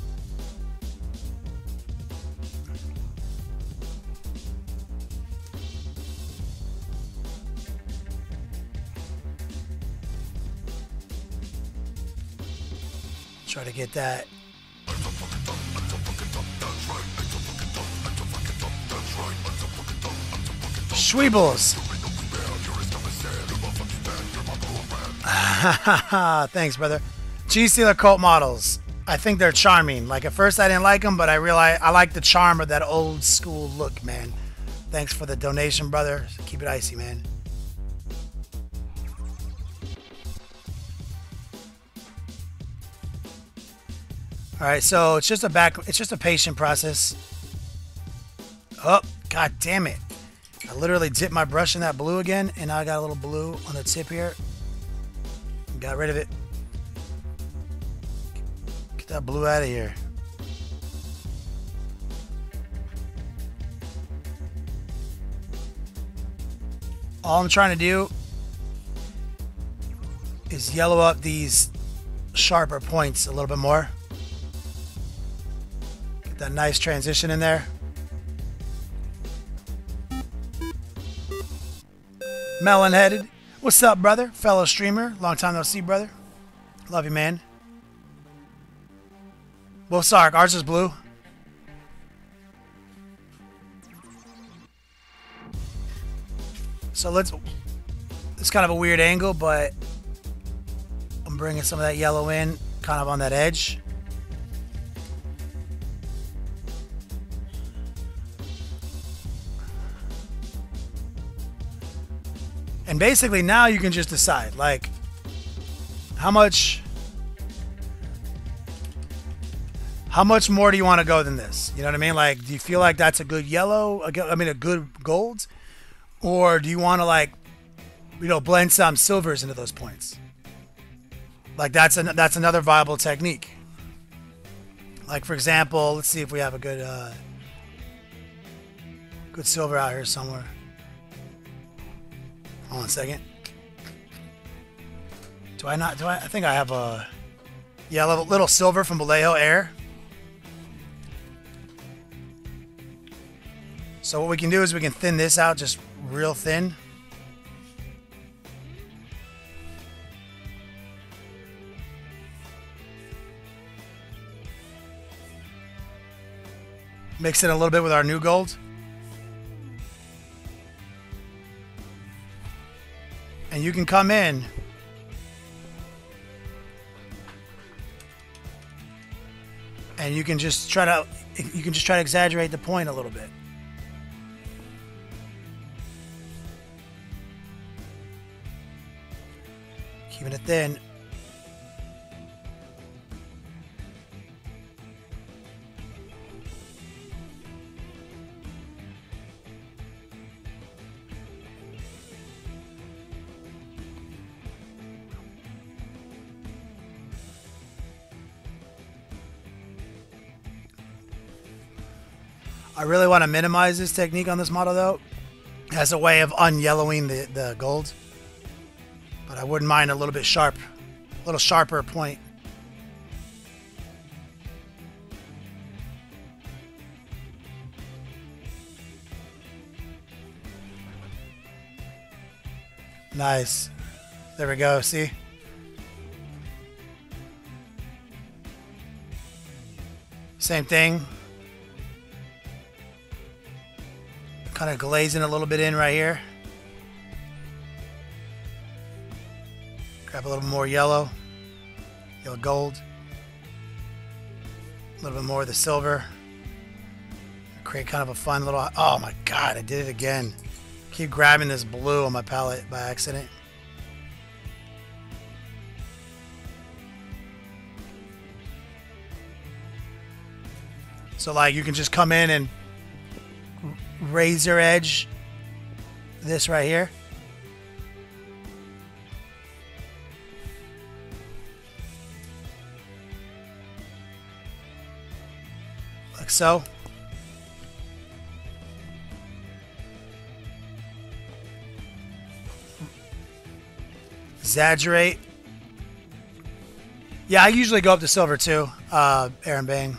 Try to get that. Schweebles. Thanks, brother. Cheese Stealer cult models. I think they're charming. Like, at first I didn't like them, but I realized I like the charm of that old school look, man. Thanks for the donation, brother. Keep it icy, man. All right, so it's just a patient process. Oh, god damn it. I literally dipped my brush in that blue again, and now I got a little blue on the tip here. Got rid of it. Get that blue out of here. All I'm trying to do is yellow up these sharper points a little bit more. Get that nice transition in there. Melon-headed. What's up, brother? Fellow streamer. Long time no see, brother. Love you, man. Well, Sark, ours is blue. So it's kind of a weird angle, but I'm bringing some of that yellow in, kind of on that edge. And basically now you can just decide, like, how much more do you want to go than this? You know what I mean? Like, do you feel like that's a good yellow? I mean, a good gold? Or do you want to, like, you know, blend some silvers into those points? Like, that's another viable technique. Like, for example, let's see if we have a good good silver out here somewhere. Hold on a second. I think I have a... Yeah, a little silver from Vallejo Air. So what we can do is we can thin this out just real thin. Mix it a little bit with our new gold. And you can come in and you can just try to exaggerate the point a little bit. Keeping it thin. I really want to minimize this technique on this model though, as a way of unyellowing the gold. But I wouldn't mind a little bit sharp, a little sharper point. Nice. There we go, see? Same thing. Kind of glazing a little bit in right here. Grab a little more yellow. Yellow gold. A little bit more of the silver. Create kind of a fun little... Oh my god, I did it again. Keep grabbing this blue on my palette by accident. So like you can just come in and razor edge this right here. Like so. Exaggerate. Yeah, I usually go up to silver too, Aaron Bang.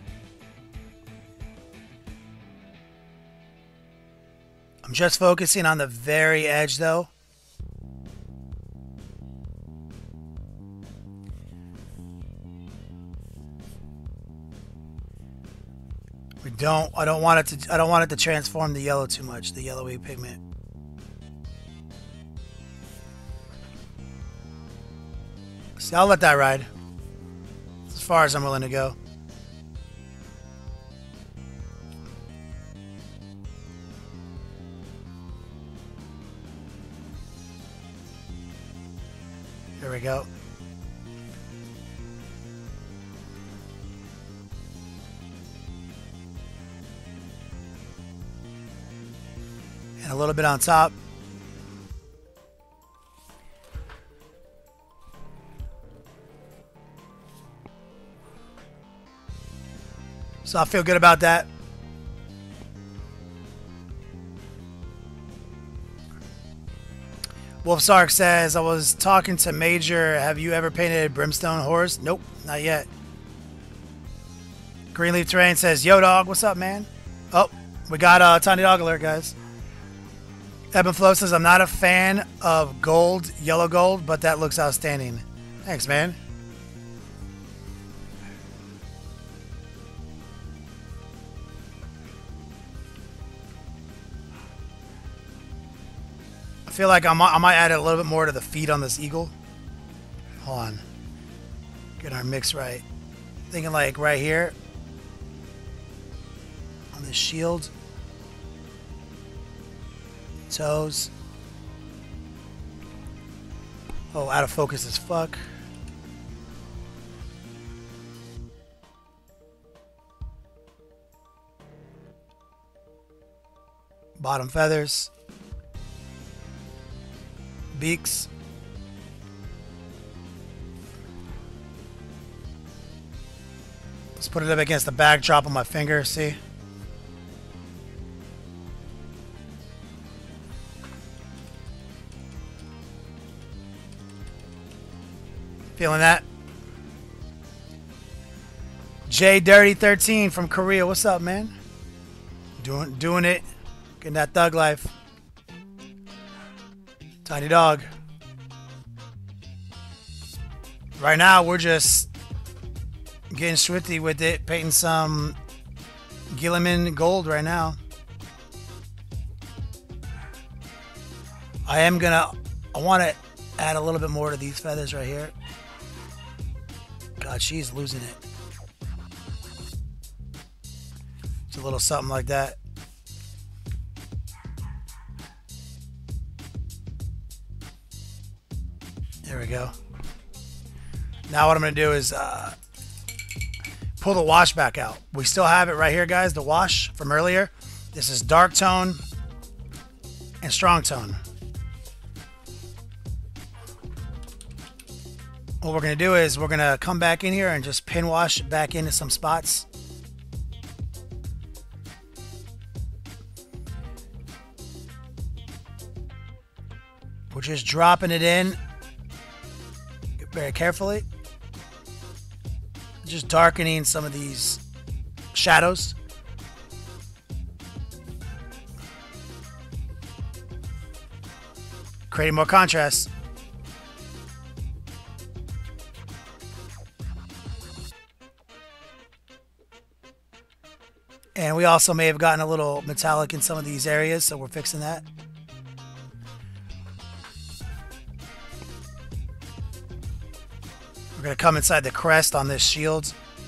I'm just focusing on the very edge though. I don't want it to transform the yellow too much, the yellowy pigment. See, I'll let that ride. As far as I'm willing to go. There we go. And a little bit on top. So I feel good about that. Wolf Sark says, I was talking to Major. Have you ever painted Brimstone Horse? Nope, not yet. Greenleaf Terrain says, yo dog, what's up, man? Oh, we got a Tiny Dog alert, guys. Ebb and Flow says, I'm not a fan of gold, yellow gold, but that looks outstanding. Thanks, man. I feel like I might add a little bit more to the feet on this eagle. Hold on. Get our mix right. Thinking like right here. On the shield. Toes. Oh, out of focus as fuck. Bottom feathers. Beaks. Let's put it up against the backdrop on my finger, see? Feeling that? J Dirty 13 from Korea. What's up, man? Doing it. Getting that thug life. Tiny Dog. Right now, we're just getting swifty with it, painting some Gilliman gold right now. I want to add a little bit more to these feathers right here. God, she's losing it. It's a little something like that. There we go. Now what I'm going to do is pull the wash back out. We still have it right here, guys, the wash from earlier. This is dark tone and strong tone. What we're going to do is we're going to come back in here and just pin wash back into some spots. just dropping it in very carefully. Just darkening some of these shadows. Creating more contrast. And we also may have gotten a little metallic in some of these areas, so we're fixing that. We're going to come inside the crest on this shield.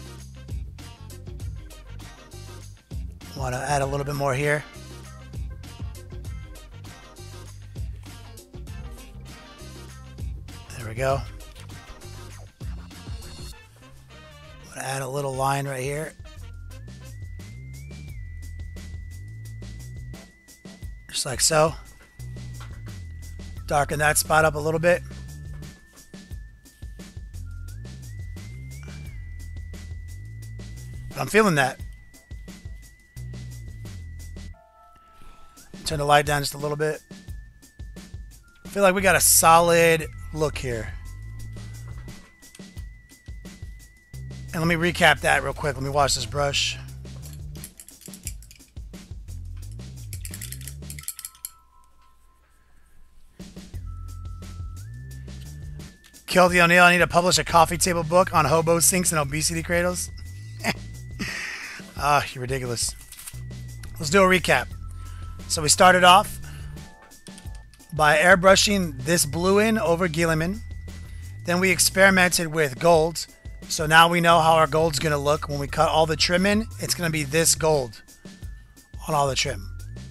Want to add a little bit more here. There we go. I'm going to add a little line right here. Just like so. Darken that spot up a little bit. I'm feeling that. Turn the light down just a little bit. I feel like we got a solid look here. And let me recap that real quick. Let me wash this brush. Kelty O'Neill, I need to publish a coffee table book on hobo sinks and obesity cradles. Ah, you're ridiculous. Let's do a recap. So we started off by airbrushing this blue in over Guilliman. Then we experimented with gold. So now we know how our gold's going to look. When we cut all the trim in, it's going to be this gold on all the trim.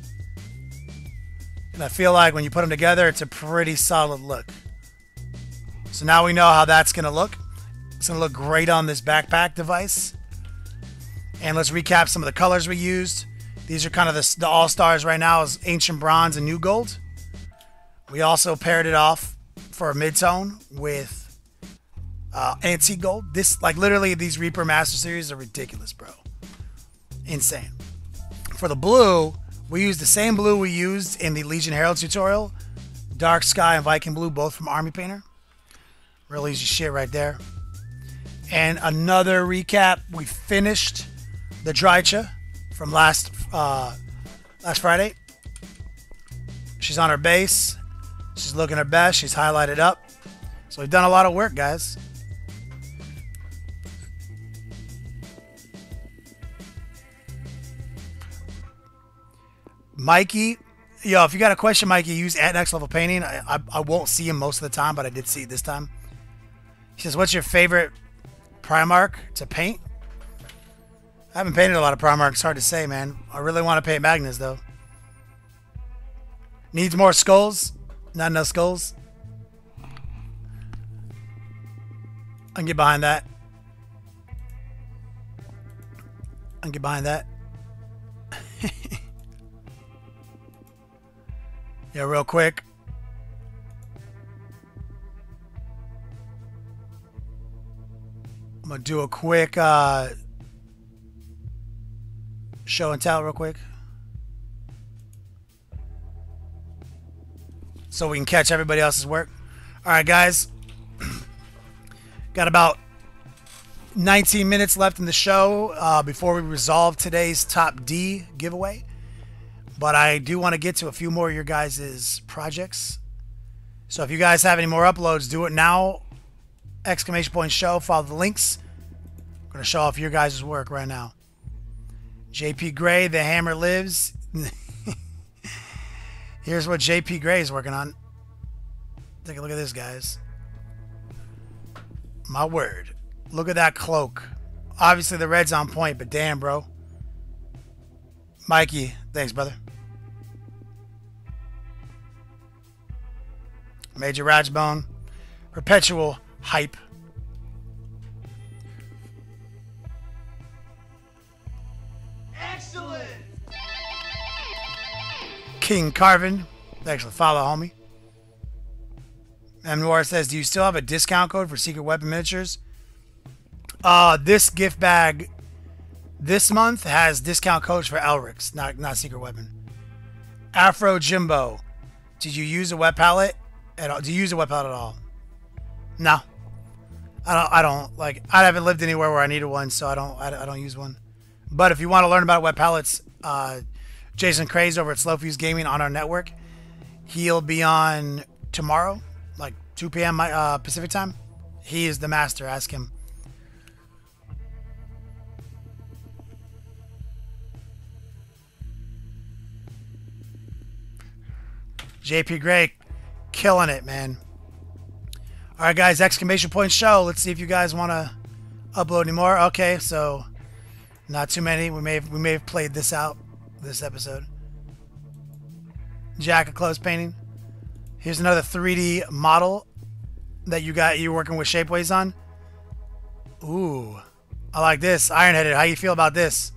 And I feel like when you put them together, it's a pretty solid look. So now we know how that's going to look. It's going to look great on this backpack device. And let's recap some of the colors we used. These are kind of the all-stars right now is Ancient Bronze and New Gold. We also paired it off for a mid-tone with Antique Gold. This, like literally these Reaper Master Series are ridiculous, bro. Insane. For the blue, we used the same blue we used in the Legion Herald tutorial. Dark Sky and Viking Blue, both from Army Painter. Real easy shit right there. And another recap, we finished the Drycha from last Friday. She's on her base. She's looking her best. She's highlighted up. So we've done a lot of work, guys. Mikey, yo, if you got a question, Mikey, use @NextLevelPainting. I won't see him most of the time, but I did see it this time. He says, what's your favorite Primarch to paint? I haven't painted a lot of Primarch. It's hard to say, man. I really want to paint Magnus, though. Needs more skulls. Not enough skulls. I can get behind that. I can get behind that. Yeah, real quick. I'm going to do a quick show and tell real quick. So we can catch everybody else's work. All right, guys. Got about 19 minutes left in the show before we resolve today's Top D giveaway. But I do want to get to a few more of your guys' projects. So if you guys have any more uploads, do it now. !show. Follow the links. I'm going to show off your guys' work right now. JP Gray, The Hammer Lives. Here's what JP Gray is working on. Take a look at this, guys. My word. Look at that cloak. Obviously, the red's on point, but damn, bro. Mikey, thanks, brother. Major Rajbone. Perpetual hype. Excellent! King Carvin. Thanks for the follow, homie. M. Noir says, do you still have a discount code for Secret Weapon Miniatures? This gift bag this month has discount codes for Elric's, not Secret Weapon. Afro Jimbo. Did you use a wet palette At all? Do you use a wet palette at all? No. I don't like. I haven't lived anywhere where I needed one, so I don't use one. But if you want to learn about wet palettes, Jason Craze over at Slow Fuse Gaming on our network, he'll be on tomorrow, like 2 p.m. Pacific time. He is the master. Ask him. JP Gray, killing it, man. All right, guys, exclamation point show. Let's see if you guys want to upload any more. Okay, so not too many. We may have played this out this episode. Jack of Clothes painting. Here's another 3D model that you're working with Shapeways on. Ooh, I like this. Ironheaded, how you feel about this?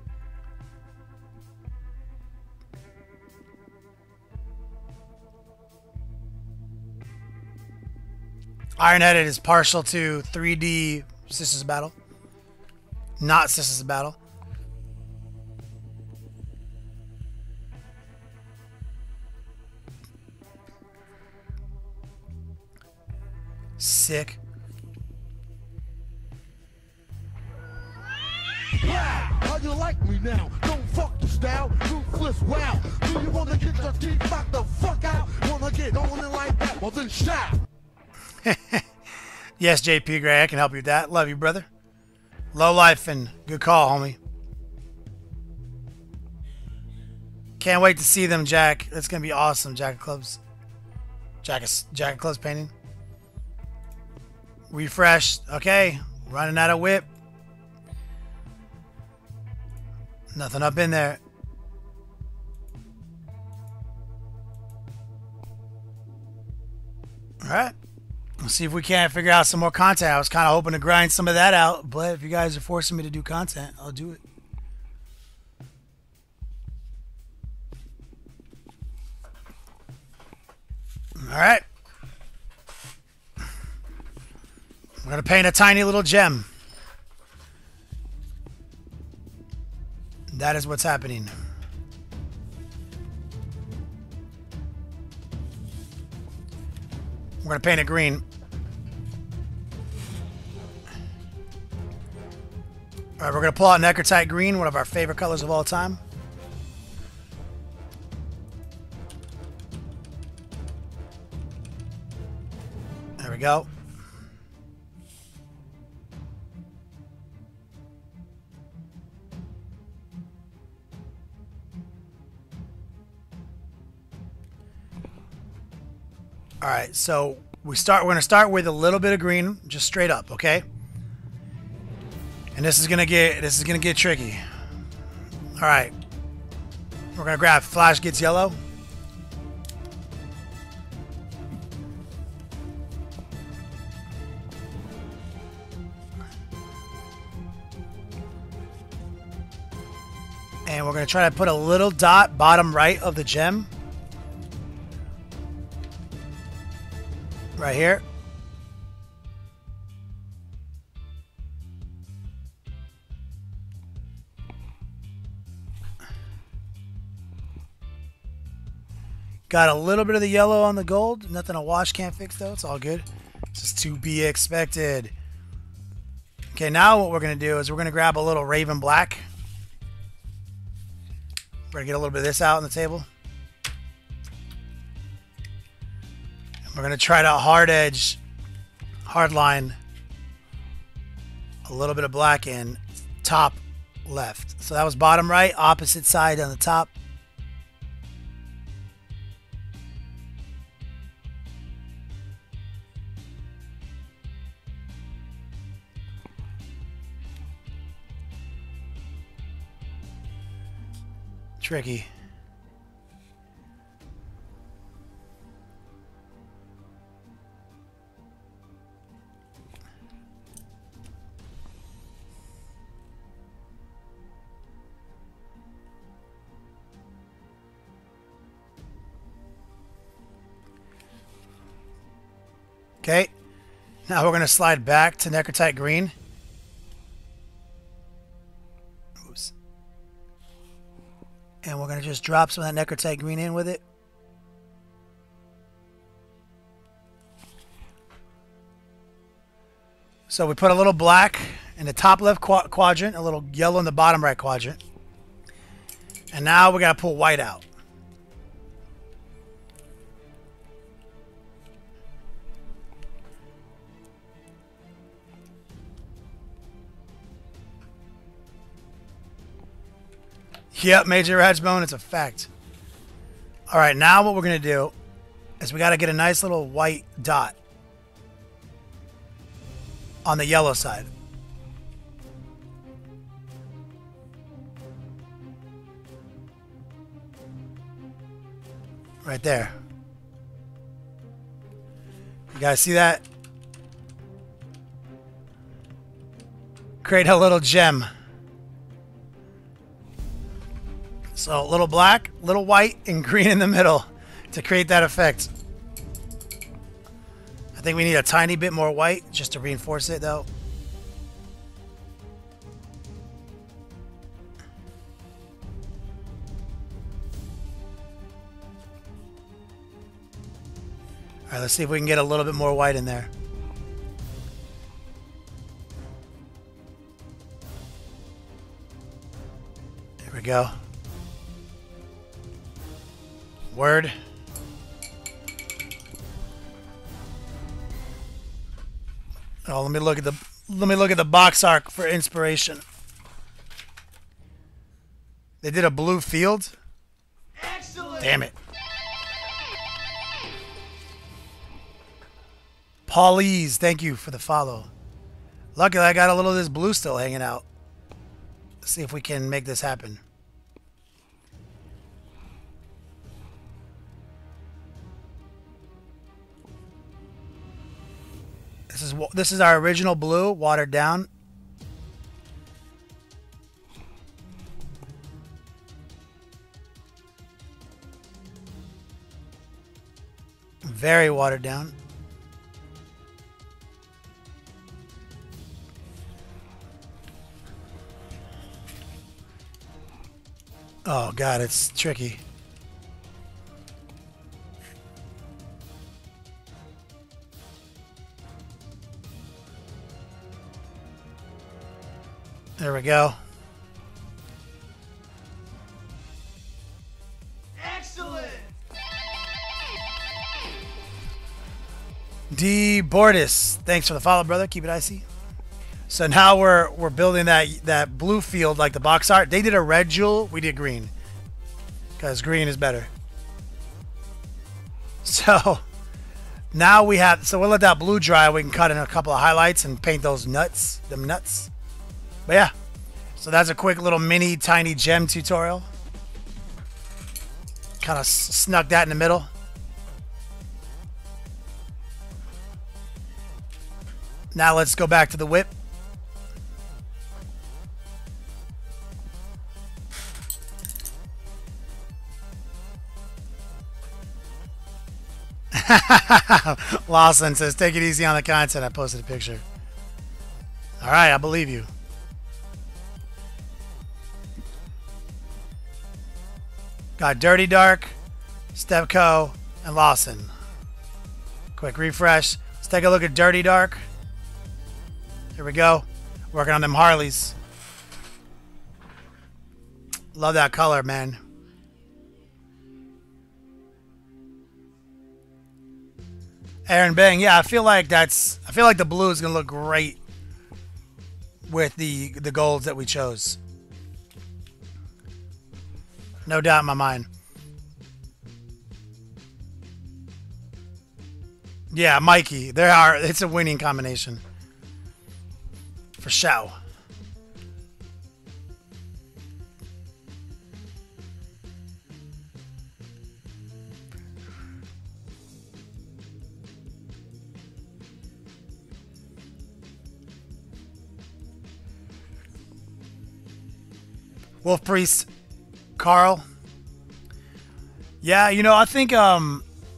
Ironheaded is partial to 3D Sisters of Battle. Not Sisters of Battle. Sick. How you like me now? Don't fuck the style, ruthless wow. Do you wanna get your teeth knocked the fuck out? Wanna get on it like that? Well then shout. Yes, JP Gray, I can help you with that. Love you, brother. Low life and good call, homie. Can't wait to see them, Jack. That's gonna be awesome, Jack of Clubs. Jack of Clubs painting. Refresh. Okay, running out of whip. Nothing up in there. All right. Let's see if we can't figure out some more content. I was kind of hoping to grind some of that out, but if you guys are forcing me to do content, I'll do it. All right. I'm going to paint a tiny little gem. That is what's happening. We're going to paint it green. All right, we're going to pull out Necrotite Green, one of our favorite colors of all time. There we go. All right, so we're going to start with a little bit of green, just straight up, okay? And this is gonna get tricky. All right, we're gonna grab Flash Gets Yellow. And we're gonna try to put a little dot bottom right of the gem. Right here. Got a little bit of the yellow on the gold. Nothing a wash can't fix, though. It's all good. This is to be expected. Okay, now what we're going to do is we're going to grab a little Raven Black. We're going to get a little bit of this out on the table. And we're going to try to hard line a little bit of black in top left. So that was bottom right, opposite side on the top. Tricky. Okay, now we're going to slide back to Necrotite Green. Oops. And we're going to just drop some of that Necrotite Green in with it. So we put a little black in the top left quadrant, a little yellow in the bottom right quadrant. And now we got to pull white out. Yep, Major Radsbone, it's a fact. All right, now what we're going to do is we got to get a nice little white dot on the yellow side. Right there. You guys see that? Create a little gem. So a little black, little white, and green in the middle to create that effect. I think we need a tiny bit more white just to reinforce it though. All right, let's see if we can get a little bit more white in there. There we go. Word. Oh, let me look at the box art for inspiration. They did a blue field. Excellent. Damn it. Paulese, thank you for the follow. Luckily, I got a little of this blue still hanging out. Let's see if we can make this happen. This is our original blue, watered down. Very watered down. Oh God, it's tricky. There we go. Excellent. D Bordis, thanks for the follow, brother. Keep it icy. So now we're building that blue field like the box art. They did a red jewel, we did green, because green is better. So now we'll let that blue dry. We can cut in a couple of highlights and paint those nuts, them nuts. But yeah, so that's a quick little mini tiny gem tutorial. Kind of snuck that in the middle. Now let's go back to the whip. Lawson says, take it easy on the content. I posted a picture. All right, I believe you. Got Dirty Dark, Stepco, and Lawson. Quick refresh. Let's take a look at Dirty Dark. Here we go. Working on them Harleys. Love that color, man. Aaron Bang, yeah, I feel like the blue is gonna look great with the golds that we chose. No doubt in my mind. Yeah, Mikey. It's a winning combination. For sure. Wolf Priest, Carl. Yeah, I think I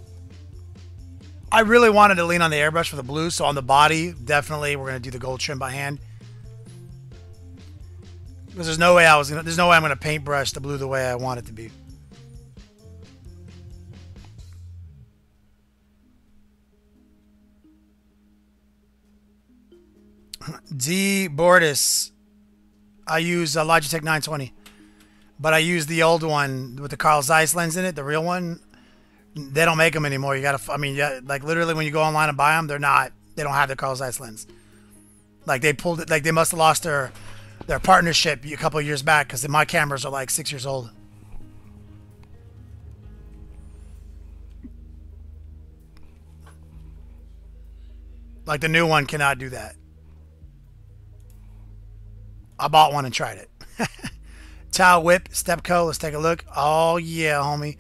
really wanted to lean on the airbrush for the blue, so on the body, definitely we're gonna do the gold trim by hand. Because there's no way I'm gonna paintbrush the blue the way I want it to be. D. Bordis. I use Logitech 920. But I use the old one with the Carl Zeiss lens in it, the real one. They don't make them anymore. You gotta, I mean, yeah, like literally when you go online and buy them, they don't have the Carl Zeiss lens. Like they pulled it, like they must have lost their partnership a couple of years back because my cameras are like 6 years old. Like the new one cannot do that. I bought one and tried it. Tau Whip, Stepco, let's take a look. Oh yeah, homie.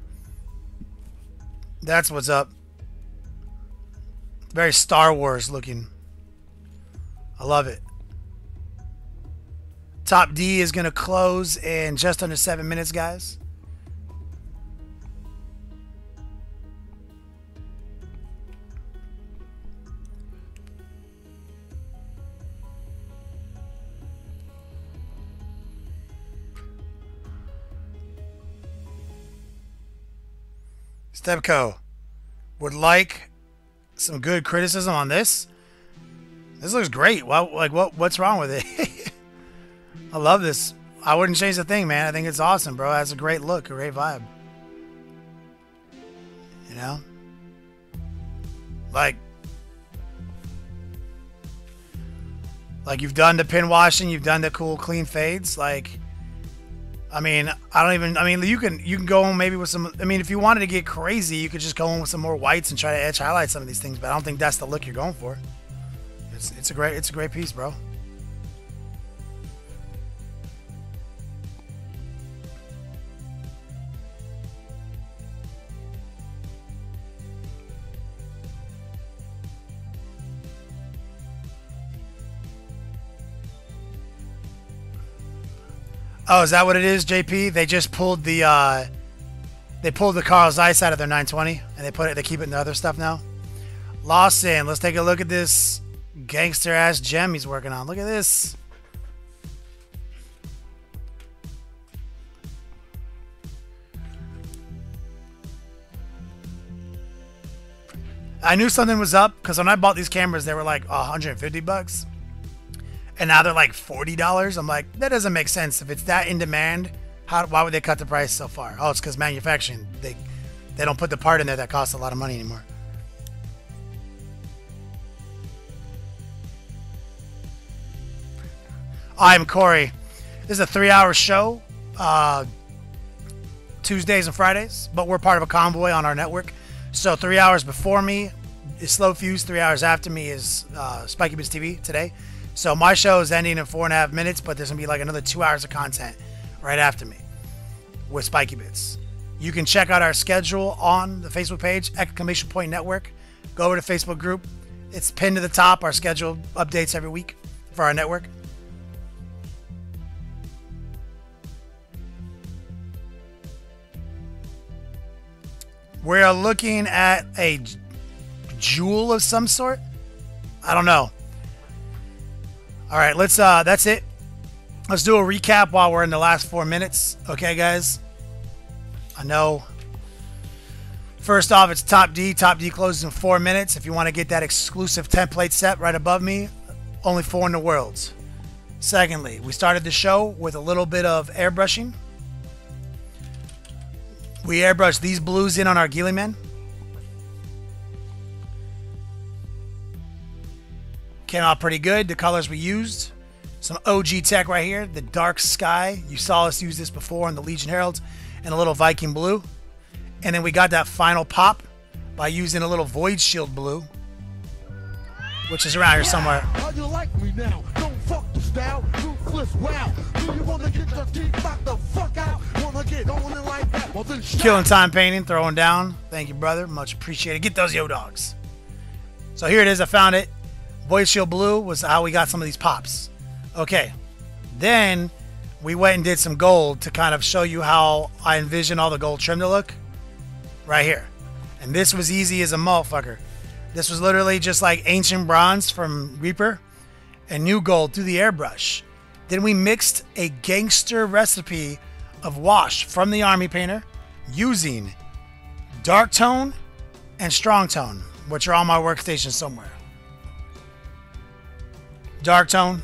That's what's up. Very Star Wars looking. I love it. Top D is going to close in just under 7 minutes, guys. Stepco would like some good criticism on this. This looks great. Well, like what's wrong with it? I love this. I wouldn't change a thing, man. I think it's awesome, bro. It has a great look, a great vibe. You know? Like you've done the pin washing, you've done the cool clean fades, like I mean, you can go on maybe with some, I mean, if you wanted to get crazy, you could just go in with some more whites and try to edge highlight some of these things, but I don't think that's the look you're going for. It's a great piece, bro. Oh, is that what it is, JP? They just pulled the Carl Zeiss out of their 920 and they keep it in the other stuff now. Lawson, let's take a look at this gangster ass gem he's working on. Look at this. I knew something was up because when I bought these cameras, they were like $150. And now they're like $40. I'm like, that doesn't make sense. If it's that in demand, why would they cut the price so far? Oh, it's because manufacturing. They don't put the part in there that costs a lot of money anymore. I'm Corey. This is a 3-hour show, Tuesdays and Fridays, but we're part of a convoy on our network. So 3 hours before me is Slow Fuse. 3 hours after me is Spiky Bits TV today. So my show is ending in 4.5 minutes, but there's going to be like another 2 hours of content right after me with Spiky Bits. You can check out our schedule on the Facebook page, Exclamation Point Network. Go over to the Facebook group. It's pinned to the top. Our schedule updates every week for our network. We're looking at a jewel of some sort. I don't know. All right, let's that's it. Let's do a recap while we're in the last 4 minutes. Okay, guys? I know. First off, it's Top D. Top D closes in 4 minutes. If you want to get that exclusive template set right above me, only 4 in the world. Secondly, we started the show with a little bit of airbrushing. We airbrushed these blues in on our Ghillie Men. Came out pretty good. The colors we used. Some OG tech right here. The Dark Sky. You saw us use this before in the Legion Herald. And a little Viking Blue. And then we got that final pop by using a little Void Shield Blue. Which is around here somewhere. How you like me now? Don't fuck the style. Ruthless, wow. Do you want to get your teeth knocked the fuck out? Want to get on it like that? Well, then Killing Time Painting. Throwing down. Thank you, brother. Much appreciated. Get those yo dogs. So here it is. I found it. Void Shield Blue was how we got some of these pops. Okay. Then we went and did some gold to kind of show you how I envision all the gold trim to look. Right here. And this was easy as a motherfucker. This was literally just like ancient bronze from Reaper and new gold through the airbrush. Then we mixed a gangster recipe of wash from the Army Painter using dark tone and strong tone, which are on my workstation somewhere. dark tone,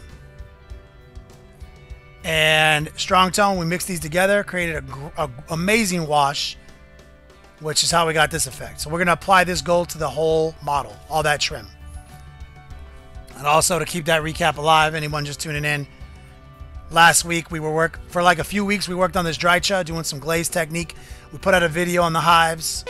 and strong tone. We mixed these together, created a amazing wash, which is how we got this effect. So we're going to apply this gold to the whole model, all that trim. And also to keep that recap alive, anyone just tuning in, last week we were for like a few weeks we worked on this drycha, doing some glaze technique. We put out a video on the hives.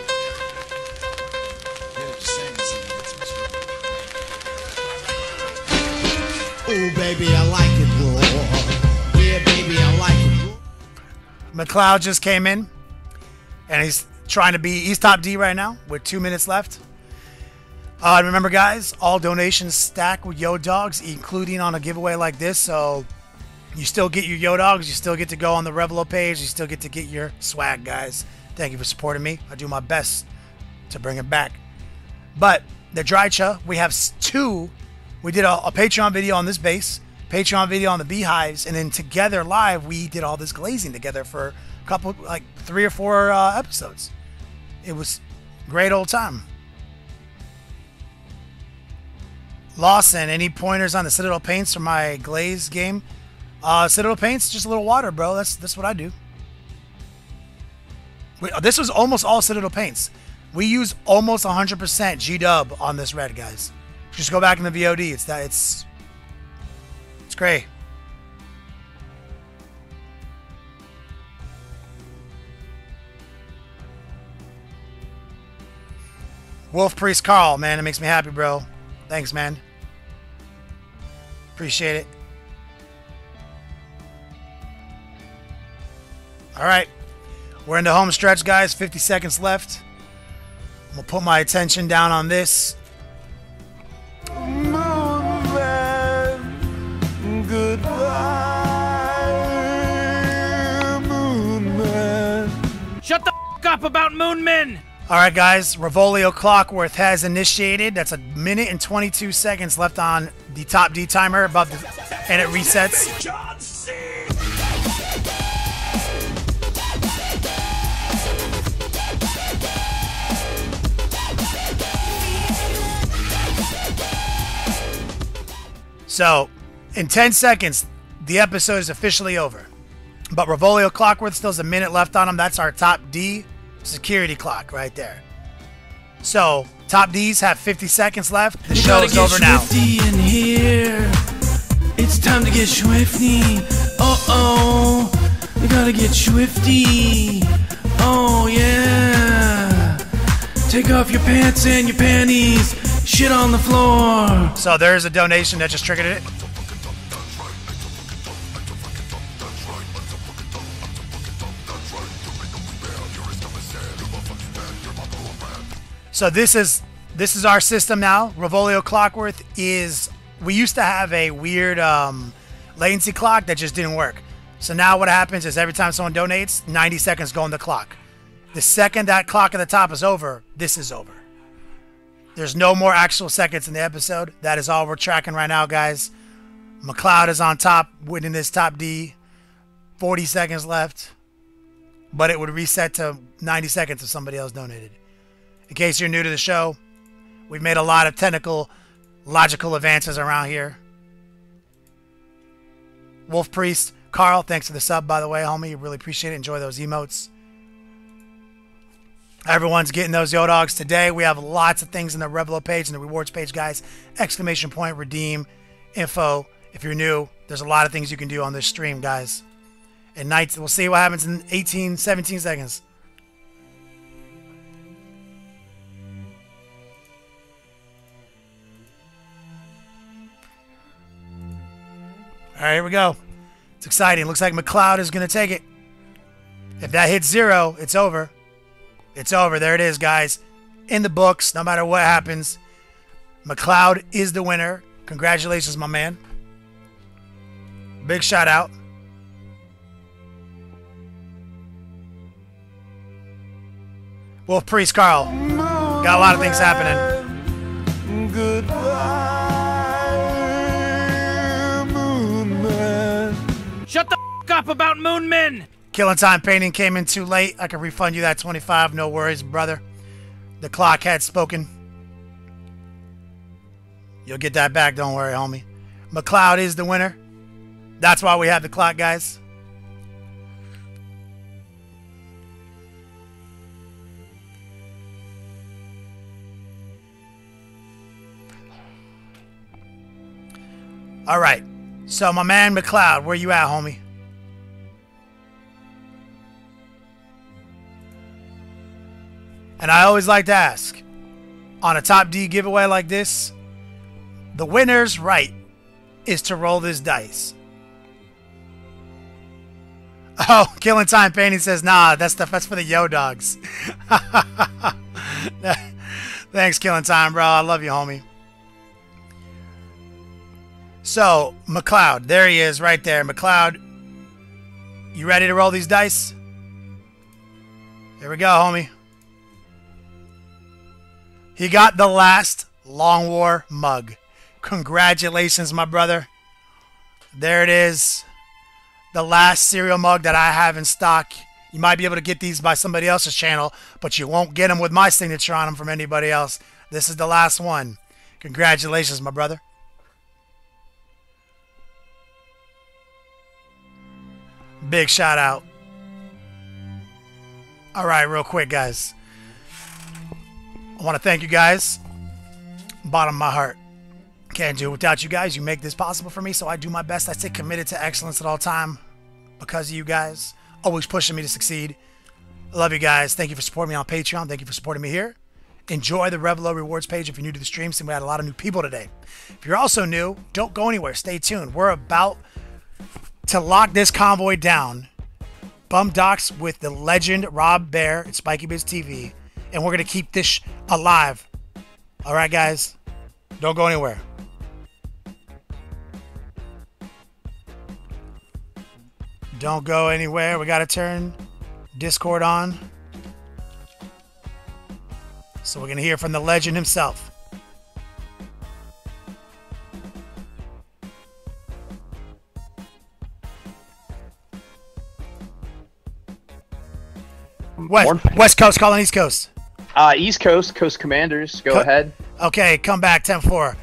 Oh baby, I like it raw. Yeah, baby, I like it raw. McLeod just came in, and he's top D right now with 2 minutes left. Remember, guys, all donations stack with Yo Dogs, including on a giveaway like this. So you still get your Yo Dogs. You still get to go on the Revelo page. You still get to get your swag, guys. Thank you for supporting me. I do my best to bring it back. But the drycha, we have 2. We did a Patreon video on this base, Patreon video on the beehives, and then together live, we did all this glazing together for a couple, like 3 or 4 episodes. It was a great old time. Lawson, any pointers on the Citadel paints for my glaze game? Citadel paints, just a little water, bro. That's what I do. This was almost all Citadel paints. We use almost 100% G-dub on this red, guys. Just go back in the VOD. It's great. Wolf Priest Carl, man, it makes me happy, bro. Thanks, man. Appreciate it. All right. We're in the home stretch, guys. 50 seconds left. I'm going to put my attention down on this. Shut the f up about Moonmen! Alright, guys. Revolio Clockworth has initiated. That's 1 minute and 22 seconds left on the top D timer above and it resets. So, in 10 seconds, the episode is officially over. But Revolio Clockworth still has 1 minute left on him. That's our top D security clock right there. So, top Ds have 50 seconds left. The show is over now. In here. It's time to get swifty. Uh-oh. You gotta get swifty. Oh, yeah. Take off your pants and your panties. Shit on the floor. So, there's a donation that just triggered it. So this is our system now. Revolio Clockworth is, we used to have a weird latency clock that just didn't work. So now what happens is every time someone donates, 90 seconds go on the clock. The second that clock at the top is over, this is over. There's no more actual seconds in the episode. That is all we're tracking right now, guys. McLeod is on top, winning this top D. 40 seconds left. But it would reset to 90 seconds if somebody else donated. In case you're new to the show, we've made a lot of technical, logical advances around here. Wolf Priest, Carl, thanks for the sub, by the way, homie. Really appreciate it. Enjoy those emotes. Everyone's getting those Yo Dogs today. We have lots of things in the Revelo page and the rewards page, guys. Exclamation point, redeem, info. If you're new, there's a lot of things you can do on this stream, guys. And nights, we'll see what happens in 18, 17 seconds. All right, here we go. It's exciting. Looks like McLeod is going to take it. If that hits 0, it's over. It's over. There it is, guys. In the books, no matter what happens. McLeod is the winner. Congratulations, my man. Big shout out. Wolf Priest Carl. Got a lot of things happening. Goodbye. Shut the f up about Moonmen! Killing Time Painting came in too late. I can refund you that 25. No worries, brother. The clock had spoken. You'll get that back. Don't worry, homie. McLeod is the winner. That's why we have the clock, guys. All right. So my man McLeod, where you at, homie? And I always like to ask, on a top D giveaway like this, the winner's right is to roll this dice. Oh, Killing Time Painting says, nah, that's for the Yo Dogs. Thanks, Killing Time, bro. I love you, homie. So, McLeod, there he is right there. McLeod, you ready to roll these dice? Here we go, homie. He got the last Long War mug. Congratulations, my brother. There it is. The last cereal mug that I have in stock. You might be able to get these by somebody else's channel, but you won't get them with my signature on them from anybody else. This is the last one. Congratulations, my brother. Big shout out. All right, real quick, guys. I want to thank you guys. Bottom of my heart. Can't do it without you guys. You make this possible for me, so I do my best. I stay committed to excellence at all time because of you guys. Always pushing me to succeed. I love you guys. Thank you for supporting me on Patreon. Thank you for supporting me here. Enjoy the Revelo Rewards page if you're new to the stream. Since we had a lot of new people today. If you're also new, don't go anywhere. Stay tuned. We're about to lock this convoy down. Bum Docs with the legend Rob Bear at Spiky Biz TV. And we're going to keep this alive. All right, guys. Don't go anywhere. Don't go anywhere. We got to turn Discord on. So we're going to hear from the legend himself. West Coast calling East Coast. East Coast, Coast Commanders, go ahead. Okay, come back, 10-4.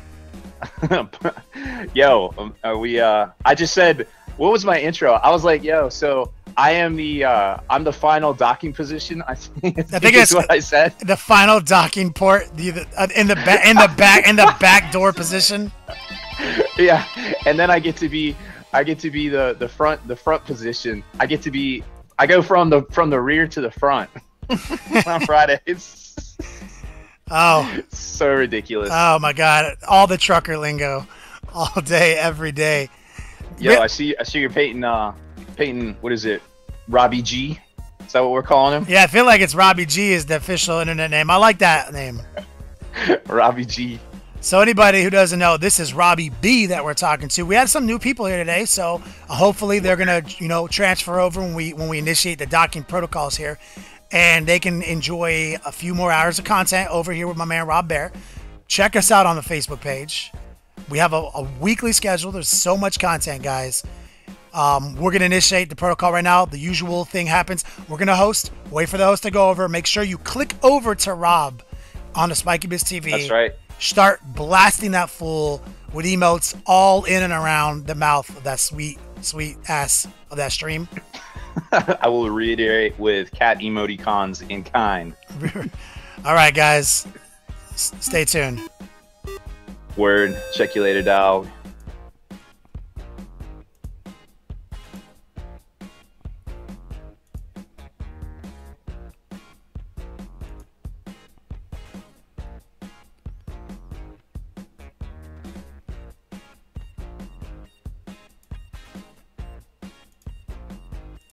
Yo, I just said, what was my intro? I was like, yo, so I am I'm the final docking position. I think that's what I said. The final docking port, in the back door position. Yeah, and then I get to be the front position. I go from the rear to the front on Fridays. Oh, so ridiculous. Oh my God, all the trucker lingo, all day, every day. Yo, I see you're painting. What is it? Robbie G. Is that what we're calling him? Yeah, I feel like it's Robbie G is the official internet name. I like that name. Robbie G. So anybody who doesn't know, this is Robbie B that we're talking to. We had some new people here today, so hopefully they're gonna, transfer over when we initiate the docking protocols here, and they can enjoy a few more hours of content over here with my man Rob Bear. Check us out on the Facebook page. We have a weekly schedule. There's so much content, guys. We're gonna initiate the protocol right now. The usual thing happens. We're gonna host. Wait for the host to go over. Make sure you click over to Rob on the Spiky Biz TV. That's right. Start blasting that fool with emotes all in and around the mouth of that sweet, sweet ass of that stream. I will reiterate with cat emoticons in kind. All right, guys. Stay tuned. Word. Check you later, dog.